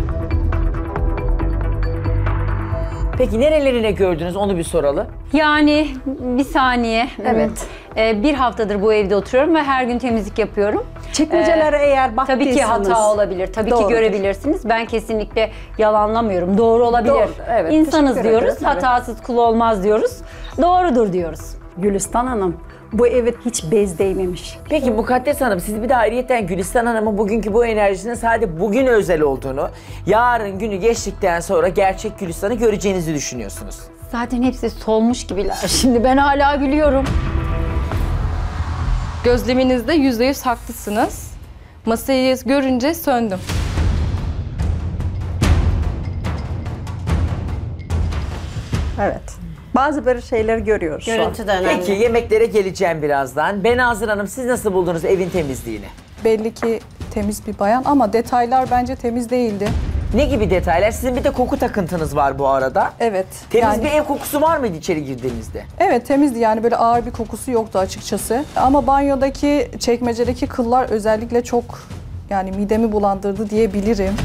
Speaker 3: Peki nerelerine gördünüz onu bir soralım.
Speaker 2: Yani bir saniye.
Speaker 9: Evet.
Speaker 2: Bir haftadır bu evde oturuyorum ve her gün temizlik yapıyorum.
Speaker 9: Çekmecelere eğer baktıysanız...
Speaker 2: Tabii ki hata olabilir. Tabii ki
Speaker 9: Doğrudur.
Speaker 2: görebilirsiniz. Ben kesinlikle yalanlamıyorum. Doğru olabilir.
Speaker 9: Doğru, evet,
Speaker 2: İnsanız
Speaker 9: teşekkür
Speaker 2: diyoruz.
Speaker 9: ederim, evet.
Speaker 2: Hatasız kul olmaz diyoruz. Doğrudur diyoruz.
Speaker 9: Gülistan Hanım, bu eve hiç bez değmemiş.
Speaker 3: Peki Mukaddes Hanım siz bir de ayrıyeten Gülistan Hanım'ın bugünkü bu enerjisinin sadece bugün özel olduğunu, yarın günü geçtikten sonra gerçek Gülistan'ı göreceğinizi düşünüyorsunuz.
Speaker 2: Zaten hepsi solmuş gibiler. Şimdi ben hala gülüyorum.
Speaker 4: Gözleminizde %100 haklısınız. Masayı görünce söndüm.
Speaker 9: Evet. Bazı böyle şeyleri görüyoruz şu an.
Speaker 7: Görüntü de önemli.
Speaker 3: Peki yemeklere geleceğim birazdan. Benazir Hanım siz nasıl buldunuz evin temizliğini?
Speaker 6: Belli ki temiz bir bayan ama detaylar bence temiz değildi.
Speaker 3: Ne gibi detaylar? Sizin bir de koku takıntınız var bu arada.
Speaker 6: Evet.
Speaker 3: Temiz
Speaker 6: yani,
Speaker 3: bir ev kokusu var mıydı içeri girdiğinizde?
Speaker 6: Evet temizdi yani böyle ağır bir kokusu yoktu açıkçası. Ama banyodaki çekmecedeki kıllar özellikle çok yani midemi bulandırdı diyebilirim.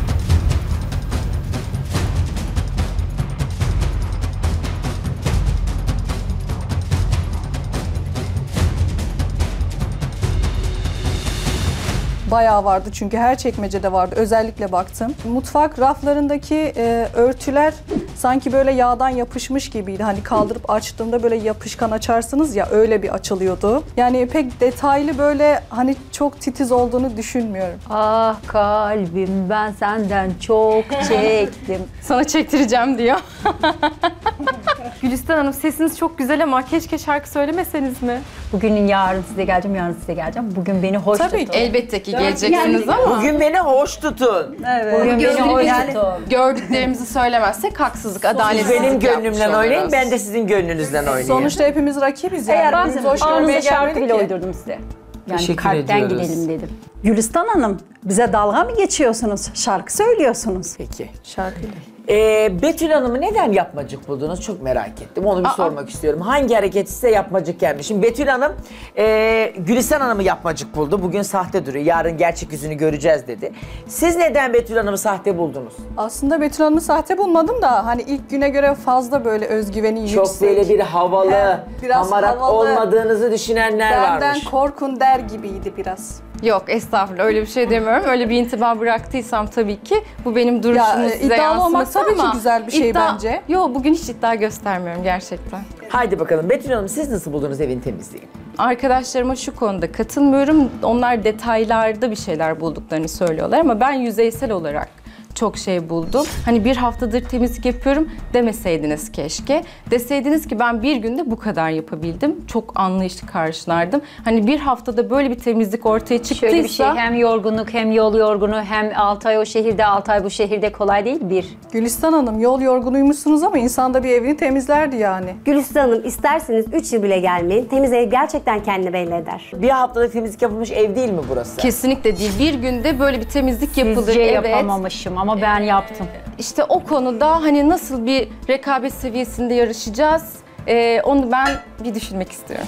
Speaker 6: Bayağı vardı çünkü her çekmecede vardı. Özellikle baktım. Mutfak raflarındaki örtüler sanki böyle yağdan yapışmış gibiydi. Hani kaldırıp açtığımda böyle yapışkan açarsınız ya öyle bir açılıyordu. Yani pek detaylı böyle hani çok titiz olduğunu düşünmüyorum.
Speaker 2: Ah kalbim ben senden çok çektim.
Speaker 4: Sana çektireceğim diyor. Gülistan Hanım sesiniz çok güzel ama keşke şarkı söylemeseniz mi?
Speaker 2: Bugünün yarın size geleceğim, yarın size geleceğim. Bugün beni hoş
Speaker 6: Tabii
Speaker 2: tutun.
Speaker 4: Elbette ki geleceksiniz ama
Speaker 3: Bugün beni hoş tutun.
Speaker 2: Bugün beni hoş
Speaker 4: yani
Speaker 2: tutun.
Speaker 4: gördüklerimizi söylemezsek haksızlık,
Speaker 3: Siz
Speaker 4: adaletsizlik
Speaker 3: benim
Speaker 4: yapmış
Speaker 3: gönlümden oynayın,
Speaker 4: oluruz.
Speaker 3: ben de sizin gönlünüzden oynayayım.
Speaker 6: Sonuçta hepimiz rakibiz yani.
Speaker 2: Eğer
Speaker 6: Birbirimizi hoş
Speaker 2: anınıza
Speaker 6: görmeye
Speaker 2: şarkı
Speaker 6: gelmedik
Speaker 2: bile
Speaker 6: ki.
Speaker 2: uydurdum size. Yani
Speaker 3: Teşekkür
Speaker 2: kalpten
Speaker 3: ediyoruz.
Speaker 2: gidelim dedim.
Speaker 9: Gülistan Hanım, bize dalga mı geçiyorsunuz? Şarkı söylüyorsunuz.
Speaker 3: Peki.
Speaker 6: Şarkıyla.
Speaker 3: Betül Hanım'ı neden yapmacık buldunuz? Çok merak ettim. Onu bir sormak istiyorum. Hangi hareket size yapmacık gelmiş? Şimdi Betül Hanım, Gülistan Hanım'ı yapmacık buldu. Bugün sahte duruyor. Yarın gerçek yüzünü göreceğiz dedi. Siz neden Betül Hanım'ı sahte buldunuz?
Speaker 6: Aslında Betül Hanım'ı sahte bulmadım da hani ilk güne göre fazla böyle özgüveni yüksek.
Speaker 3: Çok böyle bir havalı,
Speaker 6: He, biraz
Speaker 3: hamarat
Speaker 6: havalı.
Speaker 3: olmadığınızı düşünenler
Speaker 6: Benden
Speaker 3: varmış.
Speaker 6: korkun der gibiydi biraz.
Speaker 4: Yok estağfurullah öyle bir şey demiyorum. Öyle bir intiba bıraktıysam tabii ki bu benim duruşumu size
Speaker 6: iddialı olmak
Speaker 4: yansıması
Speaker 6: tabii ki
Speaker 4: ama
Speaker 6: güzel bir şey bence.
Speaker 4: Yok bugün hiç iddia göstermiyorum gerçekten.
Speaker 3: Haydi bakalım Betül Hanım siz nasıl buldunuz evin temizliğini?
Speaker 4: Arkadaşlarıma şu konuda katılmıyorum. Onlar detaylarda bir şeyler bulduklarını söylüyorlar ama ben yüzeysel olarak çok şey buldum. Hani bir haftadır temizlik yapıyorum demeseydiniz keşke. Deseydiniz ki ben bir günde bu kadar yapabildim. Çok anlayışlı karşılardım. Hani bir haftada böyle bir temizlik ortaya çıktıysa...
Speaker 2: Şöyle bir şey, hem yorgunluk hem yol yorgunu hem 6 ay o şehirde 6 ay bu şehirde kolay değil bir.
Speaker 6: Gülistan Hanım yol yorgunuymuşsunuz ama insan da bir evini temizlerdi yani.
Speaker 7: Gülistan Hanım isterseniz 3 yıl bile gelmeyin. Temiz ev gerçekten kendini belli eder.
Speaker 3: Bir haftada temizlik yapılmış ev değil mi burası?
Speaker 4: Kesinlikle değil. Bir günde böyle bir temizlik yapılır.
Speaker 2: Sizce
Speaker 4: Evet.
Speaker 2: yapamamışım ama ben yaptım.
Speaker 4: İşte o konuda hani nasıl bir rekabet seviyesinde yarışacağız onu ben bir düşünmek istiyorum.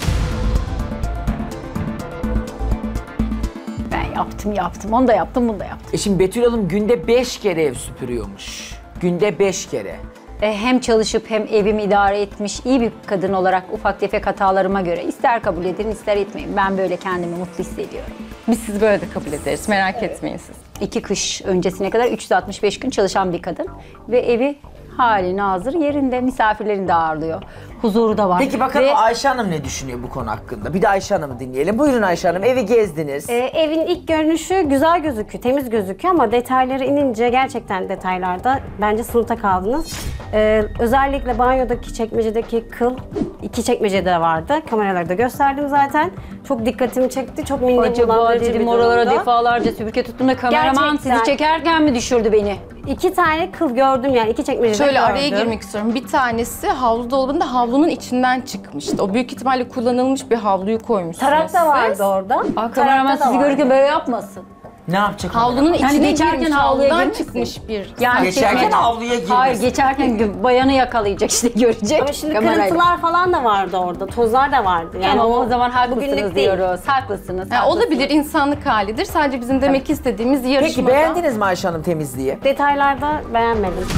Speaker 2: Ben yaptım. Onu da yaptım, bunu da yaptım.
Speaker 3: Şimdi Betül Hanım günde 5 kere ev süpürüyormuş. Günde 5 kere.
Speaker 2: Hem çalışıp hem evimi idare etmiş iyi bir kadın olarak ufak tefek hatalarıma göre ister kabul edin ister etmeyin. Ben böyle kendimi mutlu hissediyorum.
Speaker 4: Biz sizi böyle de kabul ederiz. Merak etmeyin siz.
Speaker 2: 2 kış öncesine kadar 365 gün çalışan bir kadın ve evi hali nazır yerinde, misafirlerini de ağırlıyor. Huzuru da var.
Speaker 3: Peki bakalım
Speaker 2: Ve,
Speaker 3: Ayşe Hanım ne düşünüyor bu konu hakkında? Bir de Ayşe Hanım'ı dinleyelim. Buyurun Ayşe Hanım, evi gezdiniz.
Speaker 7: Evin ilk görünüşü güzel gözüküyor, temiz gözüküyor ama detayları inince gerçekten detaylarda bence sınıfta kaldınız. Özellikle banyodaki çekmecedeki kıl 2 çekmecede vardı. Kameralarda gösterdim zaten. Çok dikkatimi çekti. Çok
Speaker 2: acaba
Speaker 7: bulandırıcı bir
Speaker 2: dedim
Speaker 7: durumdu.
Speaker 2: oralara defalarca süpürge tuttum da kameraman
Speaker 7: Gerçekten.
Speaker 2: sizi çekerken mi düşürdü beni?
Speaker 7: 2 tane kıl gördüm yani 2 çekmecede
Speaker 4: Şöyle
Speaker 7: gördüm.
Speaker 4: araya girmek istiyorum. Bir tanesi havlu dolabında havlunun içinden çıkmıştı. O büyük ihtimalle kullanılmış bir havluyu koymuşsunuz
Speaker 7: Tarak da
Speaker 4: siz.
Speaker 7: vardı orada.
Speaker 2: Kameraman
Speaker 7: Tarakta da
Speaker 2: sizi
Speaker 7: vardı.
Speaker 2: görürken böyle yapmasın.
Speaker 3: Ne yapacak?
Speaker 4: Havlunun
Speaker 2: Yani
Speaker 4: içine
Speaker 2: geçerken
Speaker 4: girmiş,
Speaker 2: havluya
Speaker 4: havludan
Speaker 2: girmişsin.
Speaker 4: çıkmış bir.
Speaker 2: Yani
Speaker 3: Geçerken
Speaker 2: çekmece-
Speaker 3: havluya girmesin.
Speaker 2: Hayır geçerken bayanı yakalayacak işte görecek.
Speaker 7: Ama şimdi
Speaker 2: kamerayla.
Speaker 7: kırıntılar falan da vardı orada. Tozlar da vardı. Yani
Speaker 2: Tamam o zaman
Speaker 7: bugünlük
Speaker 2: haklısınız
Speaker 7: değil.
Speaker 2: diyoruz. Haklısınız.
Speaker 4: Yani olabilir, insanlık halidir. Sadece bizim demek istediğimiz yarışmada...
Speaker 3: Peki beğendiniz mi Ayşe Hanım temizliği?
Speaker 7: Detaylarda beğenmedim.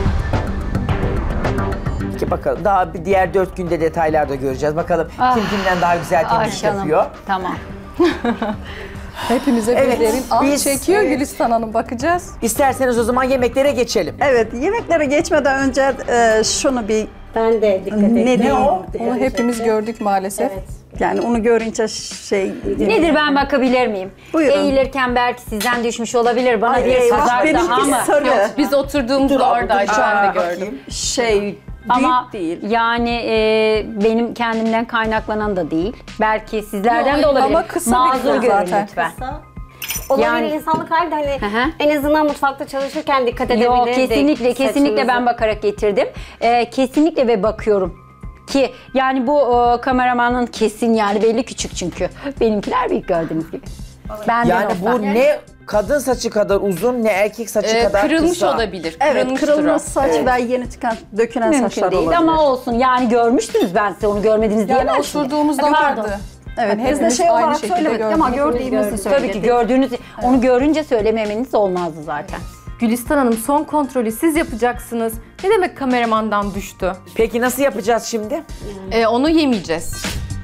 Speaker 3: Peki bakalım daha bir diğer 4 günde detaylarda göreceğiz. Bakalım kim kimden daha güzel temizlik
Speaker 2: Ayşe Hanım.
Speaker 3: yapıyor.
Speaker 2: Tamam.
Speaker 6: Hepimize
Speaker 3: Evet,
Speaker 6: birilerin ah
Speaker 3: biz,
Speaker 6: çekiyor Gülistan Hanım, bakacağız.
Speaker 3: İsterseniz o zaman yemeklere geçelim.
Speaker 10: Evet, yemeklere geçmeden önce şunu bir
Speaker 7: Ben de dikkat ettim.
Speaker 10: ne diyeyim?
Speaker 6: Onu hepimiz gördük maalesef.
Speaker 10: Yani onu görünce
Speaker 2: Nedir ben bakabilir miyim?
Speaker 10: Buyurun.
Speaker 2: Eğilirken belki sizden düşmüş olabilir. Bana
Speaker 10: Ay,
Speaker 2: bir
Speaker 10: eyvah,
Speaker 2: pazar
Speaker 10: benimki
Speaker 2: daha mı?
Speaker 10: sarı.
Speaker 4: Yok, biz oturduğumuzda oradaydı, ben de gördüm.
Speaker 2: Ama
Speaker 10: büyük değil.
Speaker 2: yani benim kendimden kaynaklanan da değil. Belki sizlerden de
Speaker 6: Yok,
Speaker 2: olabilir.
Speaker 6: ama kısa bir
Speaker 2: Mazur
Speaker 6: kız
Speaker 2: görün
Speaker 6: zaten.
Speaker 2: lütfen.
Speaker 7: Olabilir
Speaker 2: Yani-
Speaker 7: insanlık hali de hani
Speaker 2: Hı hı.
Speaker 7: en azından mutfakta çalışırken dikkat edebilirdik.
Speaker 2: Yok kesinlikle
Speaker 7: saçımızı.
Speaker 2: ben bakarak getirdim. Kesinlikle ve bakıyorum. Ki yani bu kameramanın kesin yani belli küçük çünkü. Benimkiler büyük gördüğünüz gibi. Benden
Speaker 3: Yani
Speaker 2: olsa.
Speaker 3: bu ne kadın saçı kadar uzun ne erkek saçı kadar
Speaker 4: Kırılmış
Speaker 3: kısa.
Speaker 4: olabilir.
Speaker 10: Evet,
Speaker 4: Kırılmıştır o.
Speaker 10: kırılmış saç ve yeni dökülen
Speaker 2: mümkün
Speaker 10: saçlar
Speaker 2: değil
Speaker 10: olabilir.
Speaker 2: ama olsun. Yani görmüştünüz ben size onu görmediniz
Speaker 6: Yani
Speaker 2: diyemem.
Speaker 6: oturduğumuzda
Speaker 2: Pardon.
Speaker 6: vardı.
Speaker 10: Evet,
Speaker 6: Hani
Speaker 10: biz de
Speaker 6: hepimiz
Speaker 10: şey
Speaker 6: aynı
Speaker 10: olarak
Speaker 6: şekilde
Speaker 10: söylemedik
Speaker 6: gördük.
Speaker 10: ama gördüğümüzü söyledik.
Speaker 2: Tabii ki gördüğünüz, onu görünce söylememeniz olmazdı zaten.
Speaker 4: Gülistan Hanım son kontrolü siz yapacaksınız. Ne demek kameramandan düştü?
Speaker 3: Peki nasıl yapacağız şimdi?
Speaker 4: Onu yemeyeceğiz.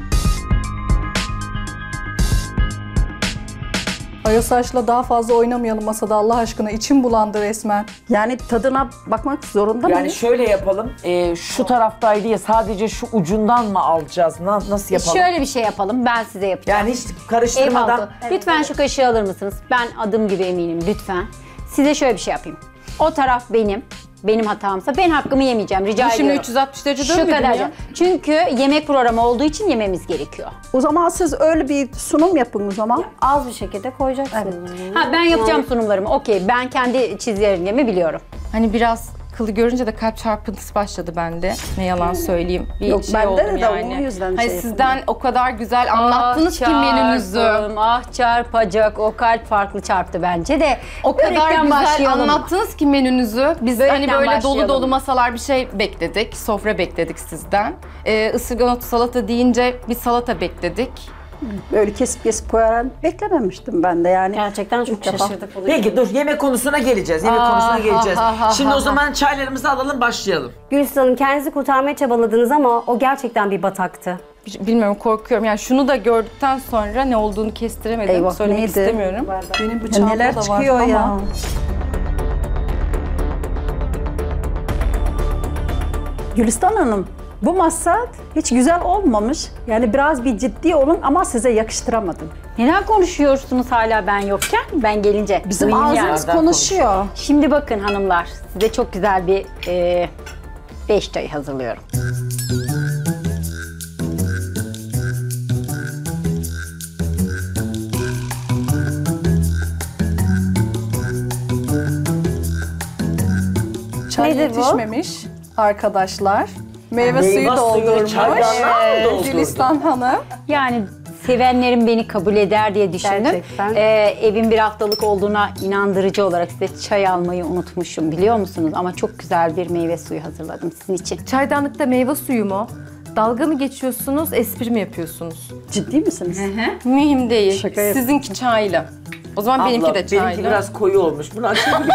Speaker 6: Ay o saçla daha fazla oynamayalım masada Allah aşkına, içim bulandı resmen.
Speaker 10: Yani tadına bakmak zorunda
Speaker 3: Yani
Speaker 10: mıyız?
Speaker 3: şöyle yapalım. Şu taraftaydı ya sadece şu ucundan mı alacağız? Nasıl yapalım?
Speaker 2: Şöyle bir şey yapalım ben size yapacağım.
Speaker 3: Yani hiç karıştırmadan.
Speaker 2: Eyvallah. Lütfen şu kaşığı alır mısınız? Ben adım gibi eminim lütfen. Size şöyle bir şey yapayım. O taraf benim hatamsa ben hakkımı yemeyeceğim rica
Speaker 4: Bu şimdi
Speaker 2: ediyorum.
Speaker 4: 360 derece
Speaker 2: Şu
Speaker 4: dönmedi mi
Speaker 2: kadar.
Speaker 4: ya?
Speaker 2: Çünkü yemek programı olduğu için yememiz gerekiyor.
Speaker 10: O zaman siz öyle bir sunum yapın o zaman.
Speaker 7: Az bir şekilde koyacaksınız.
Speaker 2: Ha ben yapacağım sunumlarımı. Okey. Ben kendi çizgilerimi biliyorum.
Speaker 4: Hani biraz kılı görünce de kalp çarpıntısı başladı bende. Ne yalan söyleyeyim. Bir
Speaker 10: Yok,
Speaker 4: şey
Speaker 10: bende
Speaker 4: oldum
Speaker 10: de
Speaker 4: yani.
Speaker 10: o yüzden
Speaker 4: Hani
Speaker 10: şey
Speaker 4: sizden o kadar güzel anlattınız ki menünüzü.
Speaker 2: Çarpacak. O kalp farklı çarptı bence de.
Speaker 4: O kadar
Speaker 2: Börekten
Speaker 4: güzel
Speaker 2: başlayalım.
Speaker 4: anlattınız ki menünüzü. Biz
Speaker 2: Börekten
Speaker 4: hani böyle dolu
Speaker 2: başlayalım.
Speaker 4: dolu masalar bir şey bekledik. Sofra bekledik sizden. Isırgan otu salata deyince bir salata bekledik.
Speaker 10: Böyle kesip koyaran beklememiştim ben de yani.
Speaker 7: Gerçekten çok
Speaker 10: İlk defa.
Speaker 7: şaşırdık.
Speaker 3: Peki dur yemek konusuna geleceğiz. Şimdi o zaman çaylarımızı alalım başlayalım.
Speaker 7: Gülsün Hanım, kendinizi kurtarmaya çabaladınız ama o gerçekten bir bataktı.
Speaker 4: Bilmiyorum, korkuyorum. Yani şunu da gördükten sonra ne olduğunu kestiremedim.
Speaker 10: Eyvah,
Speaker 4: Söylemek
Speaker 10: neydi?
Speaker 4: istemiyorum.
Speaker 6: Benim bıçağımda
Speaker 10: Neler
Speaker 6: da var
Speaker 10: çıkıyor
Speaker 6: ama
Speaker 10: ya. Gülistan Hanım, bu masa hiç güzel olmamış. Yani biraz bir ciddi olun ama size yakıştıramadım.
Speaker 2: Neden konuşuyorsunuz hala ben yokken? Ben gelince.
Speaker 10: Bizim
Speaker 2: duyayım
Speaker 10: ağzımız
Speaker 2: yani.
Speaker 10: konuşuyor.
Speaker 2: Şimdi bakın hanımlar, size çok güzel bir 5 çay hazırlıyorum.
Speaker 6: çay
Speaker 2: Nedir bu?
Speaker 6: yetişmemiş arkadaşlar. Meyve suyu
Speaker 3: Meyve suyunu
Speaker 6: doldurmuş.
Speaker 3: çaydanlığa mı doldurdun?
Speaker 6: Gülistan Hanım.
Speaker 2: Yani sevenlerim beni kabul eder diye düşündüm.
Speaker 7: Gerçekten.
Speaker 2: Evin bir haftalık olduğuna inandırıcı olarak size çay almayı unutmuşum, biliyor musunuz? Ama çok güzel bir meyve suyu hazırladım sizin için.
Speaker 4: Çaydanlıkta meyve suyu mu? Dalga mı geçiyorsunuz, espri mi yapıyorsunuz?
Speaker 10: Ciddi misiniz?
Speaker 4: Mühim değil.
Speaker 10: Şaka yap-
Speaker 4: Sizinki çaylı. O zaman benimki de çaylı.
Speaker 3: Benimki biraz koyu olmuş. Bunu açabilir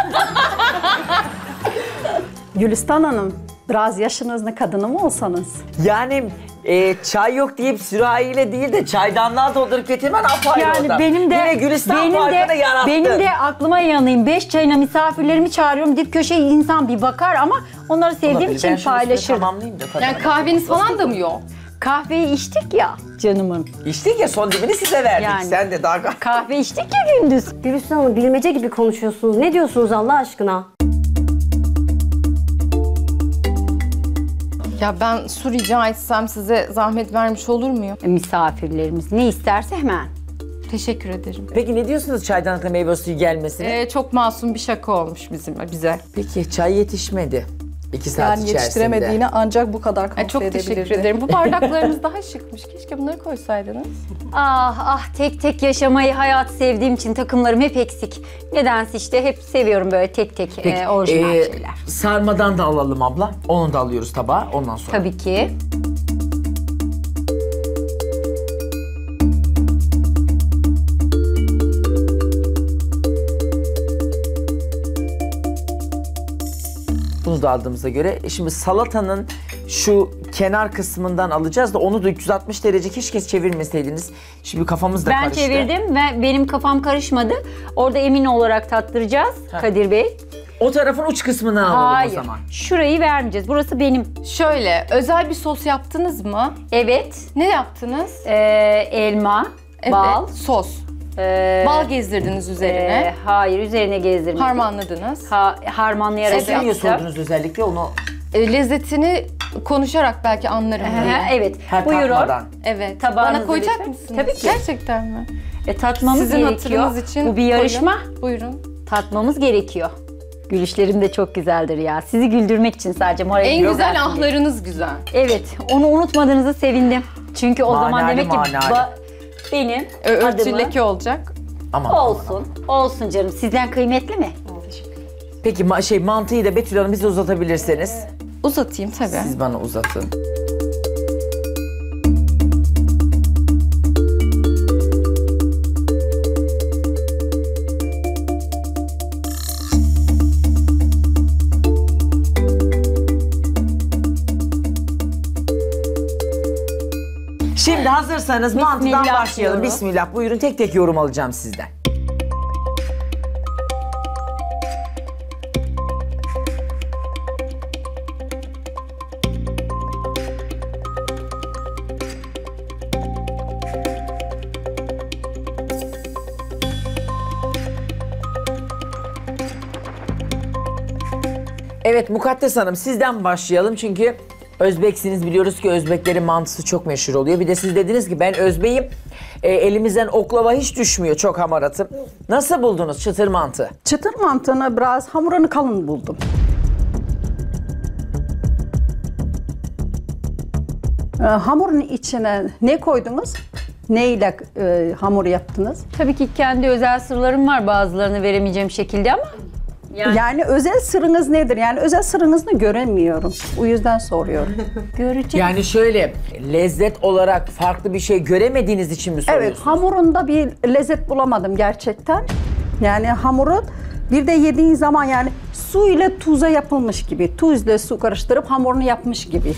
Speaker 10: Gülistan Hanım, biraz yaşınızda kadını mı olsanız?
Speaker 3: Yani çay yok deyip sürahiyle değil de çaydanlığa doldurup getirmen apayrı
Speaker 2: Yani
Speaker 3: orada.
Speaker 2: benim de
Speaker 3: Yine Gülistan farkını yarattı.
Speaker 2: benim de aklıma yanayım. 5 çayına misafirlerimi çağırıyorum. Dip köşeye insan bir bakar ama onları sevdiğim
Speaker 3: Olabilir. Ben
Speaker 2: için
Speaker 3: şunu üstüne
Speaker 2: paylaşırım.
Speaker 3: tamamlayayım da tabii.
Speaker 4: Yani kahveniz falan da mı yok?
Speaker 2: Kahveyi içtik ya canımın.
Speaker 3: İçtik ya son dibini size verdik.
Speaker 2: Yani.
Speaker 3: Sen de daha...
Speaker 2: Kahve içtik ya gündüz.
Speaker 7: Gülsün Hanım, bilmece gibi konuşuyorsunuz. Ne diyorsunuz Allah aşkına?
Speaker 4: Ya ben su rica etsem size zahmet vermiş olur muyum?
Speaker 2: Misafirlerimiz ne isterse hemen.
Speaker 4: Teşekkür ederim.
Speaker 3: Peki ne diyorsunuz çaydanlıkta meyve suyu gelmesine?
Speaker 4: Çok masum bir şaka olmuş bize.
Speaker 3: Peki çay yetişmedi. 2 saat
Speaker 6: Yani
Speaker 3: içerisinde.
Speaker 6: yetiştiremediğine ancak bu kadar
Speaker 4: Ay, çok
Speaker 6: edebilirdi.
Speaker 4: teşekkür ederim. Bu bardaklarınız daha şıkmış. Keşke bunları koysaydınız.
Speaker 2: Ah tek tek yaşamayı, hayatı sevdiğim için takımlarım hep eksik. Nedense işte hep seviyorum böyle tek tek orijinal şeyler.
Speaker 3: Sarmadan da alalım abla. Onu da alıyoruz tabağa ondan sonra.
Speaker 2: Tabii ki.
Speaker 3: Bunu da aldığımıza göre. Şimdi salatanın şu kenar kısmından alacağız da onu da 360 derece keşke çevirmeseydiniz. Şimdi kafamız da
Speaker 2: Ben
Speaker 3: karıştı.
Speaker 2: çevirdim ve benim kafam karışmadı. Orada emin olarak tattıracağız Kadir Bey.
Speaker 3: O tarafın uç kısmından alalım
Speaker 2: Hayır.
Speaker 3: o zaman.
Speaker 2: Şurayı vermeyeceğiz. Burası benim.
Speaker 4: Şöyle, özel bir sos yaptınız mı?
Speaker 2: Evet.
Speaker 4: Ne yaptınız?
Speaker 2: Elma,
Speaker 4: Evet,
Speaker 2: bal.
Speaker 4: sos.
Speaker 2: e,
Speaker 4: Bal gezdirdiniz üzerine.
Speaker 2: hayır, üzerine gezdirmedim.
Speaker 4: Harmanladınız.
Speaker 2: Harmanlayarak
Speaker 3: Siz niye
Speaker 2: yaptım.
Speaker 3: sordunuz özellikle onu?
Speaker 4: Lezzetini konuşarak belki anlarım diye.
Speaker 2: Evet.
Speaker 3: Her
Speaker 2: Buyurun.
Speaker 3: tatmadan.
Speaker 4: Evet.
Speaker 2: Tabağınızı
Speaker 4: Bana koyacak
Speaker 2: lütfen.
Speaker 4: mısınız?
Speaker 2: Tabii ki.
Speaker 4: Gerçekten mi?
Speaker 2: Tatmamız
Speaker 4: Sizin
Speaker 2: gerekiyor.
Speaker 4: hatırınız için
Speaker 2: Bu bir yarışma.
Speaker 4: koyun. Buyurun.
Speaker 2: Tatmamız gerekiyor. Gülüşlerim de çok güzeldir ya. Sizi güldürmek için sadece moral
Speaker 4: En
Speaker 2: yok
Speaker 4: güzel
Speaker 2: aslında.
Speaker 4: ahlarınız güzel.
Speaker 2: Evet, onu unutmadığınızı sevindim. Çünkü o zaman
Speaker 3: Manali,
Speaker 2: demek ki
Speaker 3: manali.
Speaker 2: benim
Speaker 4: Örtü
Speaker 2: adımı
Speaker 4: leke olacak.
Speaker 3: Ama
Speaker 2: olsun. Olsun canım. Sizden kıymetli mi?
Speaker 3: Peki mantıyı da Betül Hanım bize uzatabilirseniz.
Speaker 4: Uzatayım tabii.
Speaker 3: Siz bana uzatın. Şimdi hazırsanız mantıdan
Speaker 2: Bismillah
Speaker 3: başlayalım.
Speaker 2: diyorum.
Speaker 3: Bismillah. Buyurun tek tek yorum alacağım sizden. Evet Mukaddes Hanım sizden başlayalım çünkü Özbeksiniz, biliyoruz ki Özbeklerin mantısı çok meşhur oluyor. Bir de siz dediniz ki ben Özbeyim, elimizden oklava hiç düşmüyor, çok hamaratım. Nasıl buldunuz çıtır mantı?
Speaker 10: Çıtır mantığını biraz hamurunu kalın buldum. Hamurun içine ne koydunuz? Neyle hamur yaptınız?
Speaker 2: Tabii ki kendi özel sırlarım var, bazılarını veremeyeceğim şekilde ama
Speaker 10: Yani özel sırrınız nedir? Yani özel sırrınızı göremiyorum. O yüzden soruyorum.
Speaker 2: Göreceğiz.
Speaker 3: Yani şöyle lezzet olarak farklı bir şey göremediğiniz için mi soruyorsunuz?
Speaker 10: Evet, hamurunda bir lezzet bulamadım gerçekten. Yani hamuru bir de yediğin zaman yani su ile tuza yapılmış gibi. Tuz ile su karıştırıp hamurunu yapmış gibi.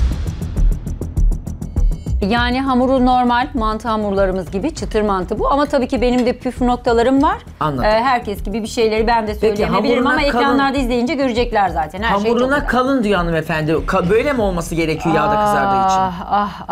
Speaker 2: Yani hamuru normal mantı hamurlarımız gibi çıtır mantı bu. Ama tabii ki benim de püf noktalarım var.
Speaker 3: Anladım.
Speaker 2: Herkes gibi bir şeyleri ben de söyleyebilirim
Speaker 3: hamuruna
Speaker 2: ama ekranlarda izleyince görecekler zaten. Her şey çok
Speaker 3: Hamuruna
Speaker 2: güzel.
Speaker 3: kalın diyor hanımefendi. Böyle mi olması gerekiyor yağda kızardığı için?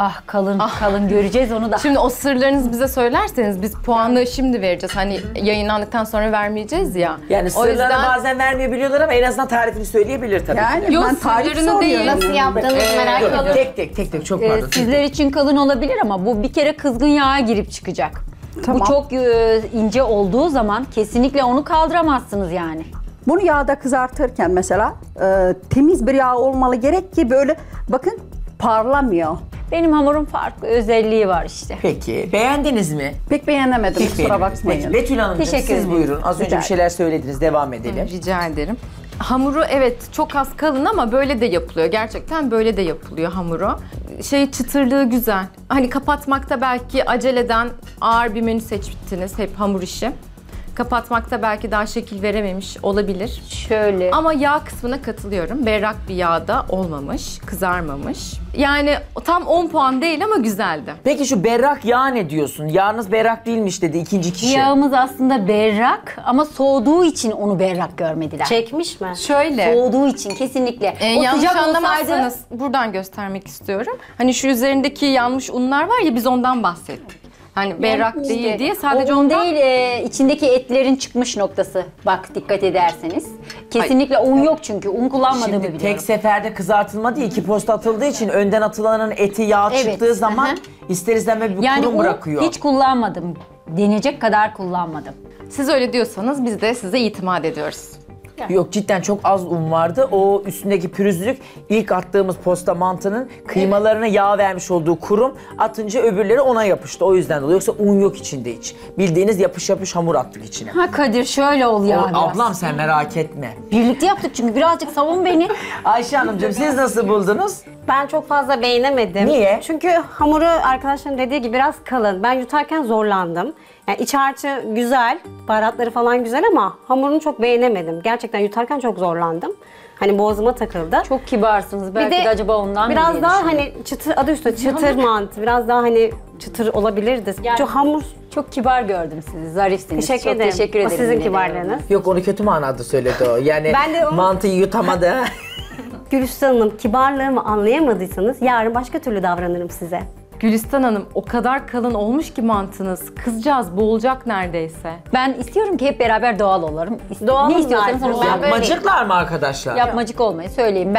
Speaker 2: Kalın göreceğiz onu da.
Speaker 4: Şimdi o sırlarınızı bize söylerseniz biz puanı şimdi vereceğiz. Hani yayınlandıktan sonra vermeyeceğiz ya.
Speaker 3: Yani
Speaker 4: O
Speaker 3: sırlarını
Speaker 4: yüzden-
Speaker 3: bazen vermeyebiliyorlar ama en azından tarifini söyleyebilir tabii.
Speaker 10: Yani
Speaker 4: Yok,
Speaker 10: ben tarif
Speaker 4: sırlarını değil.
Speaker 10: soruyorum.
Speaker 7: Nasıl yaptığınızı merak
Speaker 3: Yok,
Speaker 7: ediyorum.
Speaker 3: tek tek çok pardon.
Speaker 2: Sizler için kalın olabilir ama bu bir kere kızgın yağa girip çıkacak.
Speaker 10: Tamam.
Speaker 2: Bu çok ince olduğu zaman kesinlikle onu kaldıramazsınız yani.
Speaker 10: Bunu yağda kızartırken mesela temiz bir yağ olmalı gerek ki böyle bakın parlamıyor.
Speaker 2: Benim hamurum farklı özelliği var işte.
Speaker 3: Peki beğendiniz mi?
Speaker 10: Pek beğenemedim
Speaker 3: Pek
Speaker 10: kusura
Speaker 3: beğendiniz.
Speaker 10: bakmayın.
Speaker 3: Peki, Betül Hanımcığım
Speaker 2: Teşekkür
Speaker 3: siz
Speaker 2: ederim.
Speaker 3: buyurun. Az önce bir şeyler söylediniz. Devam edelim.
Speaker 4: Rica ederim. Hamuru evet çok az kalın ama böyle de yapılıyor. Gerçekten böyle de yapılıyor hamuru. Çıtırlığı güzel. Hani kapatmakta belki aceleden ağır bir menü seçtiniz hep hamur işi. Kapatmakta belki daha şekil verememiş olabilir.
Speaker 2: Şöyle.
Speaker 4: Ama yağ kısmına katılıyorum. Berrak bir yağda olmamış, kızarmamış. Yani tam 10 puan değil ama güzeldi.
Speaker 3: Peki şu berrak yağ ne diyorsun? Yağınız berrak değilmiş dedi ikinci kişi.
Speaker 2: Yağımız aslında berrak ama soğuduğu için onu berrak görmediler.
Speaker 7: Çekmiş mi?
Speaker 4: Şöyle.
Speaker 2: Soğuduğu için kesinlikle. O
Speaker 4: Yanlış
Speaker 2: sıcak olsaydı
Speaker 4: anlamazsanız buradan göstermek istiyorum. Hani şu üzerindeki yanmış unlar var ya biz ondan bahsettik. Hani berrak
Speaker 2: işte
Speaker 4: değil diye sadece
Speaker 2: o un
Speaker 4: ondan...
Speaker 2: değil içindeki etlerin çıkmış noktası. Bak dikkat ederseniz. Kesinlikle un yok çünkü. Un kullanmadığımı
Speaker 3: Şimdi
Speaker 2: biliyorum.
Speaker 3: tek seferde kızartılma değil, iki posta atıldığı için önden atılanın eti yağ
Speaker 2: Evet.
Speaker 3: çıktığı zaman
Speaker 2: Hı hı.
Speaker 3: ister istemez bir
Speaker 2: Yani
Speaker 3: kurum
Speaker 2: un
Speaker 3: bırakıyor.
Speaker 2: hiç kullanmadım. Denecek kadar kullanmadım.
Speaker 4: Siz öyle diyorsanız biz de size itimat ediyoruz.
Speaker 3: Yok cidden çok az un vardı. O üstündeki pürüzlük ilk attığımız posta mantının kıymalarına yağ vermiş olduğu kurum atınca öbürleri ona yapıştı. O yüzden dolayı. Yoksa un yok içinde hiç. Bildiğiniz yapış yapış hamur attık içine.
Speaker 2: Ha Kadir şöyle ol ya. biraz.
Speaker 3: Ablam sen merak etme.
Speaker 2: Birlikte yaptık çünkü birazcık savun beni.
Speaker 3: Ayşe Hanımcığım siz nasıl buldunuz?
Speaker 7: Ben çok fazla beğenemedim.
Speaker 3: Niye?
Speaker 7: Çünkü hamuru arkadaşların dediği gibi biraz kalın. Ben yutarken zorlandım. Yani iç harcı güzel, baharatları falan güzel ama hamurunu çok beğenemedim. Gerçekten yutarken çok zorlandım. Hani boğazıma takıldı.
Speaker 2: Çok kibarsınız. Belki de acaba ondan mı
Speaker 7: biraz
Speaker 2: diye
Speaker 7: daha
Speaker 2: düşündüm.
Speaker 7: hani çıtır, adı üstünde çıtır mantı. Biraz daha hani çıtır olabilirdi. Çok hamur.
Speaker 2: Çok kibar gördüm sizi. Zarifsiniz.
Speaker 7: Teşekkür
Speaker 2: Çok
Speaker 7: ederim.
Speaker 2: teşekkür
Speaker 7: O
Speaker 2: ederim.
Speaker 7: sizin
Speaker 2: yine de.
Speaker 7: kibarlığınız.
Speaker 3: Yok onu kötü manada söyledi o. Yani
Speaker 7: Ben de onu-
Speaker 3: mantıyı yutamadı.
Speaker 7: Gülistan Hanım kibarlığımı anlayamadıysanız yarın başka türlü davranırım size.
Speaker 4: Gülistan Hanım o kadar kalın olmuş ki mantınız. Kızcağız boğulacak neredeyse.
Speaker 2: Ben istiyorum ki hep beraber doğal olalım.
Speaker 7: Doğalım
Speaker 2: Ne istiyorsanız
Speaker 7: zaten.
Speaker 2: onu
Speaker 7: Ben
Speaker 2: söyleyin.
Speaker 7: böyle-
Speaker 3: Yapmacıklar mı arkadaşlar?
Speaker 2: Yapmacık olmayı söyleyeyim.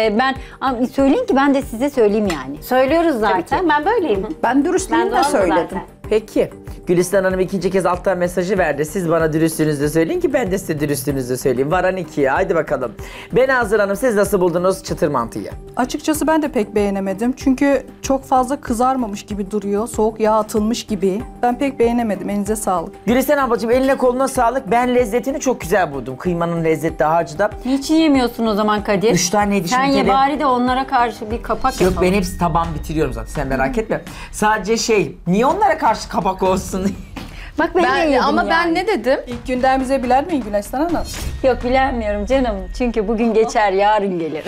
Speaker 2: Ben söyleyin ki ben de size söyleyeyim yani.
Speaker 7: Söylüyoruz zaten. Ben böyleyim.
Speaker 10: Ben dürüstlüğümü de
Speaker 7: doğalım
Speaker 10: söyledim.
Speaker 7: zaten.
Speaker 3: Peki. Gülistan Hanım ikinci kez alttan mesajı verdi. Siz bana dürüstlüğünüzü söyleyin ki ben de size dürüstlüğünüzü söyleyeyim. Varan ikiye. Haydi bakalım. Benazır Hanım siz nasıl buldunuz çıtır mantıyı?
Speaker 6: Açıkçası ben de pek beğenemedim. Çünkü çok fazla kızarmamış gibi duruyor. Soğuk yağ atılmış gibi. Ben pek beğenemedim. Elinize sağlık.
Speaker 3: Gülistan ablacığım eline koluna sağlık. Ben lezzetini çok güzel buldum. Kıymanın lezzeti harcı
Speaker 2: Niçin yemiyorsun o zaman Kadir?
Speaker 3: 3 taneydi
Speaker 2: Sen
Speaker 3: şimdi.
Speaker 2: ye bari de onlara karşı bir kapak
Speaker 3: Yok
Speaker 2: yapalım.
Speaker 3: ben hepsi taban bitiriyorum zaten sen merak etme. Sadece niye onlara karşı kapak olsun?
Speaker 2: Bak ben, de yedim
Speaker 4: Ama
Speaker 2: yani.
Speaker 4: ben ne dedim?
Speaker 6: İlk günden bize biler miyin Gülistan Hanım?
Speaker 2: Yok bilemiyorum canım. Çünkü bugün geçer yarın gelir.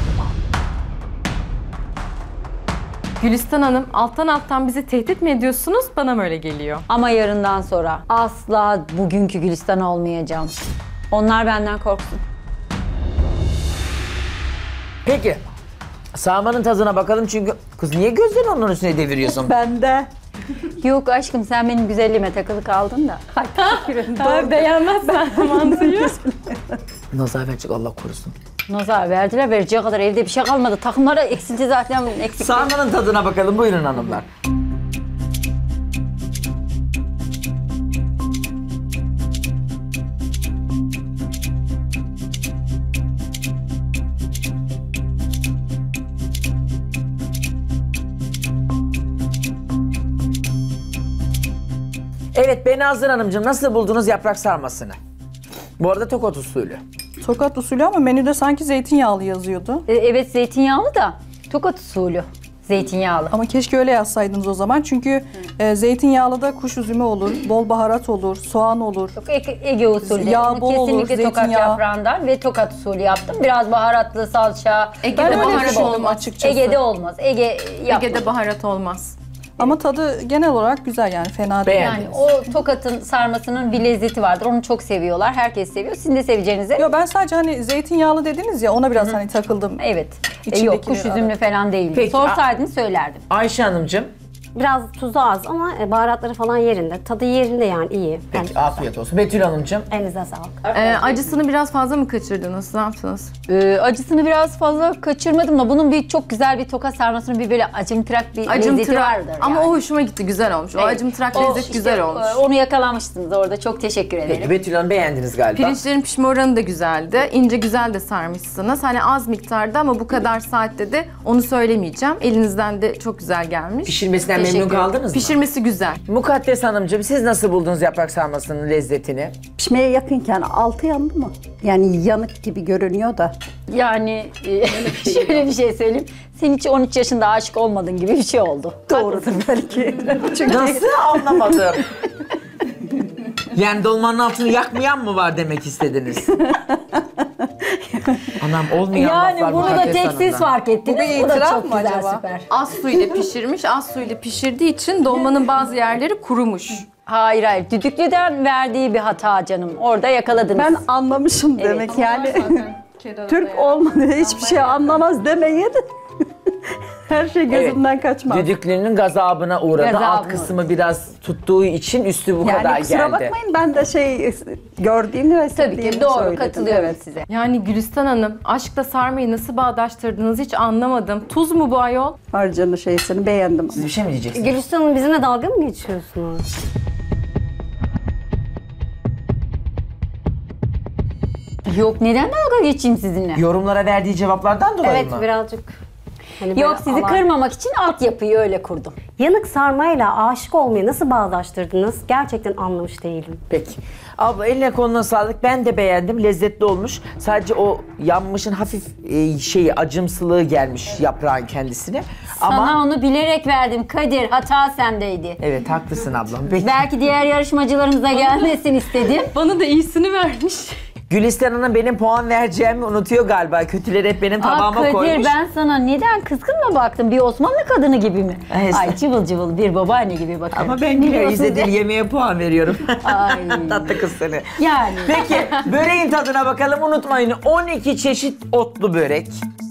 Speaker 4: Gülistan Hanım alttan bizi tehdit mi ediyorsunuz? Bana mı öyle geliyor?
Speaker 2: Ama yarından sonra asla bugünkü Gülistan olmayacağım. Onlar benden korksun.
Speaker 3: Peki. Sarmanın tadına bakalım çünkü kız niye gözlerini onun üstüne deviriyorsun?
Speaker 10: Ben de.
Speaker 2: Yok aşkım sen benim güzelliğime takılı kaldın da.
Speaker 4: Beğenmezsen mantıyı.
Speaker 3: Nazar verecek Allah korusun.
Speaker 2: Nazar verdiler vereceği kadar evde bir şey kalmadı. Takımlara eksildi zaten eksik.
Speaker 3: Sarmanın tadına bakalım buyurun hanımlar. Evet Benazır Hanımcığım nasıl buldunuz yaprak sarmasını? Bu arada Tokat usulü.
Speaker 6: Tokat usulü ama menüde sanki zeytinyağlı yazıyordu.
Speaker 2: Evet zeytinyağlı da Tokat usulü. Zeytinyağlı.
Speaker 6: Ama keşke öyle yazsaydınız o zaman. Çünkü zeytinyağlı da kuş üzümü olur, bol baharat olur, soğan olur.
Speaker 2: Yok, Ege usulü.
Speaker 6: Yağ bol olur,
Speaker 2: kesinlikle Tokat
Speaker 6: zeytinyağı.
Speaker 2: yaprağından ve Tokat usulü yaptım. Biraz baharatlı salça.
Speaker 4: Ege'de
Speaker 6: Ben öyle
Speaker 4: baharat
Speaker 6: düşündüm
Speaker 4: olmaz.
Speaker 6: açıkçası.
Speaker 2: Ege'de olmaz. Ege yapma.
Speaker 4: Ege'de baharat olmaz.
Speaker 6: Ama tadı genel olarak güzel yani fena değil.
Speaker 3: Beğendim.
Speaker 2: Yani o Tokat'ın sarmasının bir lezzeti vardır. Onu çok seviyorlar. Herkes seviyor. Sizin de seveceğinize.
Speaker 6: Yo, ben sadece hani zeytinyağlı dediniz ya ona biraz hani takıldım.
Speaker 2: Evet.
Speaker 6: İçindeki
Speaker 2: Yok kuş üzümlü
Speaker 6: evet.
Speaker 2: falan değil.
Speaker 3: Peki,
Speaker 2: Sorsaydın söylerdim.
Speaker 3: Ayşe Hanımcığım.
Speaker 7: Biraz tuzu az ama baharatları falan yerinde. Tadı yerinde yani iyi.
Speaker 3: Peki afiyet olsun. Betül Hanımcığım.
Speaker 7: Elinize sağlık.
Speaker 4: Acısını biraz fazla mı kaçırdınız? Ne yaptınız?
Speaker 2: Acısını biraz fazla kaçırmadım da bunun bir çok güzel bir Tokat sarmasının bir böyle acımtırak bir lezzeti
Speaker 4: Acımtırak.
Speaker 2: vardır.
Speaker 4: Ama
Speaker 2: yani.
Speaker 4: o hoşuma gitti. Güzel olmuş. O
Speaker 2: Evet.
Speaker 4: acımtırak
Speaker 2: O
Speaker 4: lezzet
Speaker 2: işte,
Speaker 4: güzel olmuş.
Speaker 2: Onu yakalamıştınız orada. Çok teşekkür ederim.
Speaker 3: Peki Betül Hanım beğendiniz galiba.
Speaker 4: Pirinçlerin pişme oranı da güzeldi. İnce güzel de sarmışsınız. Hani az miktarda ama bu kadar saatte de onu söylemeyeceğim. Elinizden de çok güzel gelmiş.
Speaker 3: Pişirmesinden memnun
Speaker 2: Teşekkür
Speaker 3: kaldınız mı?
Speaker 4: Pişirmesi güzel.
Speaker 3: Mukaddes Hanımcığım siz nasıl buldunuz yaprak sarmasının lezzetini?
Speaker 10: Pişmeye yakınken altı yandı mı? Yani yanık gibi görünüyor da.
Speaker 2: Yani şöyle bir şey söyleyeyim. Sen hiç 13 yaşında aşık olmadın gibi bir şey oldu.
Speaker 10: Doğrudur belki. Çünkü
Speaker 3: Nasıl anlamadım. Yani dolmanın altını yakmayan mı var demek istediniz? Anam olmayan
Speaker 2: Yani
Speaker 3: laflar
Speaker 2: bunu da
Speaker 3: Mukaddes
Speaker 2: tek
Speaker 3: Hanım'dan.
Speaker 2: siz fark ettiniz.
Speaker 6: Bu bir
Speaker 2: Bu da
Speaker 6: itiraf
Speaker 2: çok
Speaker 6: mı
Speaker 2: güzel,
Speaker 6: acaba?
Speaker 2: süper.
Speaker 4: Az suyla pişirmiş. Az suyla pişirdiği için dolmanın bazı yerleri kurumuş.
Speaker 2: Hayır hayır. Düdüklüden verdiği bir hata canım. Orada yakaladınız.
Speaker 10: ben anlamışım demek yani. Türk olmadı hiçbir şey anlamaz demeyin. Her şey gözümden kaçmaz.
Speaker 3: Düdüklünün gazabına uğradı.
Speaker 2: Gazabı.
Speaker 3: Alt kısmı biraz tuttuğu için üstü bu kadar
Speaker 10: Yani kusura
Speaker 3: geldi.
Speaker 10: bakmayın ben de gördüğümü ve
Speaker 2: Tabii
Speaker 10: istediğimi
Speaker 2: ki doğru
Speaker 10: söyledim.
Speaker 2: katılıyorum
Speaker 10: Evet.
Speaker 2: size.
Speaker 4: Yani Gülistan Hanım, aşkla sarmayı nasıl bağdaştırdınız hiç anlamadım. Tuz mu bu ayol?
Speaker 10: Harcanı şeysini beğendim.
Speaker 3: Siz bir şey mi diyeceksiniz?
Speaker 7: Gülistan Hanım bizimle dalga mı geçiyorsunuz?
Speaker 2: Yok neden dalga geçeyim sizinle?
Speaker 3: Yorumlara verdiği cevaplardan dolayı
Speaker 7: Evet
Speaker 3: mı?
Speaker 7: birazcık. Hani
Speaker 2: Yok
Speaker 7: böyle
Speaker 2: sizi kırmamak için altyapıyı öyle kurdum.
Speaker 7: Yanık sarmayla aşık olmayı nasıl bağdaştırdınız? Gerçekten anlamış değilim.
Speaker 3: Peki. Abla eline koluna sağlık. Ben de beğendim. Lezzetli olmuş. Sadece o yanmışın hafif acımsılığı gelmiş yaprağın kendisine.
Speaker 2: Sana
Speaker 3: Ama
Speaker 2: onu bilerek verdim Kadir. Hata sendeydi.
Speaker 3: evet haklısın ablam. Peki.
Speaker 2: Belki diğer yarışmacılarımıza gelmesin istedim.
Speaker 4: Bana da iyisini vermiş.
Speaker 3: Gülistan Hanım benim puan vereceğimi unutuyor galiba. Kötüleri hep benim tabağıma
Speaker 2: Kadir
Speaker 3: koymuş.
Speaker 2: ben sana neden kızgın mı baktım? Bir Osmanlı kadını gibi mi?
Speaker 3: Evet.
Speaker 2: Ay cıvıl cıvıl bir babaanne gibi bakıyorum.
Speaker 3: Ama ben güler
Speaker 2: Biliyorsun
Speaker 3: izlediğim
Speaker 2: de.
Speaker 3: yemeğe puan veriyorum.
Speaker 2: Ay.
Speaker 3: Tatlı kız seni.
Speaker 2: Yani.
Speaker 3: Peki böreğin tadına bakalım. Unutmayın 12 çeşit otlu börek.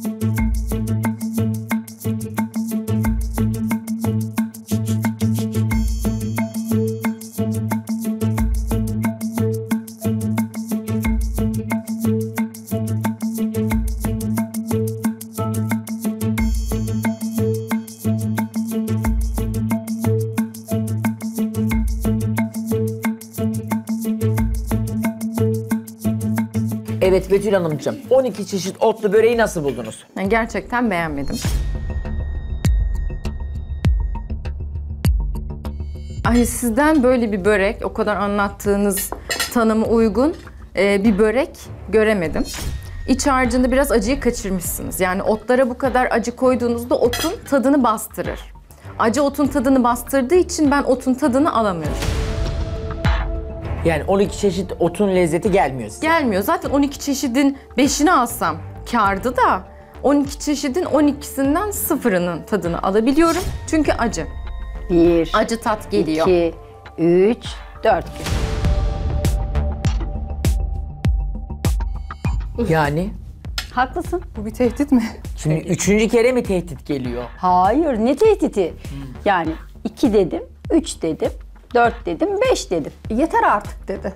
Speaker 3: Evet Betül Hanımcığım 12 çeşit otlu böreği nasıl buldunuz?
Speaker 4: Yani gerçekten beğenmedim. Ay sizden böyle bir börek, o kadar anlattığınız tanıma uygun bir börek göremedim. İç harcında biraz acıyı kaçırmışsınız. Yani otlara bu kadar acı koyduğunuzda otun tadını bastırır. Acı otun tadını bastırdığı için ben otun tadını alamıyorum.
Speaker 3: Yani 12 çeşit otun lezzeti gelmiyor size.
Speaker 4: Gelmiyor. Zaten 12 çeşidin 5'ini alsam kârdı da 12 çeşidin 12'sinden 0'ının tadını alabiliyorum. Çünkü acı.
Speaker 2: 1,
Speaker 4: Acı tat geliyor.
Speaker 2: 2, 3, 4.
Speaker 3: Yani
Speaker 2: Haklısın.
Speaker 6: Bu bir tehdit mi?
Speaker 3: şimdi 3. kere mi tehdit geliyor?
Speaker 2: Hayır ne tehdidi? Yani 2 dedim, 3 dedim, 4 dedim, 5 dedim.
Speaker 10: Yeter artık dedi.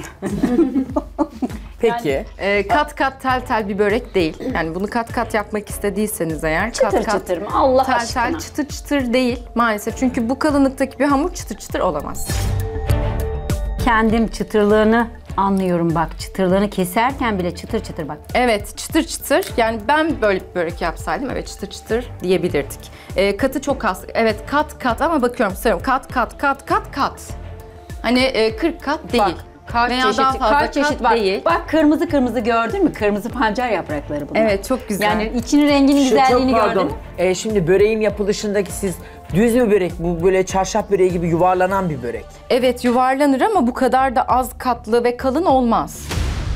Speaker 3: Peki.
Speaker 4: Kat kat tel tel bir börek değil. Yani bunu kat kat yapmak istediyseniz eğer
Speaker 2: Çıtır
Speaker 4: kat kat
Speaker 2: çıtır mı? Allah
Speaker 4: tel
Speaker 2: aşkına.
Speaker 4: tel çıtır çıtır değil maalesef. Çünkü bu kalınlıktaki bir hamur çıtır çıtır olamaz.
Speaker 2: Kendim çıtırlığını anlıyorum bak. Çıtırlığını keserken bile çıtır çıtır bak.
Speaker 4: Evet çıtır çıtır. Yani ben böyle bir börek yapsaydım evet çıtır çıtır diyebilirdik. Katı çok az. Evet kat kat ama bakıyorum söylüyorum kat kat kat kat kat. Hani 40 kat değil.
Speaker 3: Bak
Speaker 2: Kaç
Speaker 4: Veya
Speaker 2: çeşit,
Speaker 4: daha fazla
Speaker 2: kaç çeşit
Speaker 4: kat
Speaker 2: var.
Speaker 4: değil.
Speaker 2: Bak kırmızı kırmızı gördün mü? Kırmızı pancar yaprakları bunlar.
Speaker 4: Evet, çok güzel.
Speaker 2: Yani içinin renginin
Speaker 3: Şu
Speaker 2: güzelliğini
Speaker 3: çok
Speaker 2: gördün
Speaker 3: pardon.
Speaker 2: mü?
Speaker 3: Şimdi böreğin yapılışındaki siz düz mü börek? Bu böyle çarşaf böreği gibi yuvarlanan bir börek.
Speaker 4: Evet, yuvarlanır ama bu kadar da az katlı ve kalın olmaz.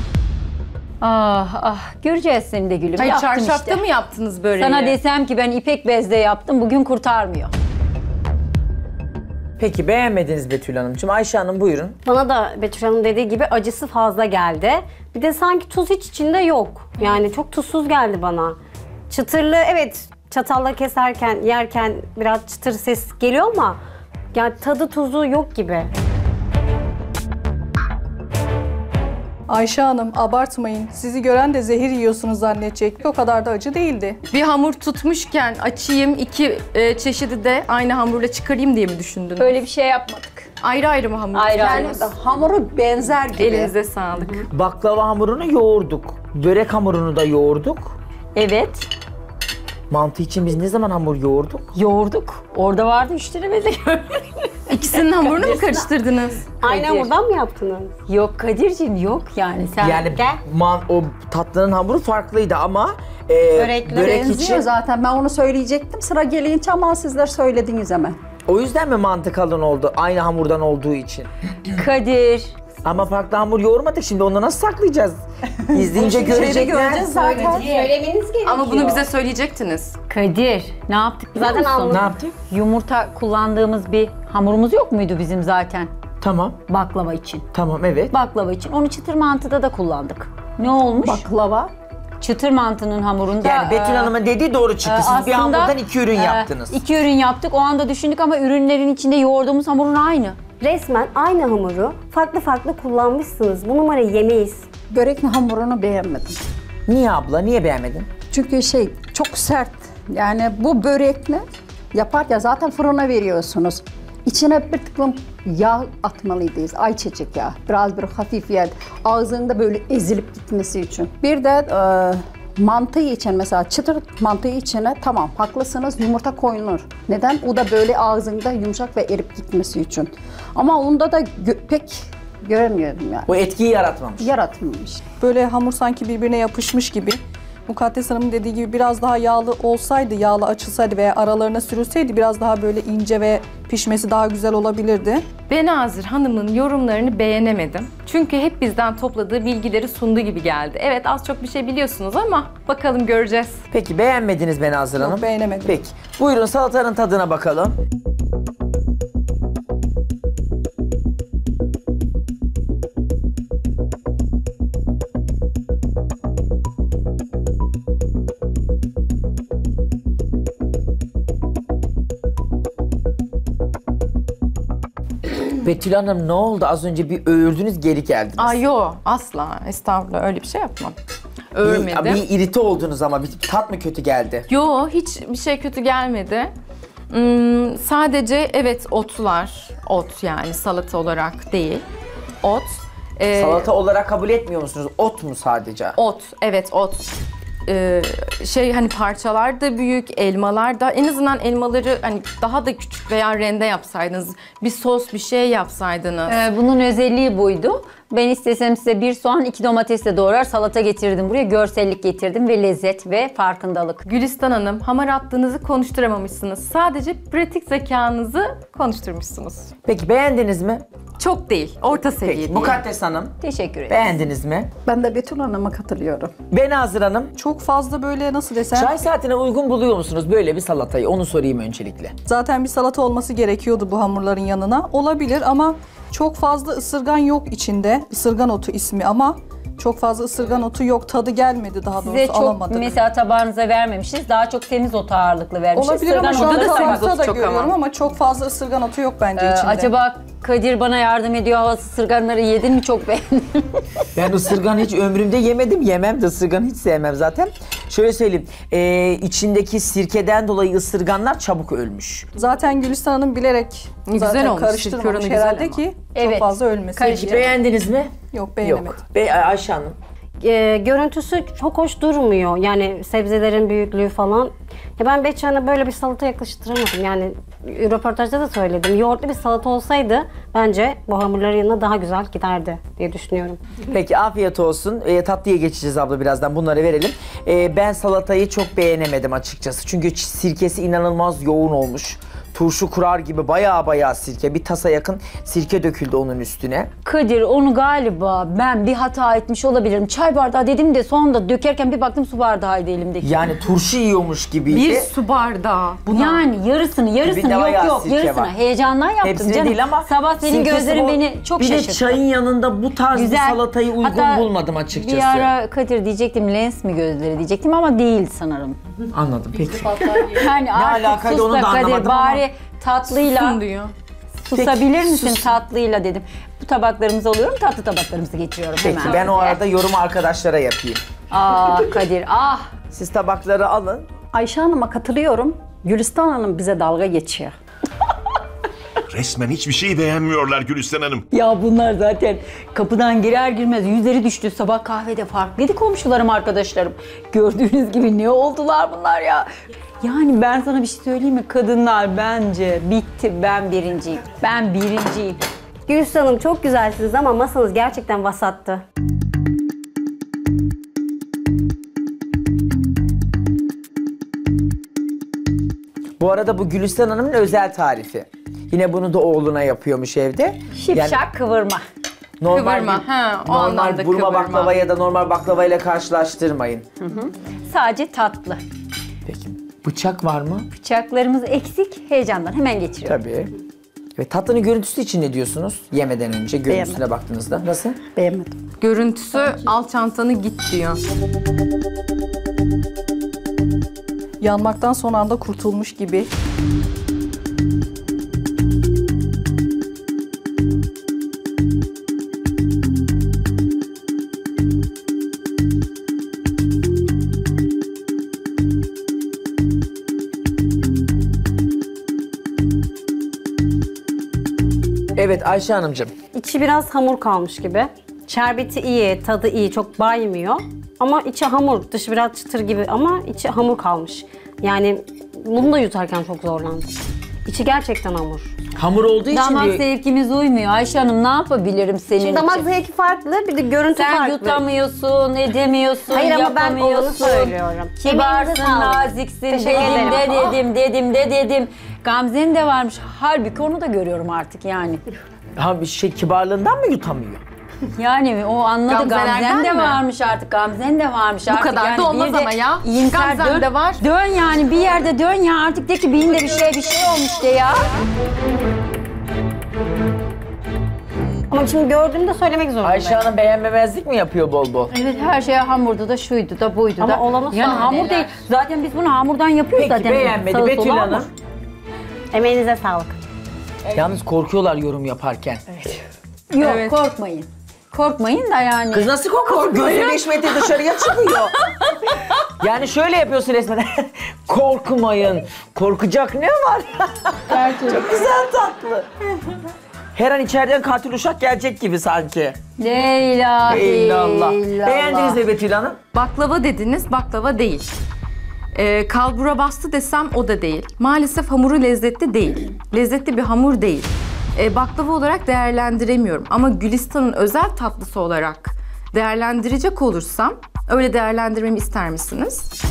Speaker 2: Ah ah göreceğiz seni de gülüm.
Speaker 4: Hayır,
Speaker 2: Yaptın
Speaker 4: çarşafta
Speaker 2: işte.
Speaker 4: mı yaptınız böreği?
Speaker 2: Sana desem ki ben ipek bezde yaptım bugün kurtarmıyor.
Speaker 3: Peki beğenmediniz Betül Hanımcığım. Ayşe Hanım buyurun.
Speaker 7: Bana da Betül Hanım dediği gibi acısı fazla geldi. Bir de sanki tuz hiç içinde yok. Yani çok tuzsuz geldi bana. Çıtırlı, evet, çatalla keserken, yerken biraz çıtır ses geliyor ama yani tadı tuzu yok gibi.
Speaker 6: Ayşe Hanım abartmayın. Sizi gören de zehir yiyorsunuz zannedecek. O kadar da acı değildi.
Speaker 4: Bir hamur tutmuşken açayım, iki çeşidi de aynı hamurla çıkarayım diye mi düşündünüz?
Speaker 2: Öyle bir şey yapmadık.
Speaker 4: Ayrı ayrı mı hamur?
Speaker 2: Ayrı ayrı.
Speaker 10: Yani hamuru benzer gibi.
Speaker 4: Elinize sağlık.
Speaker 3: Baklava hamurunu yoğurduk. Börek hamurunu da yoğurduk.
Speaker 2: Evet.
Speaker 3: Mantı için biz ne zaman hamur yoğurduk?
Speaker 2: Yoğurduk. Orada vardı 3 tane beze gördüm.
Speaker 4: İkisinin hamurunu mu karıştırdınız?
Speaker 7: Aynı hamurdan mı yaptınız?
Speaker 2: Yok Kadir'cim yok yani sen
Speaker 3: Yani
Speaker 2: gel.
Speaker 3: o tatlının hamuru farklıydı ama
Speaker 2: Börekle
Speaker 3: börek
Speaker 10: Benziyor
Speaker 3: için.
Speaker 10: zaten. Ben onu söyleyecektim. Sıra gelince ama sizler söylediniz hemen.
Speaker 3: O yüzden mi mantı kalın oldu? Aynı hamurdan olduğu için.
Speaker 2: Kadir.
Speaker 3: Ama farklı hamur yoğurmadık, şimdi onu nasıl saklayacağız? İzleyince görecekler.
Speaker 10: göreceğiz zaten.
Speaker 7: Söylemeniz gerekiyor.
Speaker 4: Ama bunu bize söyleyecektiniz.
Speaker 2: Kadir ne yaptık biliyor
Speaker 7: Zaten
Speaker 2: musun?
Speaker 7: anladım.
Speaker 3: Ne yaptık?
Speaker 2: Yumurta kullandığımız bir hamurumuz yok muydu bizim zaten
Speaker 3: Tamam,
Speaker 2: baklava için?
Speaker 3: tamam evet.
Speaker 2: Baklava için. Onu çıtır mantıda da kullandık. Ne olmuş?
Speaker 10: Baklava.
Speaker 2: Çıtır mantının hamurunda.
Speaker 3: Yani Betül Hanım'ın dediği doğru çıktı. Siz bir
Speaker 2: aslında,
Speaker 3: hamurdan 2 ürün yaptınız.
Speaker 2: 2 ürün yaptık. O anda düşündük ama ürünlerin içinde yoğurduğumuz hamurun aynı.
Speaker 7: Resmen aynı hamuru farklı farklı kullanmışsınız. Bu numarayı yemeyiz.
Speaker 10: Börekli hamurunu beğenmedim.
Speaker 3: Niye abla? Niye beğenmedin?
Speaker 10: Çünkü çok sert. Yani bu börekli yaparken zaten fırına veriyorsunuz. İçine bir tıklım yağ atmalıydınız. Ayçiçek yağı. Biraz bir hafif yer. Ağzında böyle ezilip gitmesi için. Bir de mantı için mesela çıtır mantı içine tamam haklısınız yumurta koyulur. Neden? O da böyle ağzında yumuşak ve erip gitmesi için. Ama onda da pek göremiyordum yani.
Speaker 3: Bu etkiyi yaratmamış.
Speaker 10: Yaratmamış.
Speaker 6: Böyle hamur sanki birbirine yapışmış gibi. Mukaddes Hanım'ın dediği gibi biraz daha yağlı olsaydı, yağlı açılsaydı veya aralarına sürülseydi biraz daha böyle ince ve pişmesi daha güzel olabilirdi.
Speaker 4: Benazir Hanım'ın yorumlarını beğenemedim. Çünkü hep bizden topladığı bilgileri sunduğu gibi geldi. Evet, az çok bir şey biliyorsunuz ama bakalım göreceğiz.
Speaker 3: Peki beğenmediniz Benazir Hanım?
Speaker 6: Yok, beğenemedim.
Speaker 3: Peki. Buyurun salatanın tadına bakalım. Betül Hanım ne oldu? Az önce bir öğürdünüz geri geldiniz.
Speaker 4: Ay yo, asla. Estağfurullah, öyle bir şey yapmam. Örmedim.
Speaker 3: Bir irite oldunuz ama bir tat mı kötü geldi?
Speaker 4: Yo, hiç bir şey kötü gelmedi. Sadece evet otlar, ot yani salata olarak değil, ot.
Speaker 3: Salata olarak kabul etmiyor musunuz? Ot mu sadece?
Speaker 4: Ot, evet ot. Hani parçalar da büyük, elmalar da en azından elmaları hani daha da küçük veya rende yapsaydınız, bir sos bir şey yapsaydınız.
Speaker 2: Bunun özelliği buydu. Ben istesem size 1 soğan 2 domatesle doğrar salata getirdim buraya. Görsellik getirdim ve lezzet ve farkındalık.
Speaker 4: Gülistan Hanım, hamaratlığınızı konuşturamamışsınız. Sadece pratik zekanızı konuşturmuşsunuz.
Speaker 3: Peki beğendiniz mi?
Speaker 4: Çok değil, orta seviye
Speaker 3: Peki
Speaker 4: değil.
Speaker 3: Mukaddes Hanım
Speaker 2: Teşekkür ederim.
Speaker 3: beğendiniz mi?
Speaker 10: Ben de Betül Hanım'a katılıyorum.
Speaker 3: Benazir Hanım
Speaker 6: Çok fazla böyle nasıl desem,
Speaker 3: çay saatine uygun buluyor musunuz böyle bir salatayı? Onu sorayım öncelikle.
Speaker 6: zaten bir salata olması gerekiyordu bu hamurların yanına. Olabilir ama çok fazla ısırgan yok içinde. Isırgan otu ismi ama çok fazla ısırgan otu yok. Tadı gelmedi daha
Speaker 2: Size
Speaker 6: doğrusu
Speaker 2: çok
Speaker 6: alamadık.
Speaker 2: mesela tabağınıza vermemişiz. Daha çok temiz otu ağırlıklı vermişiz.
Speaker 6: Olabilir ama şu
Speaker 2: Isırgan
Speaker 6: anda
Speaker 2: otu da
Speaker 4: temiz
Speaker 6: tabakta
Speaker 4: otu
Speaker 6: da
Speaker 4: çok
Speaker 6: görüyorum
Speaker 4: ama.
Speaker 6: ama çok fazla ısırgan otu yok bence içinde.
Speaker 2: Acaba Kadir bana yardım ediyor, havası ısırganları yedin mi çok beğendim.
Speaker 3: Ben ısırgan hiç ömrümde yemedim. Yemem de ısırgan hiç sevmem zaten. Şöyle söyleyeyim. içindeki sirkeden dolayı ısırganlar çabuk ölmüş.
Speaker 6: Zaten Gülistan Hanım bilerek
Speaker 4: Güzel
Speaker 6: zaten
Speaker 4: olmuş, sirke oranı
Speaker 6: karıştırmamış
Speaker 4: güzel
Speaker 6: herhalde
Speaker 4: ama.
Speaker 6: ki
Speaker 2: Evet.
Speaker 6: çok fazla ölmesin.
Speaker 2: Karıştırmamış.
Speaker 3: Beğendiniz mi?
Speaker 6: Yok beğenemedim.
Speaker 3: Yok. Ayşe Hanım.
Speaker 7: Görüntüsü çok hoş durmuyor. Yani sebzelerin büyüklüğü falan. Ya ben Betül Hanım'a böyle bir salata yaklaştıramadım. Yani röportajda da söyledim. Yoğurtlu bir salata olsaydı bence bu hamurların yanına daha güzel giderdi diye düşünüyorum.
Speaker 3: Peki afiyet olsun. Tatlıya geçeceğiz abla birazdan. Bunları verelim. Ben salatayı çok beğenemedim açıkçası. Çünkü sirkesi inanılmaz yoğun olmuş. Turşu kurar gibi bayağı sirke. Bir tasa yakın sirke döküldü onun üstüne.
Speaker 2: Kadir onu galiba ben bir hata etmiş olabilirim. Çay bardağı dedim de sonunda dökerken bir baktım su bardağıydı elimdeki.
Speaker 3: Yani turşu yiyormuş gibiydi.
Speaker 4: Bir su bardağı.
Speaker 2: Yani yarısını
Speaker 3: Bir de bayağı
Speaker 2: yok
Speaker 3: sirke
Speaker 2: yarısını.
Speaker 3: var.
Speaker 2: Heyecandan yaptım
Speaker 3: Hepsini
Speaker 2: canım.
Speaker 3: değil ama
Speaker 2: Sabah senin
Speaker 3: sirkesi
Speaker 2: gözlerin
Speaker 3: o.
Speaker 2: beni çok
Speaker 3: bir
Speaker 2: şaşırttı.
Speaker 3: Bir de çayın yanında bu tarz
Speaker 2: Güzel.
Speaker 3: bir salatayı uygun
Speaker 2: Hatta
Speaker 3: bulmadım açıkçası.
Speaker 2: Bir ara Kadir diyecektim lens mi gözleri diyecektim ama değil sanırım.
Speaker 3: Anladım peki.
Speaker 2: Yani artık
Speaker 3: alakaydı
Speaker 2: sus
Speaker 3: onu
Speaker 2: da
Speaker 3: da
Speaker 2: Kadir
Speaker 3: anlamadım
Speaker 2: bari tatlıyla
Speaker 4: Sun diyor.
Speaker 2: susabilir
Speaker 3: Peki,
Speaker 2: misin
Speaker 3: sus.
Speaker 2: tatlıyla dedim. Bu tabaklarımızı alıyorum tatlı tabaklarımızı geçiriyorum
Speaker 3: Peki
Speaker 2: hemen.
Speaker 3: ben o arada yorumu arkadaşlara yapayım.
Speaker 2: Kadir ah.
Speaker 3: Siz tabakları alın.
Speaker 10: Ayşe Hanım'a katılıyorum. Gülistan Hanım bize dalga geçiyor.
Speaker 8: Resmen hiçbir şeyi beğenmiyorlar Gülistan Hanım.
Speaker 2: Ya bunlar zaten kapıdan girer girmez yüzleri düştü. Sabah kahvede farklıydı komşularım, arkadaşlarım. Gördüğünüz gibi ne oldular bunlar ya. Yani ben sana bir şey söyleyeyim mi? Kadınlar bence bitti. Ben birinciyim. Ben birinciyim.
Speaker 7: Gülistan Hanım çok güzelsiniz ama masanız gerçekten vasattı.
Speaker 3: Bu arada bu Gülistan Hanım'ın özel tarifi. Yine bunu da oğluna yapıyormuş evde.
Speaker 2: Şipşak kıvırma.
Speaker 3: Normal,
Speaker 4: Kıvırma, o
Speaker 3: normal
Speaker 4: anlamda
Speaker 3: burma
Speaker 4: kıvırma.
Speaker 3: baklava ya da normal baklava ile karşılaştırmayın.
Speaker 2: Sadece tatlı.
Speaker 3: Peki bıçak var mı?
Speaker 2: Bıçaklarımız eksik. Heyecandan hemen geçiriyorum.
Speaker 3: Tabii. Ve tatlının görüntüsü için ne diyorsunuz? Yemeden önce görüntüsüne baktığınızda nasıl?
Speaker 10: Beğenmedim.
Speaker 4: Görüntüsü al çantanı git diyor.
Speaker 6: Yanmaktan son anda kurtulmuş gibi.
Speaker 3: Evet Ayşe Hanımcığım.
Speaker 7: İçi biraz hamur kalmış gibi. Şerbeti iyi, tadı iyi, çok baymıyor. Ama içi hamur, dışı biraz çıtır gibi ama içi hamur kalmış. Yani bunu da yutarken çok zorlandım. İçi gerçekten hamur.
Speaker 3: Hamur olduğu için
Speaker 2: Damak
Speaker 3: diyor.
Speaker 2: zevkimiz uymuyor. Ayşe Hanım ne yapabilirim senin
Speaker 7: Şimdi
Speaker 2: için?
Speaker 7: damak zevki farklı, bir de görüntü
Speaker 2: Sen
Speaker 7: farklı.
Speaker 2: yutamıyorsun, edemiyorsun,
Speaker 7: Hayır ama ben
Speaker 2: yapamıyorsun.
Speaker 7: olanı söylüyorum.
Speaker 2: Kibarsın,
Speaker 7: Emeğinize sağlık.
Speaker 2: naziksin,
Speaker 7: Teşekkür
Speaker 2: dedim. Gamze'nin de varmış. Halbuki onu da görüyorum artık yani.
Speaker 3: Ha bir şey kibarlığından mı yutamıyor?
Speaker 2: Yani o anladı.
Speaker 4: Gamzelerden
Speaker 2: Gamze'nin de
Speaker 4: mi?
Speaker 2: varmış artık. Gamze'nin de varmış artık.
Speaker 4: kadar da
Speaker 2: yani
Speaker 4: olmaz
Speaker 2: bir de
Speaker 4: ama ya.
Speaker 2: iyimser
Speaker 4: Gamze'nin
Speaker 2: dön,
Speaker 4: de var.
Speaker 2: Dön yani bir yerde dön ya artık de ki birinde bir şey olmuş de ya.
Speaker 7: Ama şimdi gördüğümde söylemek zorundayım.
Speaker 3: Ayşe Hanım beğenmemezlik mi yapıyor bol bol?
Speaker 2: Evet her şey hamurdu da şuydu da buydu
Speaker 7: Ama
Speaker 2: da.
Speaker 7: olanı
Speaker 2: yani
Speaker 7: söyle.
Speaker 2: hamur değil. Zaten biz bunu hamurdan yapıyoruz
Speaker 3: Peki
Speaker 2: zaten.
Speaker 3: beğenmedi
Speaker 2: Salatası
Speaker 3: Betül
Speaker 2: olan
Speaker 3: Hanım.
Speaker 2: hamur.
Speaker 7: Emeğinize sağlık.
Speaker 3: Yalnız korkuyorlar yorum yaparken.
Speaker 2: Yok
Speaker 4: Evet.
Speaker 2: korkmayın. Korkmayın da yani.
Speaker 3: Kız nasıl korkuyorsun? Gözü 5 metre dışarıya çıkıyor. Yani şöyle yapıyorsun resmen. Korkmayın. Korkacak ne var? Çok güzel tatlı. Her an içeriden katil uşak gelecek gibi sanki.
Speaker 2: Leyla
Speaker 3: İllallah. Beğendiniz mi Betül Hanım?
Speaker 4: Baklava dediniz, baklava değil. Kalbura bastı desem o da değil. Maalesef hamuru lezzetli değil. Lezzetli bir hamur değil. Baklava olarak değerlendiremiyorum. Ama Gülistan'ın özel tatlısı olarak değerlendirecek olursam öyle değerlendirmemi ister misiniz?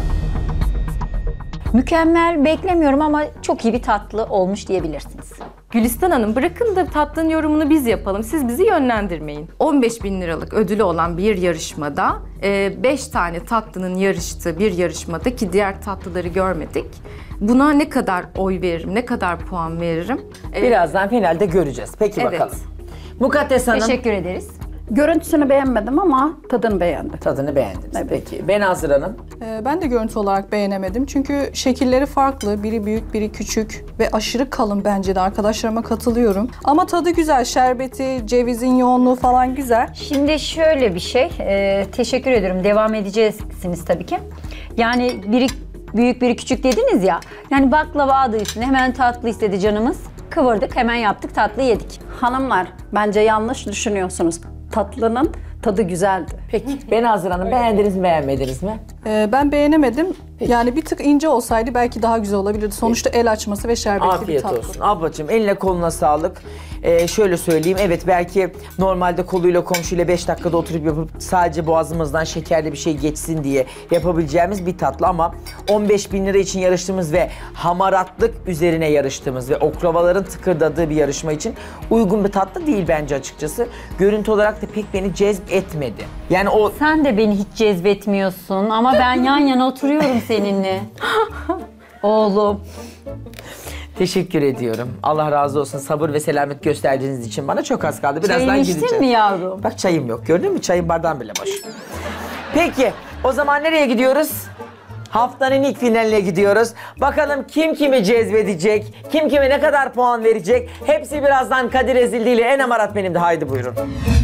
Speaker 2: Mükemmel beklemiyorum ama çok iyi bir tatlı olmuş diyebilirsiniz.
Speaker 4: Gülistan Hanım bırakın da tatlının yorumunu biz yapalım. Siz bizi yönlendirmeyin. 15.000 liralık ödülü olan bir yarışmada 5 tane tatlının yarıştığı bir yarışmada ki diğer tatlıları görmedik. Buna ne kadar oy veririm, ne kadar puan veririm?
Speaker 3: Birazdan finalde göreceğiz. Peki
Speaker 4: Evet.
Speaker 3: bakalım. Mukaddes Hanım.
Speaker 2: Teşekkür ederiz.
Speaker 10: Görüntüsünü beğenmedim ama tadını beğendim.
Speaker 3: Tadını beğendiniz. Peki. Benazır Hanım.
Speaker 6: Ben de görüntü olarak beğenemedim. Çünkü şekilleri farklı. Biri büyük, biri küçük ve aşırı kalın bence de. Arkadaşlarıma katılıyorum. Ama tadı güzel. Şerbeti, cevizin yoğunluğu falan güzel.
Speaker 2: Şimdi şöyle bir şey, teşekkür ediyorum. Devam edeceksiniz tabii ki. Yani biri büyük biri küçük dediniz ya. Yani baklava adı üstünde hemen tatlı istedi canımız. Kıvırdık, hemen yaptık, tatlı yedik.
Speaker 10: Hanımlar, bence yanlış düşünüyorsunuz. Tatlının tadı güzeldi.
Speaker 3: Peki. Benazır Hanım beğendiniz mi beğenmediniz mi?
Speaker 6: Ben beğenemedim. Yani bir tık ince olsaydı belki daha güzel olabilirdi. Sonuçta el açması ve şerbetli bir
Speaker 3: Afiyet
Speaker 6: tatlı.
Speaker 3: olsun. Ablacığım eline koluna sağlık. Şöyle söyleyeyim, evet belki normalde koluyla komşuyla 5 dakikada oturup yapıp sadece boğazımızdan şekerli bir şey geçsin diye yapabileceğimiz bir tatlı ama 15.000 lira için yarıştığımız ve hamaratlık üzerine yarıştığımız ve oklavaların tıkırdadığı bir yarışma için uygun bir tatlı değil bence açıkçası. Görüntü olarak da pek beni cezbetmedi. Yani o...
Speaker 2: Sen de beni hiç cezbetmiyorsun ama ben yan yana oturuyorum seninle. Oğlum.
Speaker 3: Teşekkür ediyorum. Allah razı olsun. Sabır ve selamet gösterdiğiniz için bana çok az kaldı. Birazdan
Speaker 2: Çayını
Speaker 3: gideceğim.
Speaker 2: içtin mi yavrum?
Speaker 3: Bak çayım yok. Gördün mü? Çayın bardağım bile boş. Peki. O zaman nereye gidiyoruz? Haftanın ilk finaline gidiyoruz. Bakalım kim kimi cezbedecek? Kim kime ne kadar puan verecek? Hepsi birazdan Kadir Ezildi ile Enem Arat benim de. Haydi buyurun.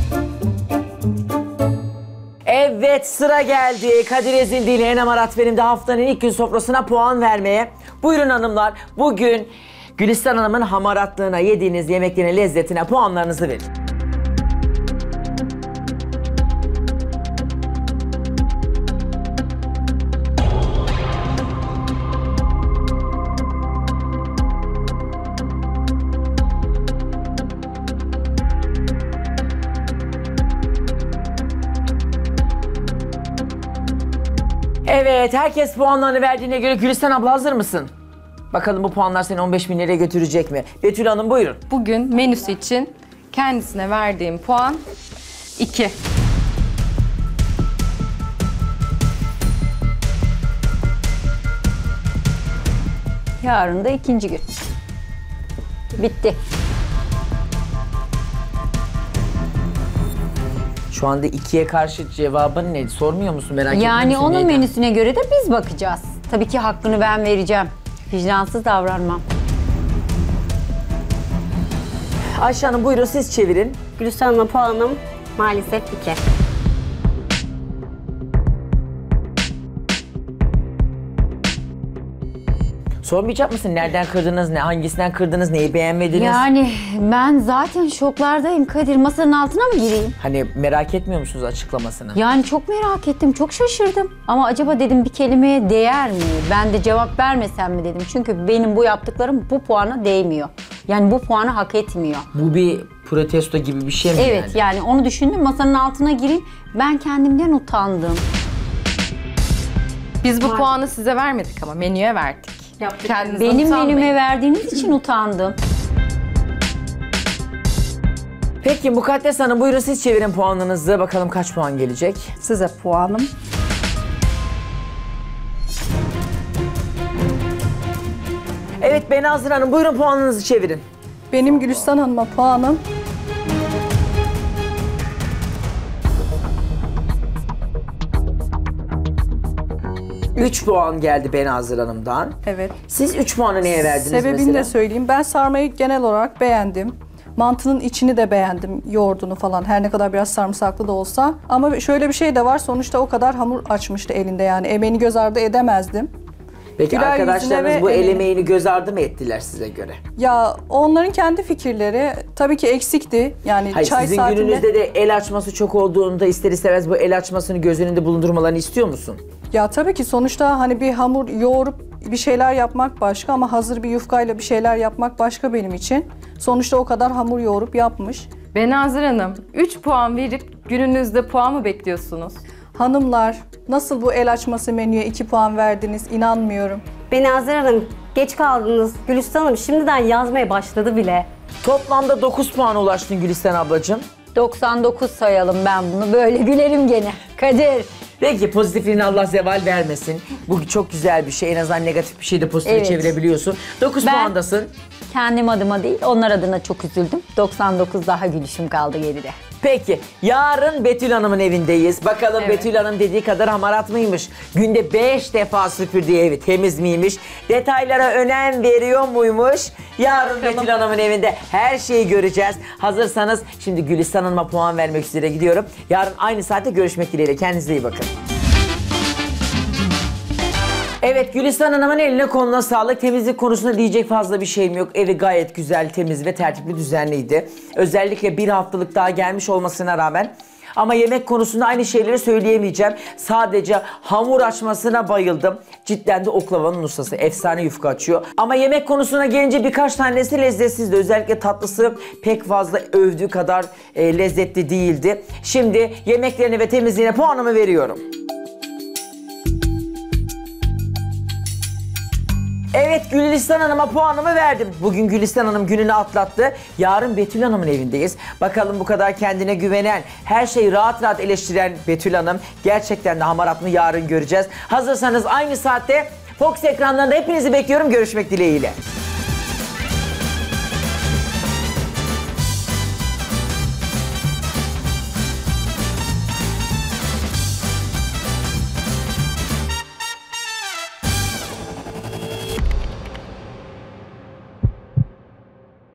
Speaker 3: Evet, sıra geldi. Kadir Ezildi ile Enem Arat benim de haftanın ilk gün sofrasına puan vermeye. Buyurun hanımlar. Bugün Gülistan Hanım'ın hamaratlığına, yediğiniz yemeklerin lezzetine puanlarınızı verin. Evet, herkes puanlarını verdiğine göre Gülistan abla hazır mısın? Bakalım bu puanlar seni 15.000 liraya götürecek mi? Betül Hanım buyurun.
Speaker 4: Bugün menüsü için kendisine verdiğim puan 2.
Speaker 2: Yarın da ikinci gün. Bitti.
Speaker 3: Şu anda 2'ye karşı cevabın ne? Sormuyor musun? Merak etmiyor
Speaker 2: Yani
Speaker 3: musun?
Speaker 2: onun
Speaker 3: Neyden?
Speaker 2: menüsüne göre de biz bakacağız. Tabii ki hakkını ben vereceğim. Vicdansız davranmam.
Speaker 3: Ayşe Hanım buyurun siz çevirin.
Speaker 7: Gülistan Hanım'a puanım maalesef 2.
Speaker 3: Sormayacak mısın? Nereden kırdınız, ne hangisinden kırdınız, neyi beğenmediniz?
Speaker 2: Yani ben zaten şoklardayım Kadir. Masanın altına mı gireyim?
Speaker 3: Hani merak etmiyor musunuz açıklamasını?
Speaker 2: Yani çok merak ettim, çok şaşırdım. Ama acaba dedim bir kelimeye değer mi? Ben de cevap vermesem mi dedim. Çünkü benim bu yaptıklarım bu puana değmiyor. Yani bu puanı hak etmiyor.
Speaker 3: Bu bir protesto gibi bir şey mi
Speaker 2: Evet yani onu düşündüm, masanın altına gireyim. Ben kendimden utandım.
Speaker 4: Biz bu puanı size vermedik ama menüye verdik. Kendinize
Speaker 2: Benim
Speaker 4: utanmayın.
Speaker 2: menüme verdiğiniz için utandım.
Speaker 3: Peki Mukaddes Hanım buyurun siz çevirin puanınızı. Bakalım kaç puan gelecek?
Speaker 10: Size puanım
Speaker 3: Evet Benazir Hanım buyurun puanınızı çevirin.
Speaker 6: Benim Gülistan Hanım'a puanım
Speaker 3: 3 puan geldi Benazir Hanım'dan.
Speaker 6: evet.
Speaker 3: Siz 3 puanı neye verdiniz
Speaker 6: Sebebini
Speaker 3: mesela?
Speaker 6: de söyleyeyim. Ben sarmayı genel olarak beğendim. Mantının içini de beğendim, yoğurdunu falan. Her ne kadar biraz sarımsaklı da olsa. Ama şöyle bir şey de var. Sonuçta o kadar hamur açmıştı elinde yani. Emeğini göz ardı edemezdim.
Speaker 3: Peki
Speaker 6: Güler yüzüne
Speaker 3: arkadaşlarınız
Speaker 6: ve
Speaker 3: bu el
Speaker 6: emeğini-
Speaker 3: emeğini göz ardı mı ettiler size göre?
Speaker 6: Ya onların kendi fikirleri tabii ki eksikti. Yani
Speaker 3: Hayır
Speaker 6: çay
Speaker 3: sizin
Speaker 6: saatinde...
Speaker 3: gününüzde de el açması çok olduğunda ister istemez bu el açmasını göz önünde bulundurmalarını istiyor musun?
Speaker 6: Ya tabii ki sonuçta hani bir hamur yoğurup bir şeyler yapmak başka ama hazır bir yufkayla bir şeyler yapmak başka benim için. Sonuçta o kadar hamur yoğurup yapmış.
Speaker 4: Benazir Hanım 3 puan verip gününüzde puan mı bekliyorsunuz?
Speaker 6: Hanımlar nasıl bu el açması menüye 2 puan verdiniz inanmıyorum.
Speaker 7: Benazir Hanım geç kaldınız. Gülistan Hanım şimdiden yazmaya başladı bile.
Speaker 3: Toplamda 9 puana ulaştın Gülistan ablacığım.
Speaker 2: 99 sayalım ben bunu. Böyle gülerim gene. Kadir.
Speaker 3: Peki pozitifliğine Allah zeval vermesin. Bu çok güzel bir şey. En azından negatif bir şeyi de pozitife
Speaker 2: Evet.
Speaker 3: çevirebiliyorsun. 9
Speaker 2: Ben-
Speaker 3: puandasın.
Speaker 2: Kendim adıma değil, onlar adına çok üzüldüm. 99 daha gülüşüm kaldı geride.
Speaker 3: Peki yarın Betül Hanım'ın evindeyiz. Bakalım Betül Hanım dediği kadar hamarat mıymış? Günde 5 defa süpürdüğü evi temiz miymiş? Detaylara önem veriyor muymuş? Yarın Betül Hanım'ın evinde her şeyi göreceğiz. Hazırsanız şimdi Gülistan Hanım'a puan vermek üzere gidiyorum. Yarın aynı saatte görüşmek dileğiyle. Kendinize iyi bakın. Evet Gülistan Hanım'ın eline koluna sağlık. Temizlik konusunda diyecek fazla bir şeyim yok. Evi gayet güzel, temiz ve tertipli, düzenliydi. Özellikle bir haftalık daha gelmiş olmasına rağmen Ama yemek konusunda aynı şeyleri söyleyemeyeceğim. Sadece hamur açmasına bayıldım. Cidden de oklavanın ustası. Efsane yufka açıyor. Ama yemek konusuna gelince birkaç tanesi lezzetsizdi. Özellikle tatlısı pek fazla övdüğü kadar lezzetli değildi. Şimdi yemeklerine ve temizliğine puanımı veriyorum. Evet, Gülistan Hanım'a puanımı verdim. Bugün Gülistan Hanım gününü atlattı. Yarın Betül Hanım'ın evindeyiz. Bakalım bu kadar kendine güvenen, her şeyi rahat rahat eleştiren Betül Hanım gerçekten de hamarat mı, yarın göreceğiz. Hazırsanız aynı saatte Fox ekranlarında hepinizi bekliyorum. Görüşmek dileğiyle.